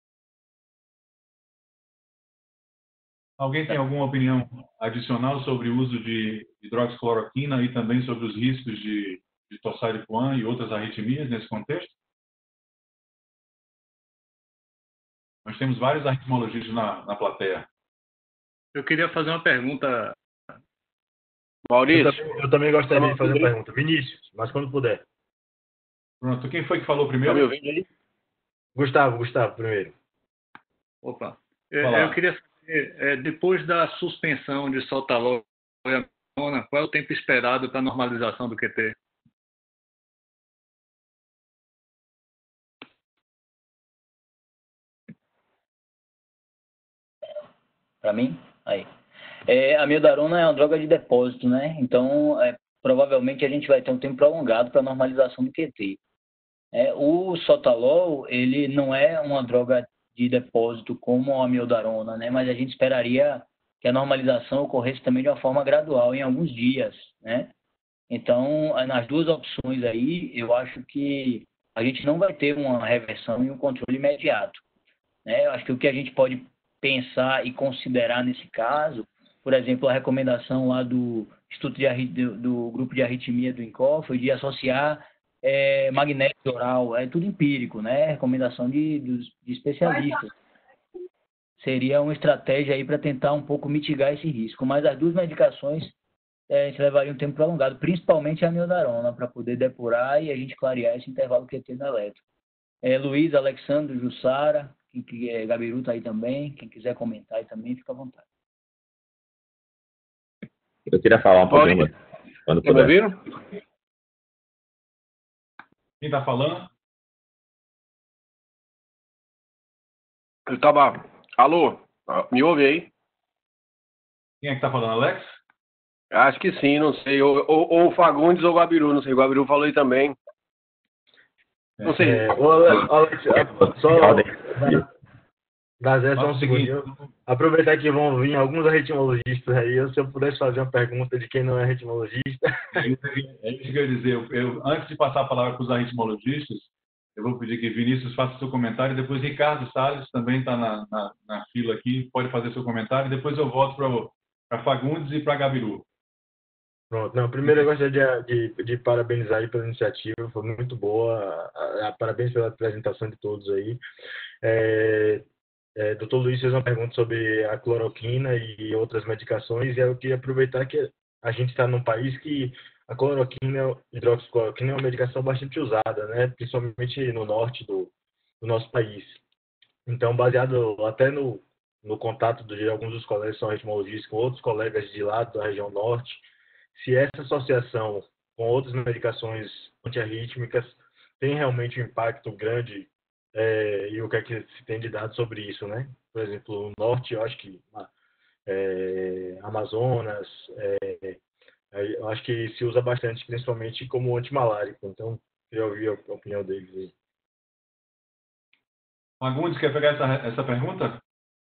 Alguém tem alguma opinião adicional sobre o uso de hidroxicloroquina e também sobre os riscos de, de torsade-Points e outras arritmias nesse contexto? Nós temos vários arritmologistas na, na plateia. Eu queria fazer uma pergunta. Maurício. Eu também, eu também gostaria de fazer uma pergunta. Vinícius, mas quando puder. Pronto, quem foi que falou primeiro? Tá me ouvindo aí? Gustavo, Gustavo, primeiro. Opa. Eu, eu queria saber, é, depois da suspensão de sotalol e amiodarona, qual é o tempo esperado para a normalização do Q T? Para mim? Aí. É, a amiodarona é uma droga de depósito, né? Então, é, provavelmente a gente vai ter um tempo prolongado para normalização do Q T. É, o sotalol, ele não é uma droga de depósito como a amiodarona, né? Mas a gente esperaria que a normalização ocorresse também de uma forma gradual, em alguns dias, né? Então, nas duas opções aí, eu acho que a gente não vai ter uma reversão e um controle imediato, né? Eu acho que o que a gente pode pensar e considerar nesse caso, por exemplo, a recomendação lá do Instituto de do, do Grupo de Arritmia do INCOR foi de associar é, magnésio oral, é tudo empírico, né? Recomendação de, de, de especialistas. Seria uma estratégia aí para tentar um pouco mitigar esse risco, mas as duas medicações é, a gente levaria um tempo prolongado, principalmente a amiodarona, para poder depurar e a gente clarear esse intervalo Q T no eletro. É, Luiz, Alexandre, Jussara, quem que é, Gabiru tá aí também, quem quiser comentar aí também, fica à vontade. Eu queria falar um pouquinho quando puder. Tá me ouvindo? Quem está falando? Eu tava... Alô? Me ouve aí? Quem é que está falando, Alex? Acho que sim, não sei. Ou, ou, ou o Fagundes ou o Gabiru, não sei. O Gabiru falou aí também. Não sei. É, ô, Alex, Alex, só... Dá Zé, só um segundinho. Aproveitar que vão vir alguns arritmologistas aí, se eu pudesse fazer uma pergunta de quem não é arritmologista. É isso que eu ia dizer. Eu, eu, antes de passar a palavra para os arritmologistas, eu vou pedir que Vinícius faça seu comentário, e depois Ricardo Salles também está na, na, na fila aqui, pode fazer seu comentário, e depois eu volto para Fagundes e para Gabiru. Pronto. Não, primeiro eu gostaria de, de, de parabenizar aí pela iniciativa, foi muito boa. A, a, parabéns pela apresentação de todos aí. É, é, doutor Luiz fez uma pergunta sobre a cloroquina e outras medicações, e eu queria aproveitar que a gente está num país que a cloroquina, hidroxicloroquina é uma medicação bastante usada, né? Principalmente no norte do, do nosso país. Então, baseado até no, no contato de alguns dos colegas que são arritmologistas com outros colegas de lá da região norte, se essa associação com outras medicações antiarrítmicas tem realmente um impacto grande, é, e o que é que se tem de dados sobre isso, né? Por exemplo, no norte, eu acho que é, Amazonas, é, eu acho que se usa bastante, principalmente como antimalárico. Então, queria ouvir a opinião deles aí. Fagundes, quer pegar essa, essa pergunta?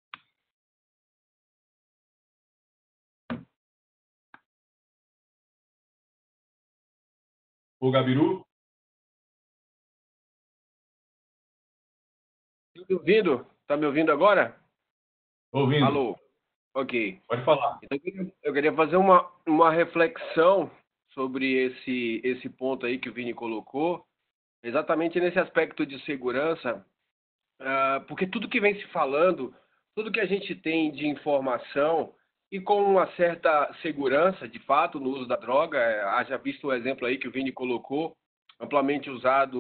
O Gabiru? Tá me ouvindo? Tá me ouvindo agora? Ouvindo. Alô? Ok. Pode falar. Então, eu queria fazer uma, uma reflexão sobre esse, esse ponto aí que o Vini colocou, exatamente nesse aspecto de segurança, uh, porque tudo que vem se falando, tudo que a gente tem de informação e com uma certa segurança, de fato, no uso da droga, haja visto o exemplo aí que o Vini colocou, amplamente usado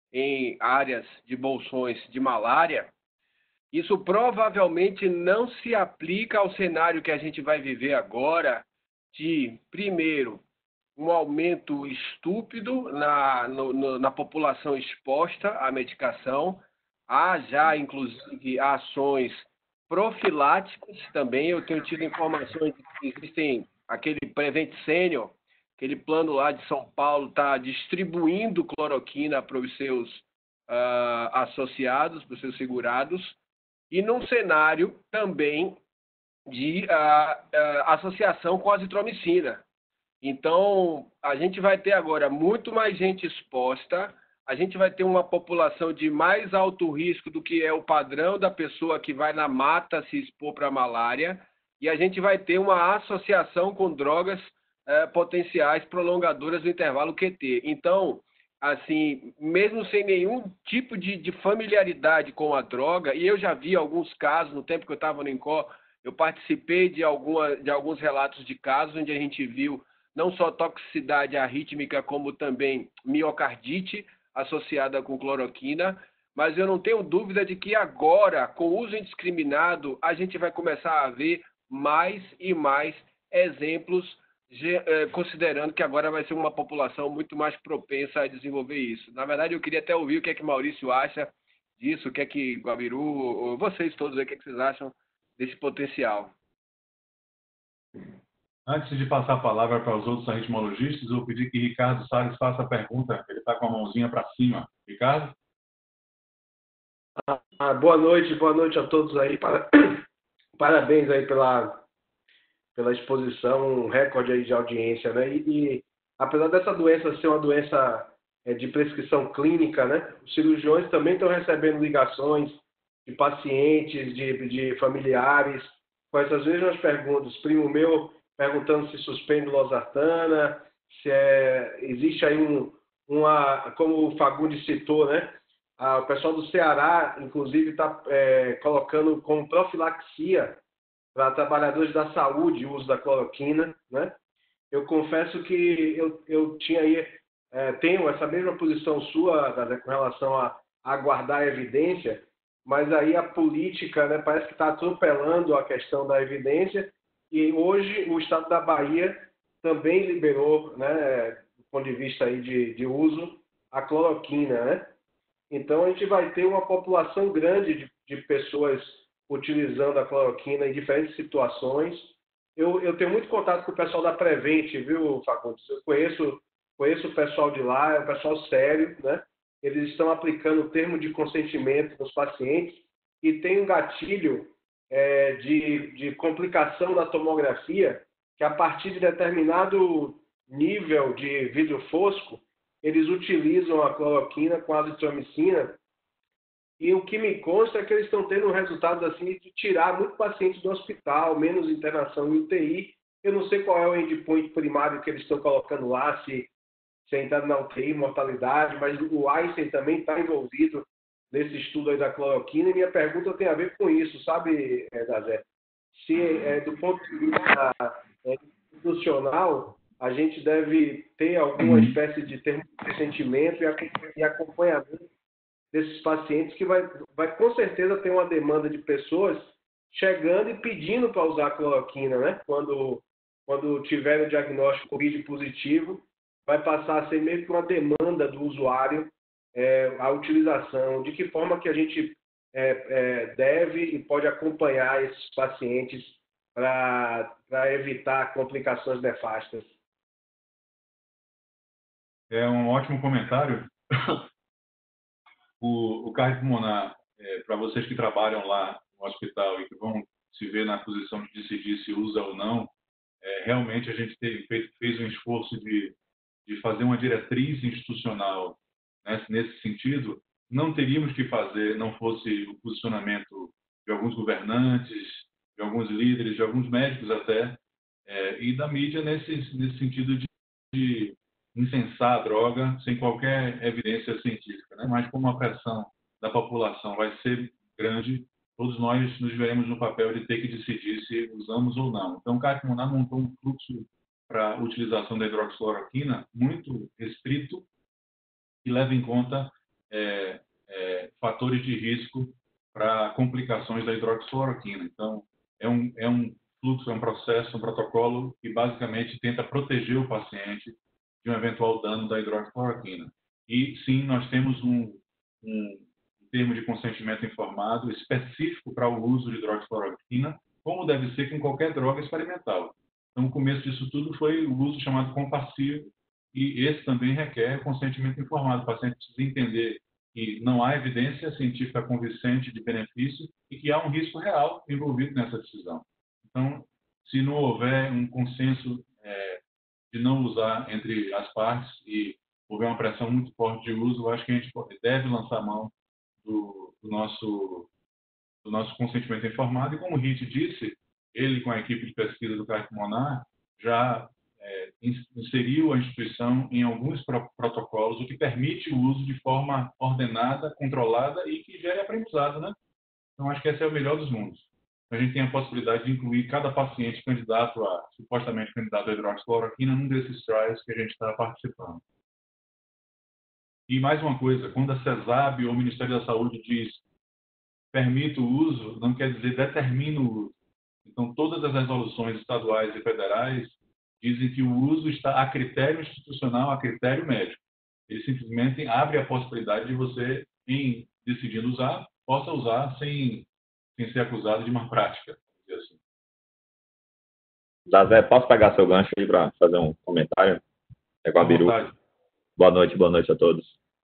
em áreas de bolsões de malária, isso provavelmente não se aplica ao cenário que a gente vai viver agora de, primeiro, um aumento estúpido na, no, no, na população exposta à medicação. Há já, inclusive, ações profiláticas também. Eu tenho tido informações de que existem aquele Prevent Senior, aquele plano lá de São Paulo está distribuindo cloroquina para os seus uh, associados, para os seus segurados, e num cenário também de uh, uh, associação com a azitromicina. Então, a gente vai ter agora muito mais gente exposta, a gente vai ter uma população de mais alto risco do que é o padrão da pessoa que vai na mata se expor para a malária, e a gente vai ter uma associação com drogas eh, potenciais prolongadoras do intervalo Q T. Então, assim, mesmo sem nenhum tipo de, de familiaridade com a droga, e eu já vi alguns casos, no tempo que eu estava no INCOR, eu participei de, alguma, de alguns relatos de casos onde a gente viu não só toxicidade arrítmica, como também miocardite associada com cloroquina, mas eu não tenho dúvida de que agora, com o uso indiscriminado, a gente vai começar a ver mais e mais exemplos, considerando que agora vai ser uma população muito mais propensa a desenvolver isso. Na verdade, eu queria até ouvir o que é que Maurício acha disso, o que é que Guabiru, vocês todos aí, o que é que vocês acham desse potencial. Antes de passar a palavra para os outros arritmologistas, eu vou pedir que Ricardo Salles faça a pergunta. Ele está com a mãozinha para cima. Ricardo? Ah, boa noite, boa noite a todos aí. Parabéns aí pela, pela exposição, um recorde aí de audiência, né? E, e apesar dessa doença ser uma doença é, de prescrição clínica, né? Os cirurgiões também estão recebendo ligações de pacientes, de, de familiares, com essas mesmas perguntas. Primo meu perguntando se suspende losartana, se é, existe aí um, uma, como o Fagundes citou, né? Ah, o pessoal do Ceará, inclusive, está é, colocando como profilaxia para trabalhadores da saúde o uso da cloroquina, né? Eu confesso que eu, eu tinha aí, é, tenho essa mesma posição sua, né, com relação a, a aguardar a evidência, mas aí a política, né, parece que está atropelando a questão da evidência, e hoje o estado da Bahia também liberou, né, do ponto de vista aí de, de uso, a cloroquina, né? Então, a gente vai ter uma população grande de, de pessoas utilizando a cloroquina em diferentes situações. Eu, eu tenho muito contato com o pessoal da Prevent, viu, Fagundes? Eu conheço, conheço o pessoal de lá, é um pessoal sério, né? Eles estão aplicando o termo de consentimento nos pacientes e tem um gatilho é, de, de complicação da tomografia que, a partir de determinado nível de vidro fosco, eles utilizam a cloroquina com a azitromicina, e o que me consta é que eles estão tendo resultados assim de tirar muito pacientes do hospital, menos internação em U T I. Eu não sei qual é o endpoint primário que eles estão colocando lá, se, se é entrada na U T I, mortalidade, mas o Einstein também está envolvido nesse estudo aí da cloroquina, e minha pergunta tem a ver com isso, sabe, Dazé? Se, é, do ponto de vista é, institucional, a gente deve ter alguma espécie de termo de pressentimento e acompanhamento desses pacientes, que vai, vai com certeza ter uma demanda de pessoas chegando e pedindo para usar a cloroquina, né? Quando, quando tiver o diagnóstico Covid positivo, vai passar a ser meio que uma demanda do usuário é, a utilização. De que forma que a gente é, é, deve e pode acompanhar esses pacientes para evitar complicações nefastas? É um ótimo comentário. O, o cardio pulmonar, é, para vocês que trabalham lá no hospital e que vão se ver na posição de decidir se usa ou não, é, realmente a gente teve, fez, fez um esforço de, de fazer uma diretriz institucional, né, nesse sentido. Não teríamos que fazer, não fosse o posicionamento de alguns governantes, de alguns líderes, de alguns médicos até, é, e da mídia nesse, nesse sentido de, de incensar a droga sem qualquer evidência científica, né? Mas como a pressão da população vai ser grande, todos nós nos veremos no papel de ter que decidir se usamos ou não. Então, o cardio pulmonar montou um fluxo para a utilização da hidroxicloroquina muito restrito, que leva em conta é, é, fatores de risco para complicações da hidroxicloroquina. Então, é um, é um fluxo, é um processo, um protocolo que basicamente tenta proteger o paciente de um eventual dano da hidroxicloroquina. E sim, nós temos um, um termo de consentimento informado específico para o uso de hidroxicloroquina, como deve ser com qualquer droga experimental. Então, o começo disso tudo foi o uso chamado compassivo, e esse também requer consentimento informado. O paciente precisa entender que não há evidência científica convincente de benefício e que há um risco real envolvido nessa decisão. Então, se não houver um consenso é, de não usar entre as partes e houver uma pressão muito forte de uso, eu acho que a gente deve lançar a mão do, do, nosso, do nosso consentimento informado. E como o Rit disse, ele com a equipe de pesquisa do Cardiopulmonar já é, inseriu a instituição em alguns pro protocolos, o que permite o uso de forma ordenada, controlada e que gere aprendizado, né? Então, acho que esse é o melhor dos mundos. A gente tem a possibilidade de incluir cada paciente candidato a, supostamente candidato a hidroxicloroquina, num desses trials que a gente está participando. E mais uma coisa, quando a CESAB ou o Ministério da Saúde diz permite o uso, não quer dizer determina o uso. Então, todas as resoluções estaduais e federais dizem que o uso está a critério institucional, a critério médico. Ele simplesmente abre a possibilidade de você, em decidindo usar, possa usar sem, sem ser acusado de má prática. Assim. Zazé, posso pegar seu gancho aí para fazer um comentário? É com a Biru. Boa noite, boa noite a todos.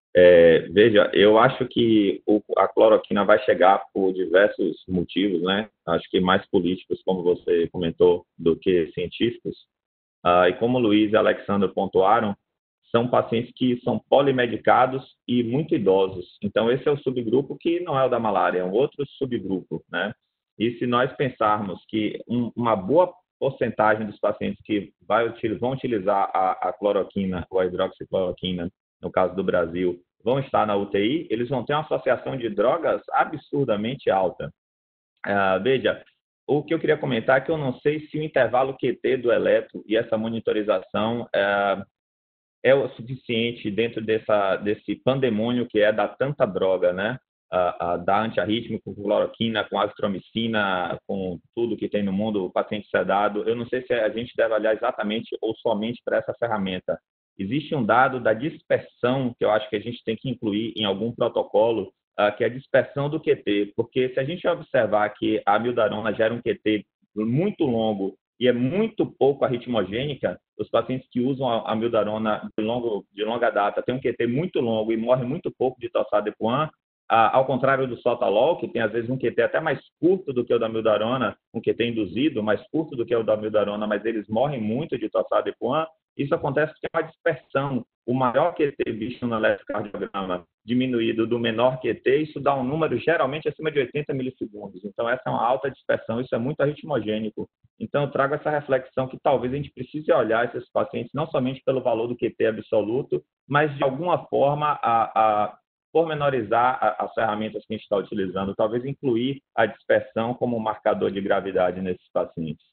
É, veja, eu acho que o, a cloroquina vai chegar por diversos motivos, né? Acho que mais políticos, como você comentou, do que científicos. Ah, e como o Luiz e a Alexandra pontuaram, são pacientes que são polimedicados e muito idosos. Então, esse é o subgrupo que não é o da malária, é um outro subgrupo, né? E se nós pensarmos que um, uma boa porcentagem dos pacientes que vai, vão utilizar a, a cloroquina ou a hidroxicloroquina, no caso do Brasil, vão estar na U T I, eles vão ter uma associação de drogas absurdamente alta. Uh, veja, o que eu queria comentar é que eu não sei se o intervalo Q T do eletro e essa monitorização uh, é o suficiente dentro dessa, desse pandemônio que é da tanta droga, né? Uh, uh, da antiarrítmico, com cloroquina, com azitromicina, com tudo que tem no mundo, o paciente sedado. Eu não sei se a gente deve olhar exatamente ou somente para essa ferramenta. Existe um dado da dispersão que eu acho que a gente tem que incluir em algum protocolo, uh, que é a dispersão do Q T, porque se a gente observar que a amiodarona gera um Q T muito longo e é muito pouco arritmogênica, os pacientes que usam a amiodarona de, longo, de longa data têm um Q T muito longo e morrem muito pouco de torsade-de-Pointes, uh, ao contrário do sotalol, que tem às vezes um Q T até mais curto do que o da amiodarona, um Q T induzido, mais curto do que o da amiodarona, mas eles morrem muito de torsade-de-Pointes. Isso acontece porque é uma dispersão. O maior Q T visto no eletrocardiograma diminuído do menor Q T, isso dá um número geralmente acima de oitenta milissegundos. Então, essa é uma alta dispersão, isso é muito arritmogênico. Então, eu trago essa reflexão que talvez a gente precise olhar esses pacientes não somente pelo valor do Q T absoluto, mas de alguma forma a, a pormenorizar a, as ferramentas que a gente está utilizando, talvez incluir a dispersão como marcador de gravidade nesses pacientes.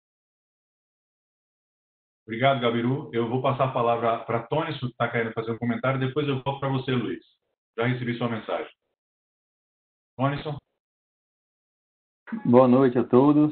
Obrigado, Gabiru. Eu vou passar a palavra para Tony, se está querendo fazer um comentário, depois eu volto para você, Luiz. Já recebi sua mensagem. Tonison. Boa noite a todos.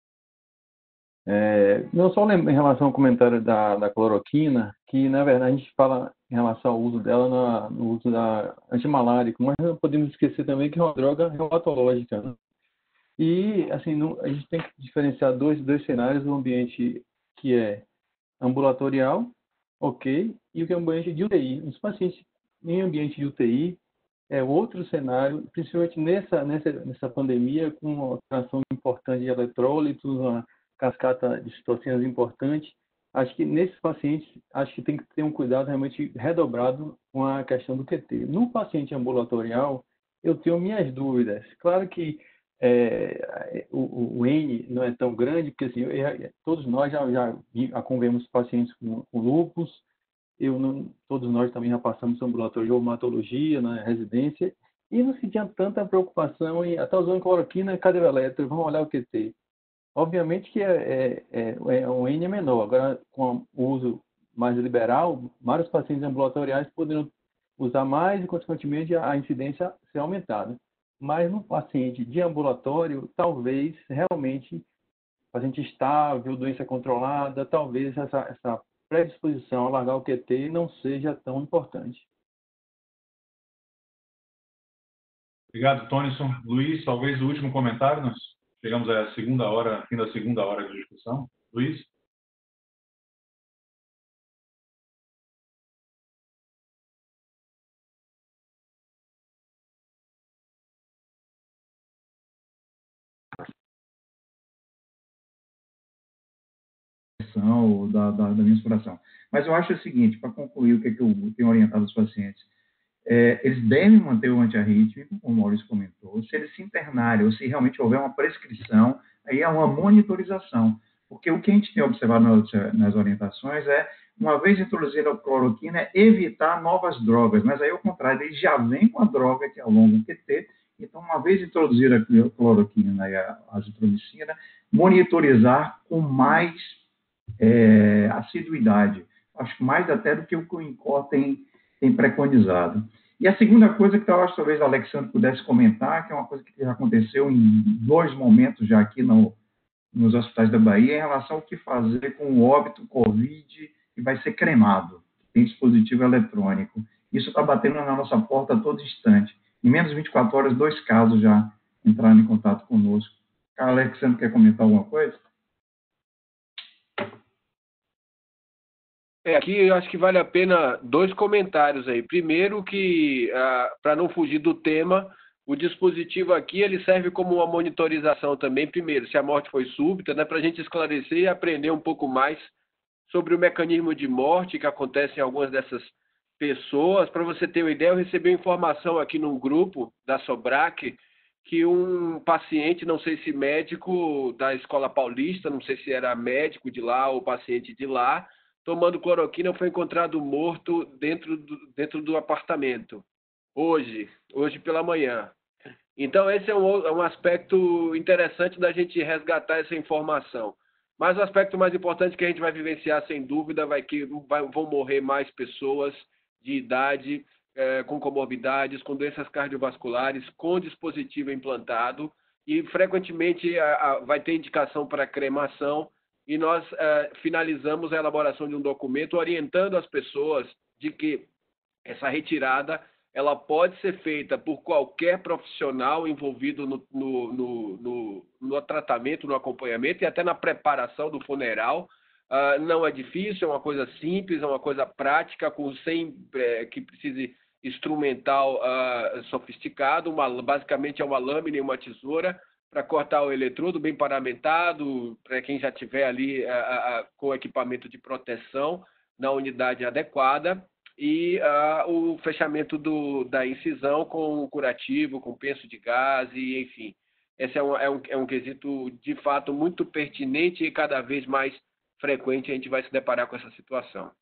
É, não só em relação ao comentário da, da cloroquina, que na verdade a gente fala em relação ao uso dela na, no uso da antimalárico, mas não podemos esquecer também que é uma droga reumatológica, né? E assim, não, a gente tem que diferenciar dois, dois cenários do ambiente que é ambulatorial, ok, e o que é um ambiente de U T I. Os pacientes em ambiente de U T I é outro cenário, principalmente nessa, nessa, nessa pandemia, com uma alteração importante de eletrólitos, uma cascata de citocinas importante. Acho que nesses pacientes, acho que tem que ter um cuidado realmente redobrado com a questão do Q T. No paciente ambulatorial, eu tenho minhas dúvidas. Claro que É, o, o N não é tão grande, porque assim, eu, todos nós já, já acompanhamos pacientes com, com lúpus, eu não, todos nós também já passamos no ambulatório de reumatologia, na residência, e não se tinha tanta preocupação em, até usando cloroquina, cadê o eletro, vamos olhar o Q T. Obviamente que é, é, é, um N é menor, agora com o uso mais liberal, vários pacientes ambulatoriais poderiam usar mais e, consequentemente, a incidência ser aumentada. Mas no paciente de ambulatório, talvez realmente paciente estável, doença controlada, talvez essa, essa predisposição a largar o Q T não seja tão importante. Obrigado, Tonison. Luiz, talvez o último comentário. Nós chegamos à segunda hora, fim da segunda hora de discussão. Luiz? Ou da, da, da minha inspiração. Mas eu acho o seguinte, para concluir o que, é que eu tenho orientado os pacientes, é, eles devem manter o antiarrítmico, como o Maurício comentou. Se eles se internarem ou se realmente houver uma prescrição, aí é uma monitorização. Porque o que a gente tem observado nas, nas orientações é, uma vez introduzida a cloroquina, é evitar novas drogas. Mas aí, ao contrário, eles já vêm com a droga que é ao longo do Q T. Então, uma vez introduzida a cloroquina e a azitromicina, monitorizar com mais É, assiduidade, acho que mais até do que o que o INCOR tem, tem preconizado. E a segunda coisa que eu acho que talvez o Alexandre pudesse comentar, que é uma coisa que já aconteceu em dois momentos já aqui no, nos hospitais da Bahia, em relação ao que fazer com o óbito Covid que vai ser cremado, tem dispositivo eletrônico. Isso está batendo na nossa porta a todo instante. Em menos de vinte e quatro horas, dois casos já entraram em contato conosco. O Alexandre quer comentar alguma coisa? É, aqui eu acho que vale a pena dois comentários aí. Primeiro que, ah, para não fugir do tema, o dispositivo aqui ele serve como uma monitorização também, primeiro, se a morte foi súbita, né, para a gente esclarecer e aprender um pouco mais sobre o mecanismo de morte que acontece em algumas dessas pessoas. Para você ter uma ideia, eu recebi informação aqui num grupo da Sobrac que um paciente, não sei se médico da Escola Paulista, não sei se era médico de lá ou paciente de lá, tomando cloroquina, foi encontrado morto dentro do, dentro do apartamento, hoje, hoje pela manhã. Então, esse é um, é um aspecto interessante da gente resgatar essa informação. Mas o aspecto mais importante que a gente vai vivenciar, sem dúvida, vai que vai, vão morrer mais pessoas de idade, é, com comorbidades, com doenças cardiovasculares, com dispositivo implantado, e frequentemente a, a, vai ter indicação para cremação, e nós uh, finalizamos a elaboração de um documento orientando as pessoas de que essa retirada ela pode ser feita por qualquer profissional envolvido no, no, no, no, no tratamento, no acompanhamento e até na preparação do funeral. Uh, não é difícil, é uma coisa simples, é uma coisa prática, com, sem é, que precise instrumental uh, sofisticado, uma, basicamente é uma lâmina e uma tesoura, para cortar o eletrodo bem paramentado, para quem já tiver ali a, a, a, com equipamento de proteção na unidade adequada, e a, o fechamento do, da incisão com curativo, com penso de gás, e enfim. Esse é um, é, um, é um quesito, de fato, muito pertinente e cada vez mais frequente a gente vai se deparar com essa situação.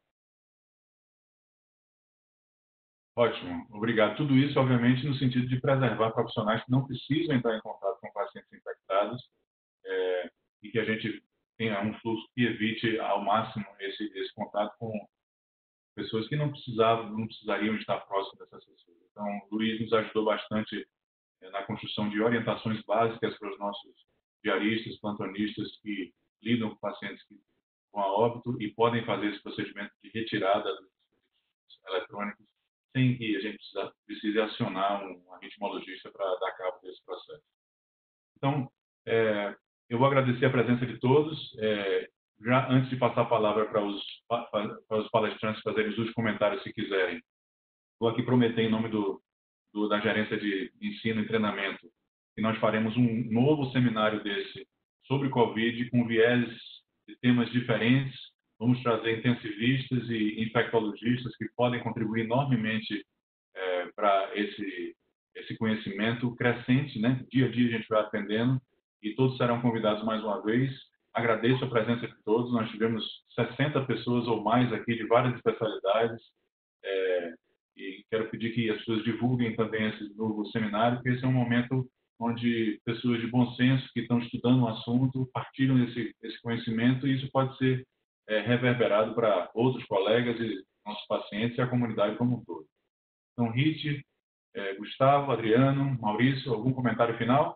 Ótimo, obrigado. Tudo isso, obviamente, no sentido de preservar profissionais que não precisam entrar em contato com pacientes infectados é, e que a gente tenha um fluxo que evite ao máximo esse, esse contato com pessoas que não precisavam, não precisariam estar próximas dessas pessoas. Então, o Luiz nos ajudou bastante é, na construção de orientações básicas para os nossos diaristas, plantonistas que lidam com pacientes que, com a óbito e podem fazer esse procedimento de retirada dos dispositivos eletrônicos sem que a gente precisa, precise acionar um arritmologista para dar cabo desse processo. Então, é, eu vou agradecer a presença de todos. É, já antes de passar a palavra para os, para os palestrantes fazerem os últimos comentários, se quiserem, vou aqui prometer, em nome do, do, da Gerência de Ensino e Treinamento, que nós faremos um novo seminário desse sobre Covid, com viés de temas diferentes. Vamos trazer intensivistas e infectologistas que podem contribuir enormemente é, para esse, esse conhecimento crescente, né? Dia a dia a gente vai aprendendo e todos serão convidados mais uma vez. Agradeço a presença de todos. Nós tivemos sessenta pessoas ou mais aqui de várias especialidades é, e quero pedir que as pessoas divulguem também esse novo seminário, porque esse é um momento onde pessoas de bom senso que estão estudando o assunto partilham esse, esse conhecimento e isso pode ser é, reverberado para outros colegas e nossos pacientes e a comunidade como um todo. Então, Rit, é, Gustavo, Adriano, Maurício, algum comentário final?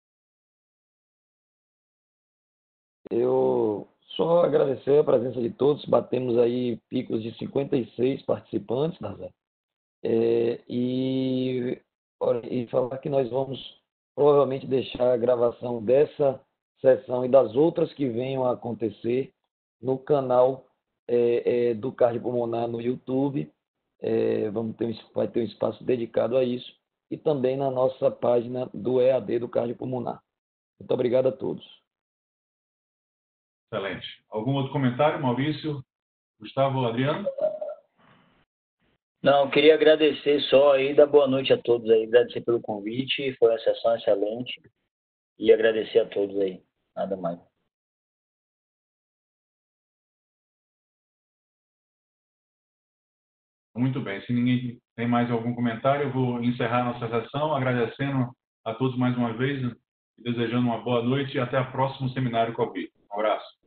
Eu só agradecer a presença de todos. Batemos aí picos de cinquenta e seis participantes, Nazé. É, e, e falar que nós vamos provavelmente deixar a gravação dessa sessão e das outras que venham a acontecer no canal é, é, do cardiopulmonar no YouTube. É, vamos ter, vai ter um espaço dedicado a isso e também na nossa página do E A D do cardiopulmonar. Muito obrigado a todos. Excelente. Algum outro comentário, Maurício, Gustavo, Adriano? Não, queria agradecer só aí, dar boa noite a todos aí, agradecer pelo convite, foi uma sessão excelente e agradecer a todos aí, nada mais. Muito bem, se ninguém tem mais algum comentário, eu vou encerrar nossa sessão, agradecendo a todos mais uma vez e desejando uma boa noite e até o próximo seminário Covid. Um abraço.